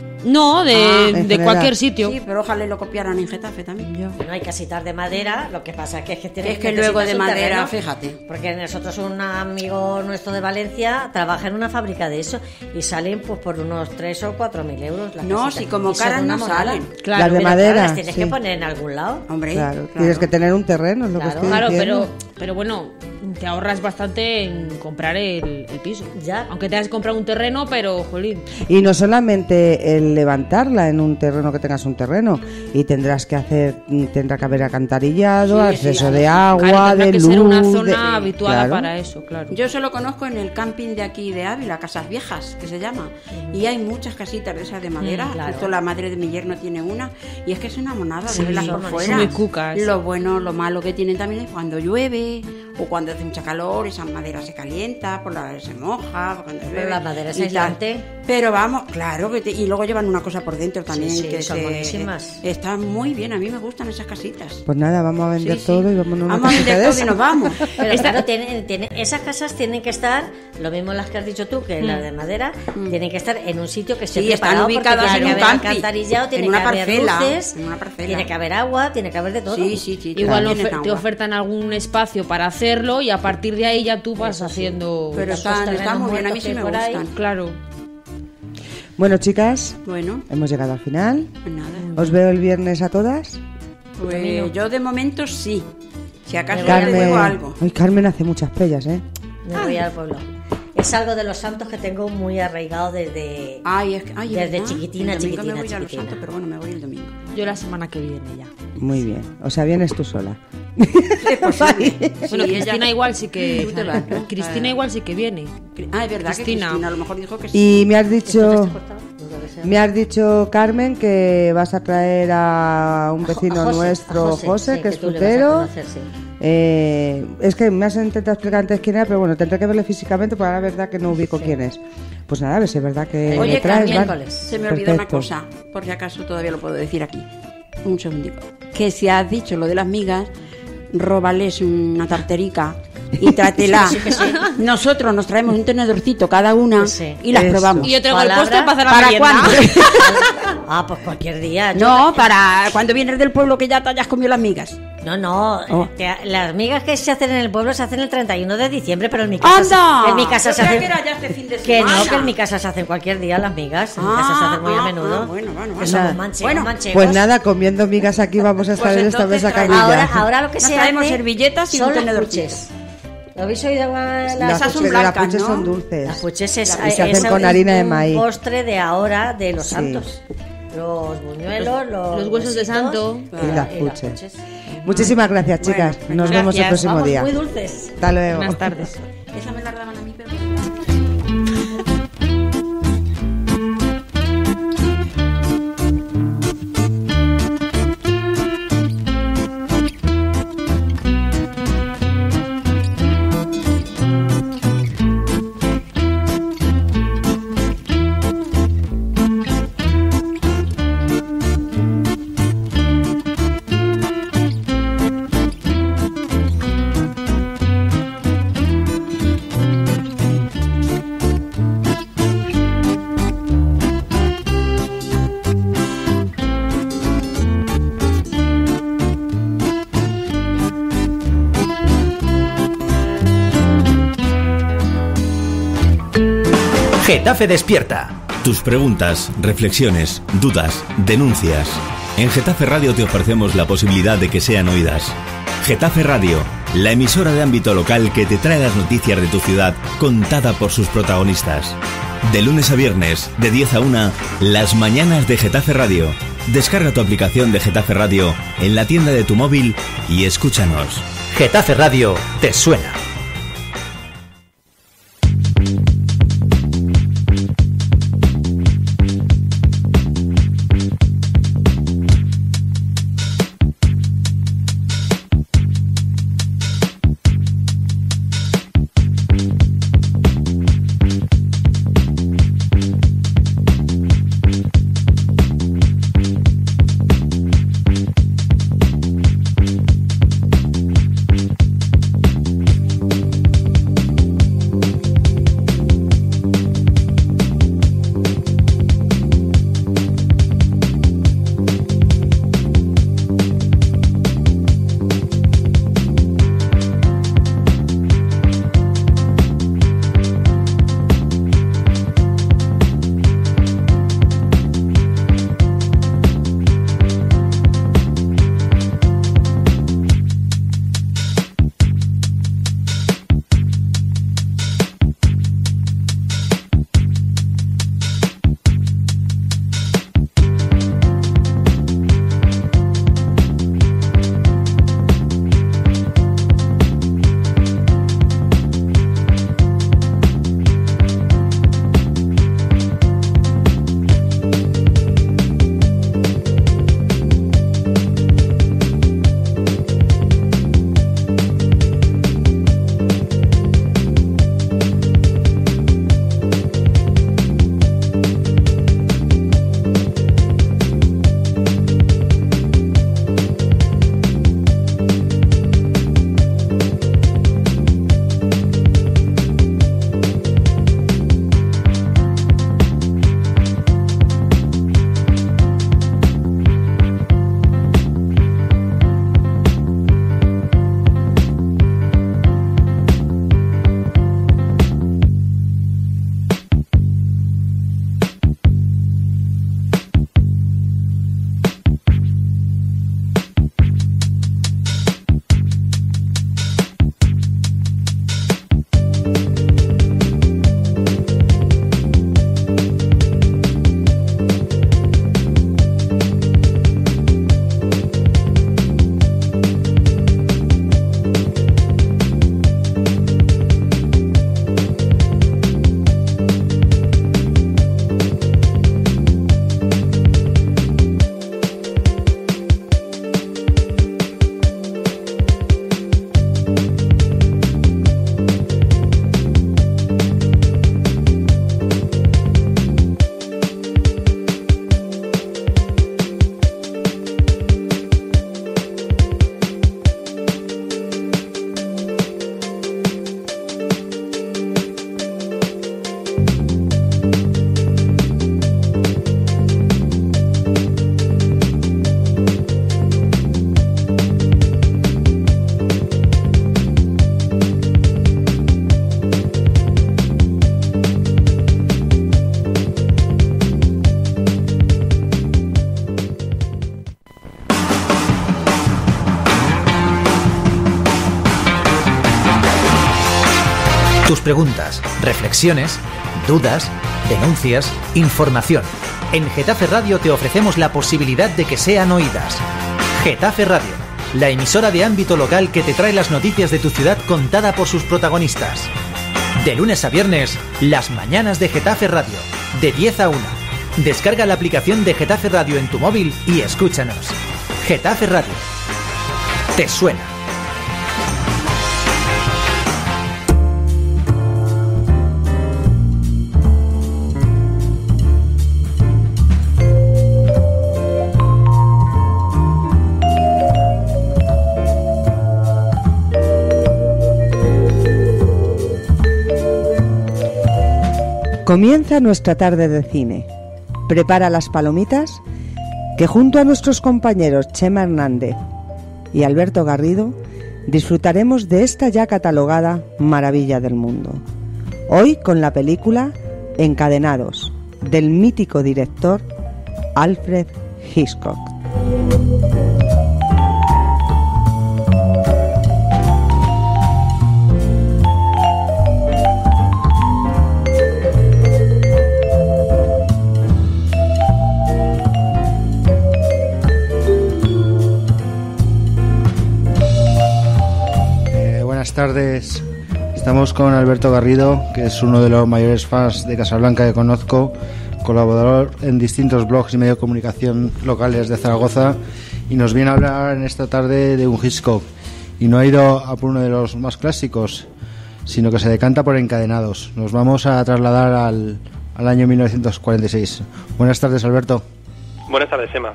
No, de, Ah, en de general. cualquier sitio. Sí, pero ojalá lo copiaran en Getafe también. No hay casitas de madera, lo que pasa es que es que tiene Es que luego de necesitas un madera, terreno, fíjate. Porque nosotros un amigo nuestro de Valencia trabaja en una fábrica de eso y salen pues por unos tres o cuatro mil euros. Las No, casitas. si como Y son caras una no monada. salen. Claro, Las de Pero madera, claro, las tienes sí. que poner en algún lado. Hombre, Claro, claro. tienes que tener un terreno, es lo Claro, que estoy Claro, diciendo. pero, pero bueno, te ahorras bastante en comprar el, el piso. Ya. Aunque tengas que comprar un terreno, pero, jolín. Y no solamente el levantarla en un terreno que tengas un terreno, y tendrás que hacer, tendrá que haber acantarillado, Sí, acceso claro. de agua, Claro, tendrá de que luz. ser una de- zona habituada Claro. para eso, claro. Yo solo conozco en el camping de aquí de Ávila, Casas Viejas, que se llama. Y hay muchas casitas de esas de madera. Mm, claro. Justo la madre de mi yerno tiene una. Y es que es una monada Sí, de verlas son por muy fuera. cucas. Lo bueno, lo malo que tienen también es cuando llueve o cuando hace mucha calor, esa madera se calienta, por la se moja, cuando llueve. la madera es y tal. aislante. Pero vamos, claro que te- y luego llevan una cosa por dentro también Sí, sí, que son se- buenísimas. están muy bien, a mí me gustan esas casitas. Pues nada, vamos a vender Sí, sí. todo y vámonos a una Vamos a casita vender de todo y esas. nos vamos. Pero Esta- claro, tienen, tienen- esas casas tienen que estar, lo mismo las que has dicho tú, que las de madera, tienen que estar en un sitio que esté Sí, están preparado porque ubicadas tiene en que un haber campi, alcantarillado, tiene en una que haber parcela, luces, en una parcela. tiene que haber agua, tiene que haber de todo. Sí, sí, sí. Igual tienen ofer- te agua. ofertan algún espacio para hacerlo y a partir de ahí ya tú vas Eso sí. haciendo... Pero Los están, terrenos están muy bien, a mí muertos sí que me por ahí. gustan. Claro. Bueno, chicas, Bueno, hemos llegado al final. pues nada. Os veo el viernes a todas. Pues yo de momento sí. Si acaso te Carmen, debo algo. Ay, Carmen hace muchas pellas, ¿eh? Me voy al pueblo. Es algo de los santos que tengo muy arraigado desde, Ay, es que, ay, es desde verdad. chiquitina, El domingo chiquitina, me voy a los chiquitina. Santos, pero bueno, me voy el domingo. Yo la semana que viene ya. Muy bien. O sea, vienes tú sola. Es posible. Bueno, Sí, Cristina ella- igual sí que... Tú te vas, ¿no? Cristina Ah. igual sí que viene. Ah, es verdad Cristina. que Cristina a lo mejor dijo que sí. Y me has ¿Esto te dicho, está cortado? No creo que sea. me has dicho, Carmen, que vas a traer a un A vecino José, nuestro, a José, José, sí, que es tú le vas a frutero. conocer, sí. Eh, es que me has intentado explicar antes quién era, pero bueno, tendré que verle físicamente, porque ahora es verdad que no ubico quién es. Pues nada, a ver si es verdad que Oye, me traes, Carmen, ¿vale? se me olvidó una Perfecto. cosa, por si acaso todavía lo puedo decir aquí. Un segundito. Que si has dicho lo de las migas, róbales una tarterica y trátela. Sí, sí, sí. Nosotros nos traemos un tenedorcito cada una Sí. y las Eso. probamos. Y yo traigo el Palabra. postre para hacer la ¿Para merienda. cuándo? Ah, pues cualquier día. Yo- No, para cuando vienes del pueblo que ya te hayas comido las migas. No, no, Oh. te- las migas que se hacen en el pueblo se hacen el treinta y uno de diciembre, pero en mi casa, ¡Anda! se, en mi casa Yo se creía hacen... que era ya este fin de Que no, semana. que en mi casa se hacen cualquier día las migas, en mi casa se hacen muy a Ah, menudo. ah, bueno, bueno, Que bueno. somos Nada. manchegos, Bueno, manchegos. Pues nada, comiendo migas aquí vamos a estar Pues en esta entonces mesa traemos- camilla. Ahora, ahora lo que Nos se traemos hace servilletas y son un las tenedorcito. puches. ¿Lo habéis oído? Las, Las Esas son puches- las blancas, puches ¿no? son dulces. las puches es, Y se hacen es con un- harina de un maíz. postre de ahora de los Sí. santos. Los buñuelos, los, los huesos de huesitos santo. Y las puches. Muchísimas gracias, chicas. Bueno, Nos vemos el gracias. próximo Vamos, día. muy dulces. Hasta luego. Buenas tardes. Esa me la daban a mí, pero... Getafe Despierta. Tus preguntas, reflexiones, dudas, denuncias. En Getafe Radio te ofrecemos la posibilidad de que sean oídas. Getafe Radio, la emisora de ámbito local que te trae las noticias de tu ciudad contada por sus protagonistas. De lunes a viernes, de diez a una, las mañanas de Getafe Radio. Descarga tu aplicación de Getafe Radio en la tienda de tu móvil y escúchanos. Getafe Radio te suena. Tus preguntas, reflexiones, dudas, denuncias, información. En Getafe Radio te ofrecemos la posibilidad de que sean oídas. Getafe Radio, la emisora de ámbito local que te trae las noticias de tu ciudad contada por sus protagonistas. De lunes a viernes, las mañanas de Getafe Radio, de diez a una. Descarga la aplicación de Getafe Radio en tu móvil y escúchanos. Getafe Radio. ¿Te suena? Comienza nuestra tarde de cine. Prepara las palomitas, que junto a nuestros compañeros Chema Hernández y Alberto Garrido disfrutaremos de esta ya catalogada maravilla del mundo. Hoy con la película Encadenados, del mítico director Alfred Hitchcock. Buenas tardes, estamos con Alberto Garrido, que es uno de los mayores fans de Casablanca que conozco, colaborador en distintos blogs y medios de comunicación locales de Zaragoza, y nos viene a hablar en esta tarde de un Hitchcock, y no ha ido a por uno de los más clásicos, sino que se decanta por Encadenados. Nos vamos a trasladar al, al año mil novecientos cuarenta y seis. Buenas tardes, Alberto. Buenas tardes, Emma.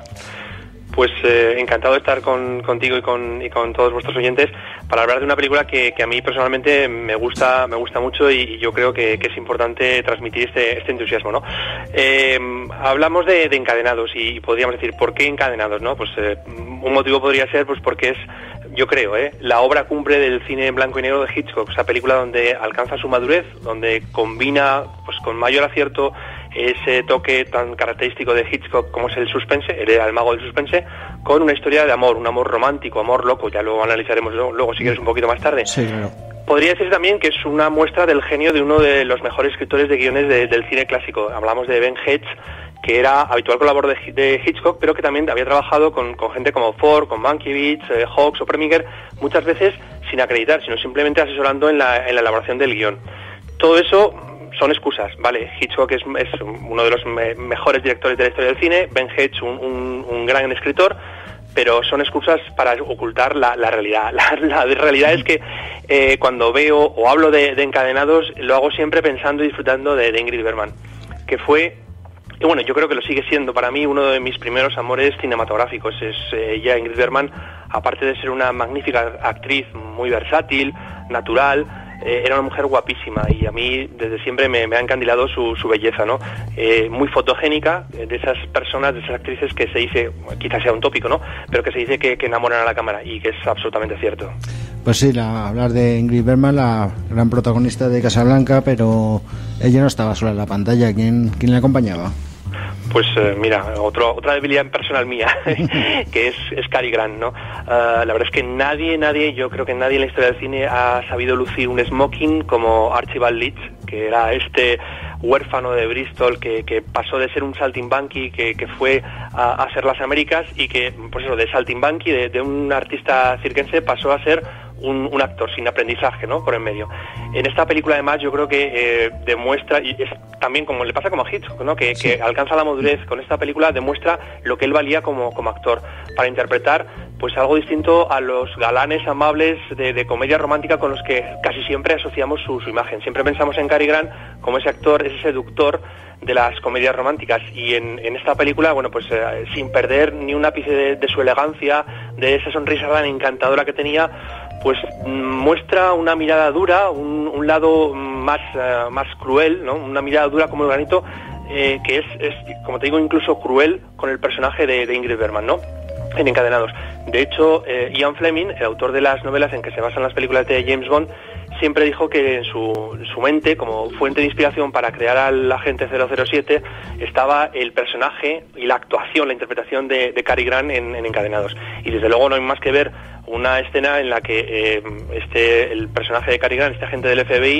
Pues eh, encantado de estar con, contigo y con, y con todos vuestros oyentes para hablar de una película que, que a mí personalmente me gusta me gusta mucho y, y yo creo que, que es importante transmitir este, este entusiasmo, ¿no? Eh, hablamos de, de Encadenados y podríamos decir, ¿por qué Encadenados, no? Pues eh, un motivo podría ser pues porque es, yo creo, ¿eh? la obra cumbre del cine en blanco y negro de Hitchcock, esa película donde alcanza su madurez, donde combina pues con mayor acierto ese toque tan característico de Hitchcock como es el suspense, él era el mago del suspense, con una historia de amor, un amor romántico, amor loco, ya lo analizaremos luego, luego si quieres un poquito más tarde. Sí, claro. Podría decir también que es una muestra del genio de uno de los mejores escritores de guiones de, del cine clásico. Hablamos de Ben Hecht, que era habitual colaborador de, de Hitchcock, pero que también había trabajado con, con gente como Ford, con Mankiewicz, eh, Hawks o Preminger, muchas veces sin acreditar, sino simplemente asesorando en la, en la elaboración del guión. Todo eso son excusas, ¿vale? Hitchcock es, es uno de los me, mejores directores de la historia del cine, Ben Hecht un, un, un gran escritor, pero son excusas para ocultar la, la realidad. La, la realidad es que eh, cuando veo o hablo de, de Encadenados, lo hago siempre pensando y disfrutando de, de Ingrid Bergman, que fue, y bueno, yo creo que lo sigue siendo para mí uno de mis primeros amores cinematográficos. Es eh, ella, Ingrid Bergman, aparte de ser una magnífica actriz, muy versátil, natural, Eh, era una mujer guapísima y a mí desde siempre me, me ha encandilado su, su belleza, ¿no? Eh, muy fotogénica, eh, de esas personas, de esas actrices que se dice, quizás sea un tópico, ¿no? Pero que se dice que, que enamoran a la cámara y que es absolutamente cierto. Pues sí, la, hablar de Ingrid Bergman, la gran protagonista de Casablanca, pero ella no estaba sola en la pantalla. ¿Quién, quién le acompañaba? Pues eh, mira, otro, otra debilidad personal mía, que es, es Cary Grant, ¿no? Uh, la verdad es que nadie, nadie, yo creo que nadie en la historia del cine ha sabido lucir un smoking como Archibald Leach, que era este huérfano de Bristol que, que pasó de ser un saltimbanqui que, que fue a, a ser las Américas y que, pues eso, de saltimbanqui, de, de un artista circense, pasó a ser un, un actor sin aprendizaje, ¿no? Por en medio. En esta película, además, yo creo que eh, demuestra, y es también como le pasa como a Hitchcock, ¿no? Que, sí. que alcanza la madurez con esta película, demuestra lo que él valía como, como actor para interpretar pues algo distinto a los galanes amables de, de comedia romántica con los que casi siempre asociamos su, su imagen. Siempre pensamos en Cary Grant como ese actor, ese seductor de las comedias románticas, y en, en esta película, bueno, pues eh, sin perder ni un ápice de, de su elegancia, de esa sonrisa tan encantadora que tenía, pues muestra una mirada dura, un, un lado más, uh, más cruel, ¿no? Una mirada dura como el granito, eh, que es, es, como te digo, incluso cruel con el personaje de, de Ingrid Bergman, ¿no? En Encadenados. De hecho, eh, Ian Fleming, el autor de las novelas en que se basan las películas de James Bond, siempre dijo que en su, en su mente, como fuente de inspiración para crear al agente cero cero siete, estaba el personaje y la actuación, la interpretación de, de Cary Grant en, en Encadenados. Y desde luego no hay más que ver una escena en la que eh, este el personaje de Cary Grant, este agente del F B I,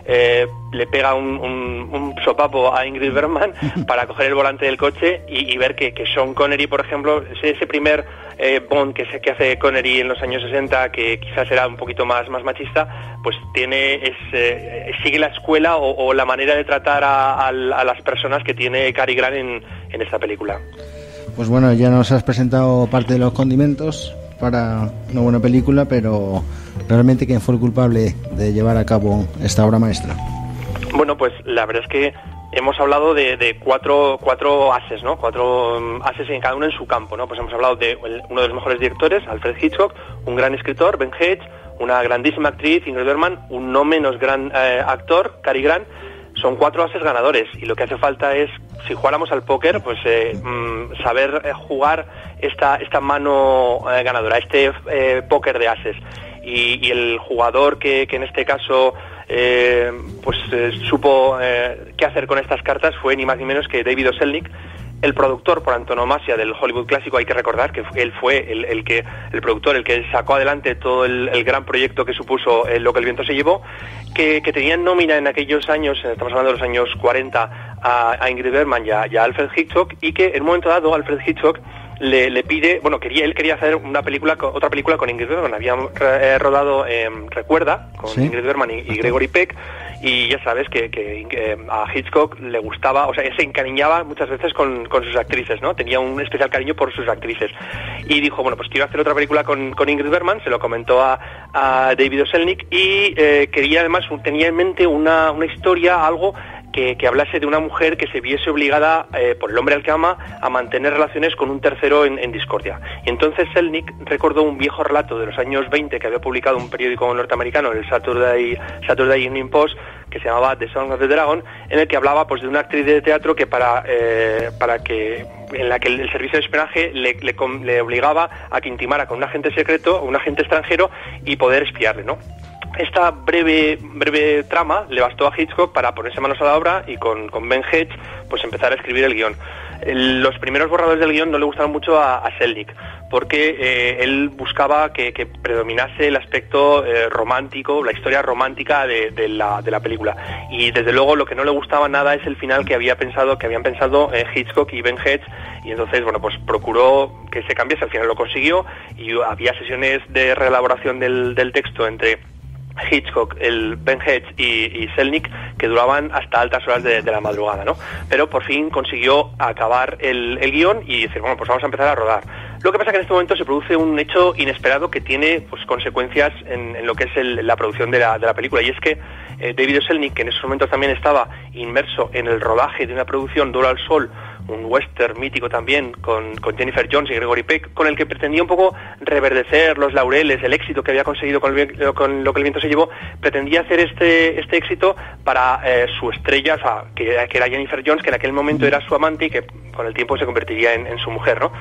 eh, le pega un, un, un sopapo a Ingrid Bergman para coger el volante del coche y, y ver que, que Sean Connery, por ejemplo, ese, ese primer eh, Bond que, se, que hace Connery en los años sesenta, que quizás era un poquito más, más machista, pues tiene es, eh, sigue la escuela o, o la manera de tratar a, a, a las personas que tiene Cary Grant en, en esta película. Pues bueno, ya nos has presentado parte de los condimentos para una buena película, pero realmente ¿quién fue el culpable de llevar a cabo esta obra maestra? Bueno, pues la verdad es que hemos hablado de, de cuatro, cuatro ases, ¿no? Cuatro um, ases en cada uno en su campo, ¿no? Pues hemos hablado de el, uno de los mejores directores, Alfred Hitchcock, un gran escritor, Ben Hedges, una grandísima actriz, Ingrid Bergman, un no menos gran eh, actor, Cary Grant. Son cuatro ases ganadores y lo que hace falta es, si jugáramos al póker, pues eh, mm, saber eh, jugar esta esta mano eh, ganadora, este eh, póker de ases. Y, y el jugador que, que en este caso eh, pues eh, supo eh, qué hacer con estas cartas fue ni más ni menos que David O. Selznick, el productor por antonomasia del Hollywood clásico. Hay que recordar que él fue el, el que el productor, el que sacó adelante todo el, el gran proyecto que supuso eh, Lo que el viento se llevó, que, que tenía en nómina en aquellos años, estamos hablando de los años cuarenta, a, a Ingrid Bergman y a, y a Alfred Hitchcock, y que en un momento dado Alfred Hitchcock le, le pide, bueno, quería él quería hacer una película, otra película con Ingrid Bergman. Había eh, rodado eh, Recuerda con ¿Sí? Ingrid Bergman y, y Gregory Peck, y ya sabes que, que, que a Hitchcock le gustaba, o sea, se encariñaba muchas veces con, con sus actrices, ¿no? Tenía un especial cariño por sus actrices. Y dijo, bueno, pues quiero hacer otra película con, con Ingrid Bergman, se lo comentó a, a David O. Selznick, y eh, quería además, tenía en mente una, una historia, algo que, que hablase de una mujer que se viese obligada eh, por el hombre al que ama a mantener relaciones con un tercero en, en discordia. Y entonces Selznick recordó un viejo relato de los años veinte que había publicado un periódico norteamericano, el Saturday, Saturday Evening Post, que se llamaba The Song of the Dragon, en el que hablaba pues de una actriz de teatro que para eh, para que en la que el, el servicio de espionaje le, le, le obligaba a que intimara con un agente secreto, un agente extranjero, y poder espiarle, ¿no? Esta breve breve trama le bastó a Hitchcock para ponerse manos a la obra y con, con Ben Hedges pues empezar a escribir el guión. El, los primeros borradores del guión no le gustaron mucho a, a Selznick, porque eh, él buscaba que, que predominase el aspecto eh, romántico, la historia romántica de, de, la, de la película. Y desde luego lo que no le gustaba nada es el final que había pensado, que habían pensado eh, Hitchcock y Ben Hedges, y entonces bueno pues procuró que se cambiase. Al final lo consiguió y había sesiones de reelaboración del, del texto entre Hitchcock, el Ben Hedges y, y Selznick, que duraban hasta altas horas de, de la madrugada, ¿no? Pero por fin consiguió acabar el, el guión y decir, bueno, pues vamos a empezar a rodar. Lo que pasa es que en este momento se produce un hecho inesperado que tiene pues consecuencias en, en lo que es el, la producción de la, de la película, y es que eh, David O. Selznick, que en esos momentos también estaba inmerso en el rodaje de una producción, Duro al Sol, un western mítico también con, con Jennifer Jones y Gregory Peck, con el que pretendía un poco reverdecer los laureles, el éxito que había conseguido con, el, con Lo que el viento se llevó. Pretendía hacer este este éxito para eh, su estrella, o sea, que, que era Jennifer Jones, que en aquel momento era su amante y que con el tiempo se convertiría en, en su mujer, ¿no?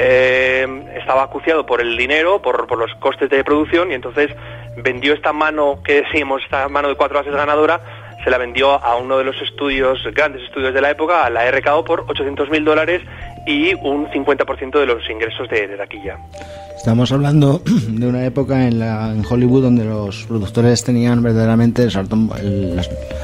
Eh, estaba acuciado por el dinero, por, por los costes de producción, y entonces vendió esta mano que decimos, esta mano de cuatro ases ganadora, se la vendió a uno de los estudios, grandes estudios de la época, a la R K O, por ochocientos mil dólares y un cincuenta por ciento de los ingresos de, de taquilla. Estamos hablando de una época en, la, en Hollywood donde los productores tenían verdaderamente el sartén, el,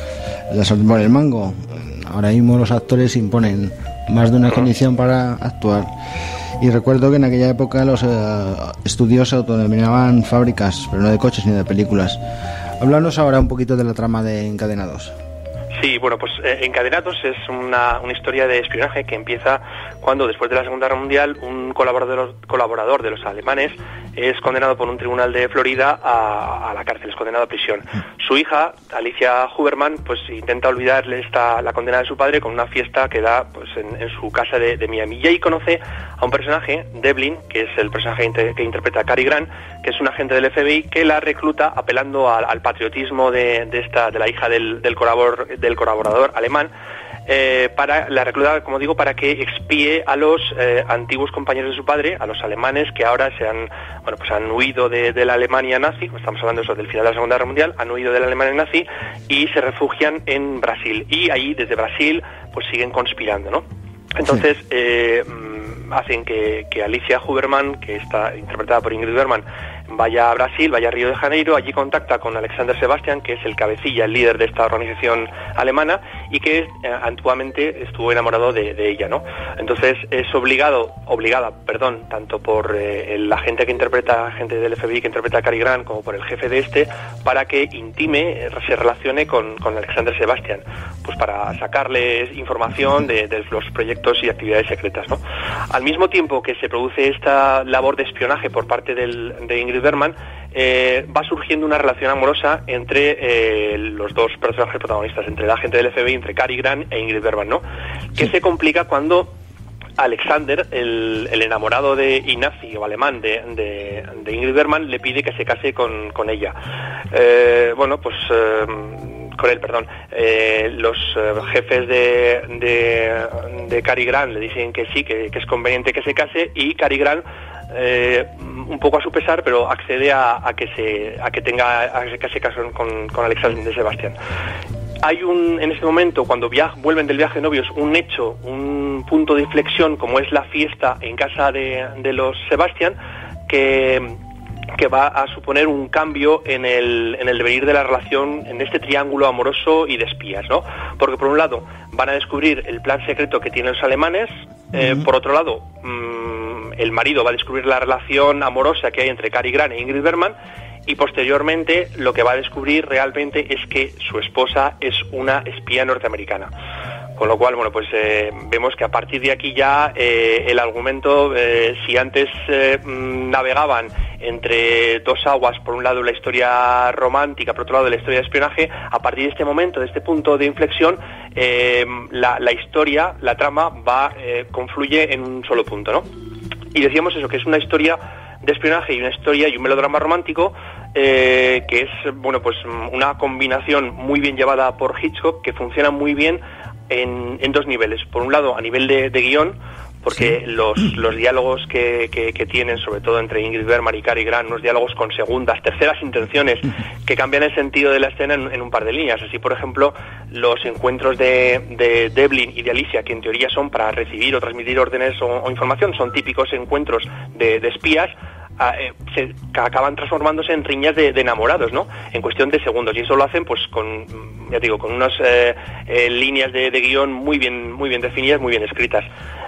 el sartén por el mango. Ahora mismo los actores imponen más de una condición para actuar. Y recuerdo que en aquella época los eh, estudios se autodenominaban fábricas, pero no de coches ni de películas. Háblanos ahora un poquito de la trama de Encadenados. Sí, bueno, pues eh, Encadenados es una, una historia de espionaje que empieza cuando, después de la Segunda Guerra Mundial, un colaborador, colaborador de los alemanes es condenado por un tribunal de Florida a, a la cárcel, es condenado a prisión. Su hija, Alicia Huberman, pues intenta olvidarle esta, la condena de su padre con una fiesta que da pues en, en su casa de, de Miami. Y ahí conoce a un personaje, Devlin, que es el personaje inter, que interpreta Cary Grant, que es un agente del F B I que la recluta apelando al, al patriotismo de, de esta de la hija del, del colaborador del colaborador alemán, eh, para la recluta, como digo, para que expíe a los eh, antiguos compañeros de su padre, a los alemanes que ahora se han, bueno, pues han huido de, de la Alemania nazi. Estamos hablando de eso, del final de la Segunda Guerra Mundial, han huido de la Alemania nazi y se refugian en Brasil, y ahí desde Brasil pues siguen conspirando, ¿no? Entonces eh, hacen que, que Alicia Huberman, que está interpretada por Ingrid Bergman, vaya a Brasil, vaya a Río de Janeiro, allí contacta con Alexander Sebastian, que es el cabecilla, el líder de esta organización alemana, y que eh, antiguamente estuvo enamorado de, de ella, ¿no? Entonces es obligado, obligada, perdón, tanto por eh, el agente que interpreta, agente del F B I que interpreta a Cary Grant, como por el jefe de este, para que intime, se relacione con, con Alexander Sebastian, pues para sacarles información de, de los proyectos y actividades secretas, ¿no? Al mismo tiempo que se produce esta labor de espionaje por parte del, de Ingrid Bergman, eh, va surgiendo una relación amorosa entre eh, los dos personajes protagonistas, entre el agente del F B I, entre Cary Grant e Ingrid Bergman, ¿no? Que se complica cuando Alexander, el, el enamorado de Ignacy, o alemán de, de, de Ingrid Bergman, le pide que se case con, con ella. Eh, bueno, pues... Eh, con él, perdón. Eh, los eh, jefes de, de, de Cary Grant le dicen que sí, que, que es conveniente que se case, y Cary Grant, eh, un poco a su pesar, pero accede a, a que se a que tenga a que se case con, con Alexander Sebastian. Hay un, en este momento, cuando viaj, vuelven del viaje de novios, un hecho, un punto de inflexión, como es la fiesta en casa de, de los Sebastian, que que va a suponer un cambio en el, en el devenir de la relación, en este triángulo amoroso y de espías, ¿no? Porque por un lado van a descubrir el plan secreto que tienen los alemanes, eh, uh-huh. por otro lado mmm, el marido va a descubrir la relación amorosa que hay entre Cary Grant e Ingrid Bergman, y posteriormente lo que va a descubrir realmente es que su esposa es una espía norteamericana. Con lo cual, bueno, pues eh, vemos que a partir de aquí ya eh, el argumento, eh, si antes eh, navegaban entre dos aguas, por un lado la historia romántica, por otro lado la historia de espionaje, a partir de este momento, de este punto de inflexión, eh, la, la historia, la trama, va eh, confluye en un solo punto, ¿no? Y decíamos eso, que es una historia de espionaje y una historia y un melodrama romántico, eh, que es, bueno, pues una combinación muy bien llevada por Hitchcock, que funciona muy bien en, en dos niveles. Por un lado, a nivel de, de guión, porque sí. los, los diálogos que, que, que tienen, sobre todo entre Ingrid Bergman y Cary Grant, unos diálogos con segundas, terceras intenciones, que cambian el sentido de la escena en, en un par de líneas. Así, por ejemplo, los encuentros de, de Devlin y de Alicia, que en teoría son para recibir o transmitir órdenes o, o información, son típicos encuentros de, de espías, a, eh, se acaban transformándose en riñas de, de enamorados, ¿no? En cuestión de segundos, y eso lo hacen pues con, ya digo, con unas eh, eh, líneas de, de guión muy bien, muy bien definidas, muy bien escritas.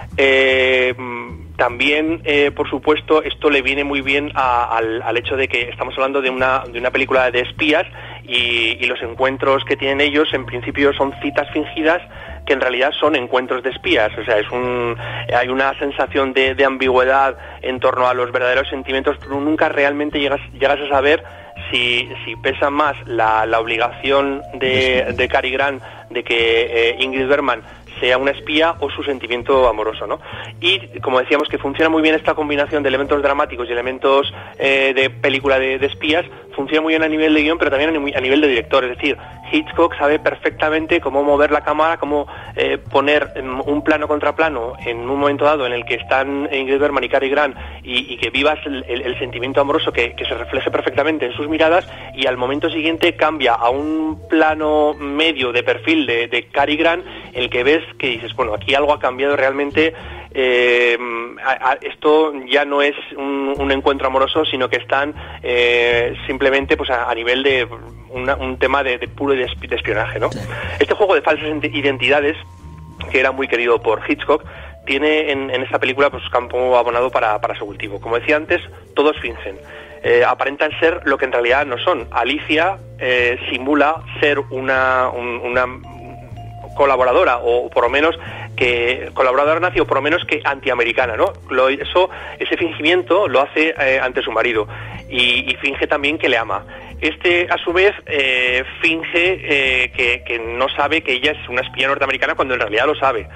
Eh, también, eh, por supuesto, esto le viene muy bien a, al, al hecho de que estamos hablando de una, de una película de espías, y, y los encuentros que tienen ellos en principio son citas fingidas que en realidad son encuentros de espías. O sea, es un, hay una sensación de, de ambigüedad en torno a los verdaderos sentimientos, pero nunca realmente llegas, llegas a saber si, si pesa más la, la obligación de, de Cary Grant de que eh, Ingrid Bergman sea una espía o su sentimiento amoroso, ¿no? Y como decíamos, que funciona muy bien esta combinación de elementos dramáticos y elementos eh, de película de, de espías, funciona muy bien a nivel de guión, pero también a nivel de director. Es decir, Hitchcock sabe perfectamente cómo mover la cámara, cómo eh, poner un plano contra plano en un momento dado en el que están Ingrid Bergman y Cary Grant, y, y que vivas el, el, el sentimiento amoroso que, que se refleje perfectamente en sus miradas, y al momento siguiente cambia a un plano medio de perfil de, de Cary Grant, en el que ves que dices, bueno, aquí algo ha cambiado realmente. Eh, a, a, esto ya no es un, un encuentro amoroso, sino que están eh, simplemente pues a, a nivel de una, un tema de, de puro de espionaje, ¿no? Sí. Este juego de falsas identidades, que era muy querido por Hitchcock, tiene en, en esta película pues campo abonado para, para su cultivo. Como decía antes, todos fingen. Eh, aparentan ser lo que en realidad no son. Alicia eh, simula ser una, un, una colaboradora, o por lo menos que colaboradora nazi, o por lo menos que antiamericana, ¿no? Lo, eso, ese fingimiento lo hace eh, ante su marido, y, y finge también que le ama. Este, a su vez, eh, finge eh, que, que no sabe que ella es una espía norteamericana, cuando en realidad lo sabe.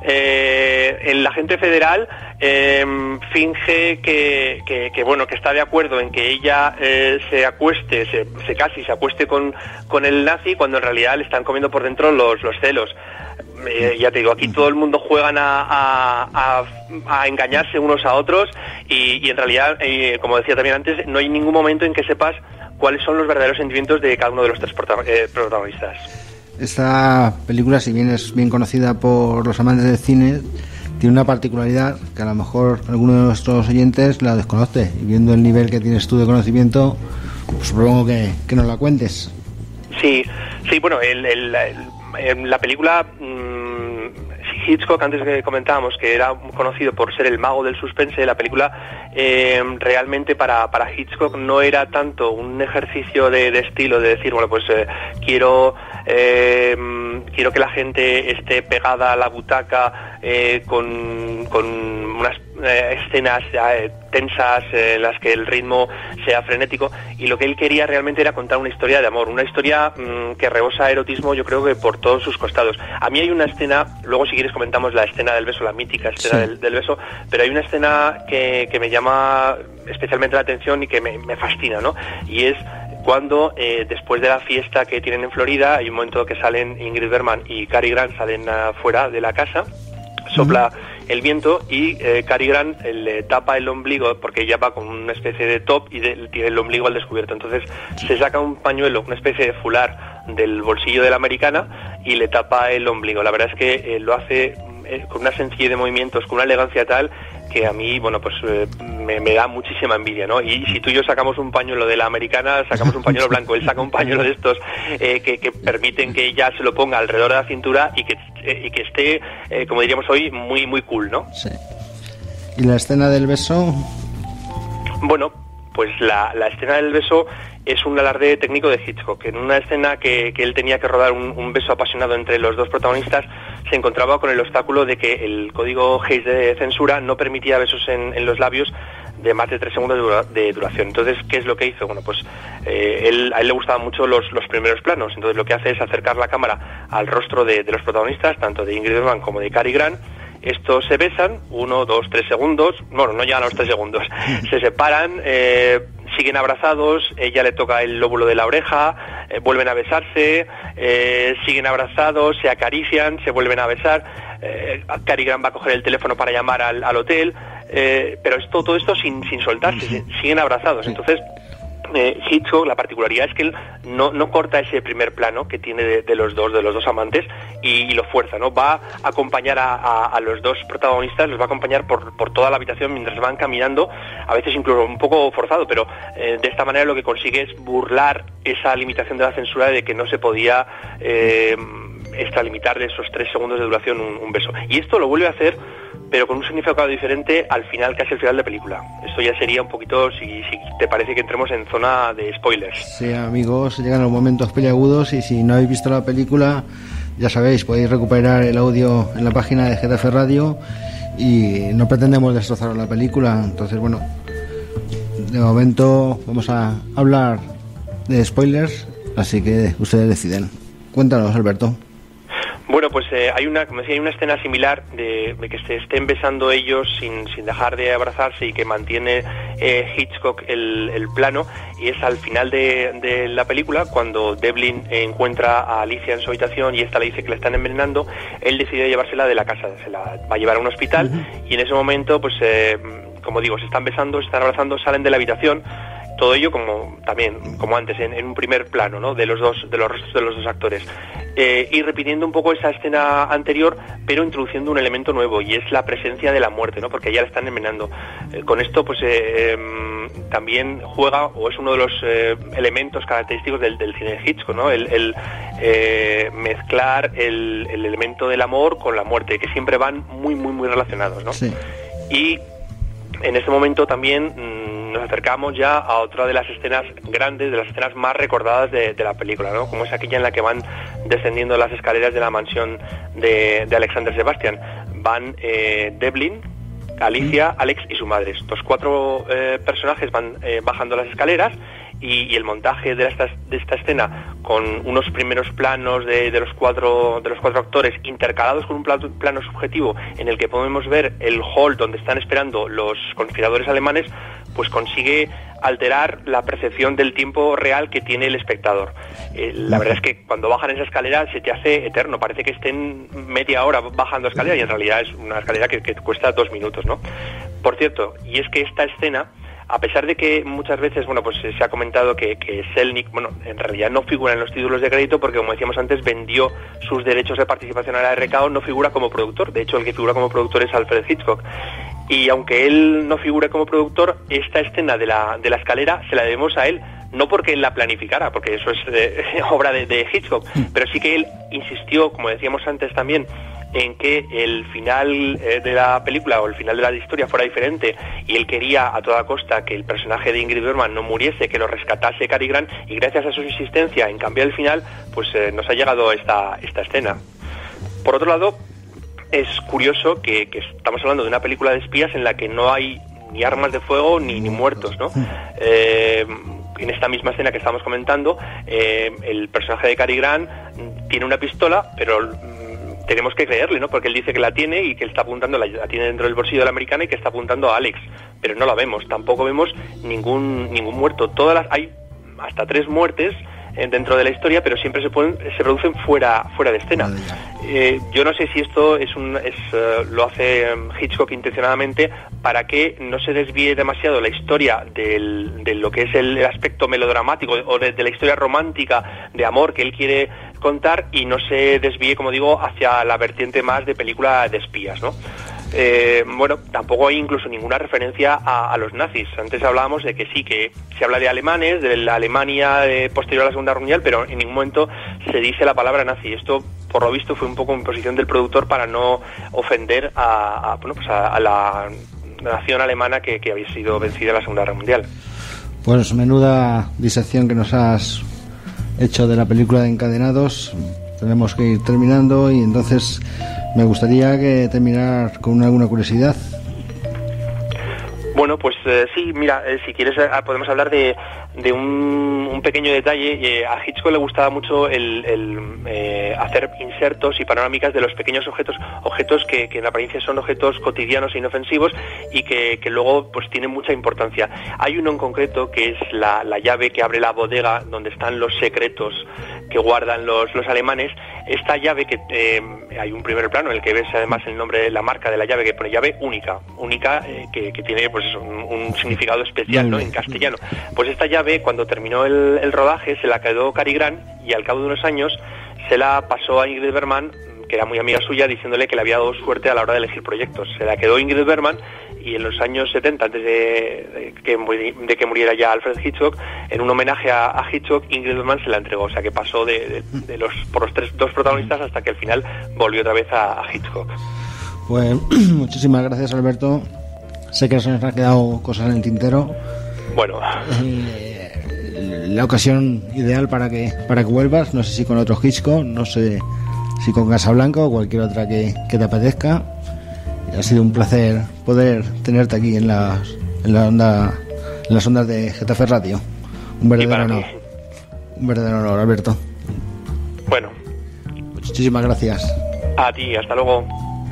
Eh, el agente federal eh, finge que, que, que bueno, que está de acuerdo en que ella eh, se acueste, se, se case y se acueste con, con el nazi, cuando en realidad le están comiendo por dentro los, los celos. Eh, ya te digo, aquí todo el mundo juegan a, a, a, a engañarse unos a otros, y, y en realidad, eh, como decía también antes, no hay ningún momento en que sepas cuáles son los verdaderos sentimientos de cada uno de los tres protagonistas. Esta película, si bien es bien conocida por los amantes del cine, tiene una particularidad que a lo mejor alguno de nuestros oyentes la desconoce, y viendo el nivel que tienes tú de conocimiento, pues supongo que, que nos la cuentes. Sí, sí, bueno, el, el, el, la película... Mmm, Hitchcock, antes que comentábamos que era conocido por ser el mago del suspense, la película eh, realmente para, para Hitchcock no era tanto un ejercicio de, de estilo, de decir, bueno, pues eh, quiero eh, quiero que la gente esté pegada a la butaca eh, con, con unas eh, escenas eh, tensas eh, en las que el ritmo sea frenético, y lo que él quería realmente era contar una historia de amor, una historia mmm, que rebosa erotismo, yo creo que por todos sus costados. A mí hay una escena, luego si quieres comentamos la escena del beso, la mítica escena sí. del, del beso, pero hay una escena que, que me llama especialmente la atención y que me, me fascina, ¿no? Y es cuando eh, después de la fiesta que tienen en Florida, hay un momento que salen Ingrid Bergman y Cary Grant, salen afuera de la casa, sopla uh-huh. el viento y eh, Cary Grant eh, le tapa el ombligo porque ella va con una especie de top y de, tiene el ombligo al descubierto. Entonces se saca un pañuelo, una especie de fular del bolsillo de la americana y le tapa el ombligo. La verdad es que eh, lo hace eh, con una sencillez de movimientos, con una elegancia tal que a mí, bueno, pues eh, me, me da muchísima envidia, ¿no? Y si tú y yo sacamos un pañuelo de la americana, sacamos un pañuelo blanco, él saca un pañuelo de estos eh, que, que permiten que ella se lo ponga alrededor de la cintura y que, eh, y que esté, eh, como diríamos hoy, muy, muy cool, ¿no? Sí. ¿Y la escena del beso? Bueno, pues la, la escena del beso es un alarde técnico de Hitchcock. En una escena que, que él tenía que rodar un, un beso apasionado entre los dos protagonistas, se encontraba con el obstáculo de que el código Hays de censura no permitía besos en, en los labios de más de tres segundos de, dura, de duración. Entonces, ¿qué es lo que hizo? Bueno, pues eh, él, a él le gustaban mucho los, los primeros planos. Entonces, lo que hace es acercar la cámara al rostro de, de los protagonistas, tanto de Ingrid Bergman como de Cary Grant. Estos se besan, uno, dos, tres segundos, bueno, no llegan a los tres segundos, se separan, eh, siguen abrazados, ella le toca el lóbulo de la oreja, eh, vuelven a besarse, eh, siguen abrazados, se acarician, se vuelven a besar, eh, Cary Grant va a coger el teléfono para llamar al, al hotel, eh, pero esto, todo esto sin, sin soltarse, siguen abrazados. Entonces, Eh, Hitchcock, la particularidad es que él no, no corta ese primer plano que tiene de, de los dos de los dos amantes y, y lo fuerza, ¿no? Va a acompañar a, a, a los dos protagonistas, los va a acompañar por, por toda la habitación mientras van caminando, a veces incluso un poco forzado, pero eh, de esta manera lo que consigue es burlar esa limitación de la censura de que no se podía eh, extralimitar de esos tres segundos de duración un, un beso. Y esto lo vuelve a hacer, pero con un significado diferente al final, casi al final de película. Esto ya sería un poquito, si, si te parece, que entremos en zona de spoilers. Sí, amigos, llegan los momentos peliagudos y si no habéis visto la película, ya sabéis, podéis recuperar el audio en la página de Getafe Radio y no pretendemos destrozar la película. Entonces, bueno, de momento vamos a hablar de spoilers, así que ustedes deciden. Cuéntanos, Alberto. Bueno, pues eh, hay una, como decía, hay una escena similar de, de que se estén besando ellos sin, sin dejar de abrazarse y que mantiene eh, Hitchcock el, el plano, y es al final de, de la película cuando Devlin encuentra a Alicia en su habitación y esta le dice que la están envenenando. Él decide llevársela de la casa, se la va a llevar a un hospital. Uh-huh. Y en ese momento, pues eh, como digo, se están besando, se están abrazando, salen de la habitación. Todo ello como también, como antes, en, en un primer plano, ¿no? De los dos, de los restos de los dos actores. Eh, y repitiendo un poco esa escena anterior, pero introduciendo un elemento nuevo, y es la presencia de la muerte, ¿no? Porque ya la están envenenando. Eh, con esto, pues, eh, eh, también juega, o es uno de los eh, elementos característicos del, del cine de Hitchcock, ¿no? El, el eh, mezclar el, el elemento del amor con la muerte, que siempre van muy, muy, muy relacionados, ¿no? Sí. Y en este momento también mmm, nos acercamos ya a otra de las escenas grandes, de las escenas más recordadas de, de la película, ¿no? Como es aquella en la que van descendiendo las escaleras de la mansión de, de Alexander Sebastian. Van eh, Devlin, Alicia, Alex y su madre. Estos cuatro eh, personajes van eh, bajando las escaleras y, y el montaje de esta, de esta escena con unos primeros planos de, de los cuatro de los cuatro actores intercalados con un plano, plano subjetivo en el que podemos ver el hall donde están esperando los conspiradores alemanes, pues consigue alterar la percepción del tiempo real que tiene el espectador. Eh, la verdad es que cuando bajan esa escalera se te hace eterno, parece que estén media hora bajando escalera y en realidad es una escalera que, que cuesta dos minutos, ¿no? Por cierto, y es que esta escena a pesar de que muchas veces, bueno, pues se ha comentado que, que Selznick, bueno, en realidad no figura en los títulos de crédito porque, como decíamos antes, vendió sus derechos de participación a la R K O, no figura como productor. De hecho, el que figura como productor es Alfred Hitchcock. Y aunque él no figure como productor, esta escena de la, de la escalera se la debemos a él, no porque él la planificara, porque eso es eh, obra de, de Hitchcock, pero sí que él insistió, como decíamos antes también, en que el final eh, de la película o el final de la historia fuera diferente, y él quería a toda costa que el personaje de Ingrid Bergman no muriese, que lo rescatase Cary Grant, y gracias a su insistencia en cambiar el final, pues eh, nos ha llegado esta, esta escena. Por otro lado, es curioso que, que estamos hablando de una película de espías en la que no hay ni armas de fuego ni, ni muertos, ¿no? Eh, en esta misma escena que estamos comentando, eh, el personaje de Cary Grant tiene una pistola, pero mm, tenemos que creerle, ¿no? Porque él dice que la tiene y que él está apuntando, la, la tiene dentro del bolsillo de la americana y que está apuntando a Alex, pero no la vemos. Tampoco vemos ningún ningún muerto. Todas las hay hasta tres muertes dentro de la historia, pero siempre se pueden, se producen fuera fuera de escena. Eh, yo no sé si esto es un es uh, lo hace Hitchcock intencionadamente para que no se desvíe demasiado la historia del, de lo que es el aspecto melodramático o de, de la historia romántica de amor que él quiere contar, y no se desvíe, como digo, hacia la vertiente más de película de espías, ¿no? Eh, bueno, tampoco hay incluso ninguna referencia a, a los nazis. Antes hablábamos de que sí, que se habla de alemanes, de la Alemania eh, posterior a la Segunda Guerra Mundial, pero en ningún momento se dice la palabra nazi. Esto, por lo visto, fue un poco en posición del productor para no ofender a, a, bueno, pues a, a la nación alemana que, que había sido vencida en la Segunda Guerra Mundial. Pues menuda disección que nos has hecho de la película de Encadenados. Tenemos que ir terminando, y entonces me gustaría que terminar con alguna curiosidad. Bueno, pues eh, sí, mira, eh, si quieres eh, podemos hablar de, de un, un pequeño detalle. Eh, a Hitchcock le gustaba mucho el, el eh, hacer insertos y panorámicas de los pequeños objetos, objetos que, que en apariencia son objetos cotidianos e inofensivos y que, que luego pues tienen mucha importancia. Hay uno en concreto que es la, la llave que abre la bodega donde están los secretos que guardan los, los alemanes. Esta llave, que eh, hay un primer plano en el que ves además el nombre de la marca de la llave, que pone llave única, única eh, que, que tiene pues un, un significado especial, ¿no?, en castellano. Pues esta llave, cuando terminó el, el rodaje, se la quedó Cary Grant, y al cabo de unos años se la pasó a Ingrid Bergman, que era muy amiga suya, diciéndole que le había dado suerte a la hora de elegir proyectos. Se la quedó Ingrid Bergman, y en los años setenta, antes de, de, que, de que muriera ya Alfred Hitchcock, en un homenaje a, a Hitchcock, Ingrid Bergman se la entregó. O sea que pasó de, de, de los por los tres, dos protagonistas hasta que al final volvió otra vez a, a Hitchcock. Pues muchísimas gracias, Alberto. Sé que se nos han quedado cosas en el tintero. Bueno, eh, la ocasión ideal para que para que vuelvas, no sé si con otro Hitchcock, no sé si con Casablanca o cualquier otra que, que te apetezca. Ha sido un placer poder tenerte aquí en las en la onda en las ondas de Getafe Radio. Un verdadero honor. Mí. Un verdadero honor, Alberto. Bueno. Muchísimas gracias. A ti, hasta luego.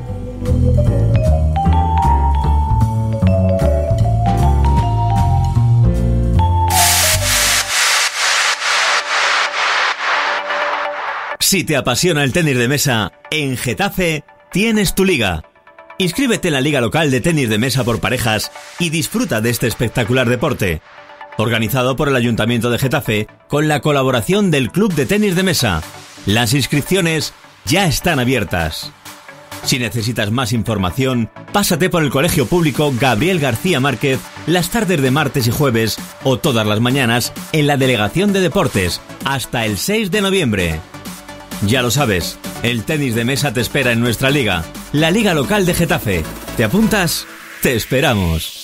Si te apasiona el tenis de mesa, en Getafe tienes tu liga. Inscríbete en la liga local de tenis de mesa por parejas y disfruta de este espectacular deporte. Organizado por el Ayuntamiento de Getafe con la colaboración del Club de Tenis de Mesa. Las inscripciones ya están abiertas. Si necesitas más información, pásate por el Colegio Público Gabriel García Márquez las tardes de martes y jueves o todas las mañanas en la Delegación de Deportes hasta el seis de noviembre. Ya lo sabes, el tenis de mesa te espera en nuestra liga, la Liga Local de Getafe. ¿Te apuntas? Te esperamos.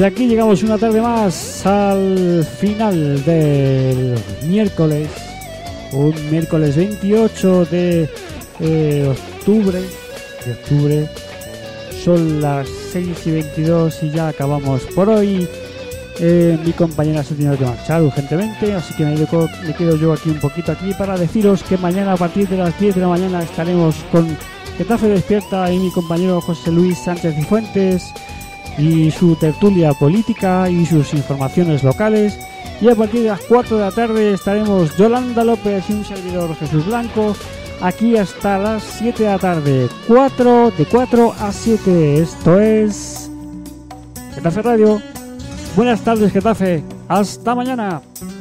y aquí llegamos una tarde más al final del miércoles, un miércoles veintiocho de eh, octubre, de octubre, son las seis y veintidós y ya acabamos por hoy. Eh, mi compañera se tiene que marchar urgentemente, así que me, deco, me quedo yo aquí un poquito aquí para deciros que mañana a partir de las diez de la mañana estaremos con Getafe Despierta y mi compañero José Luis Sánchez Cifuentes y su tertulia política y sus informaciones locales, y a partir de las cuatro de la tarde estaremos Yolanda López y un servidor Jesús Blanco aquí hasta las siete de la tarde, cuatro de cuatro a siete. Esto es Getafe Radio. Buenas tardes, Getafe. Hasta mañana.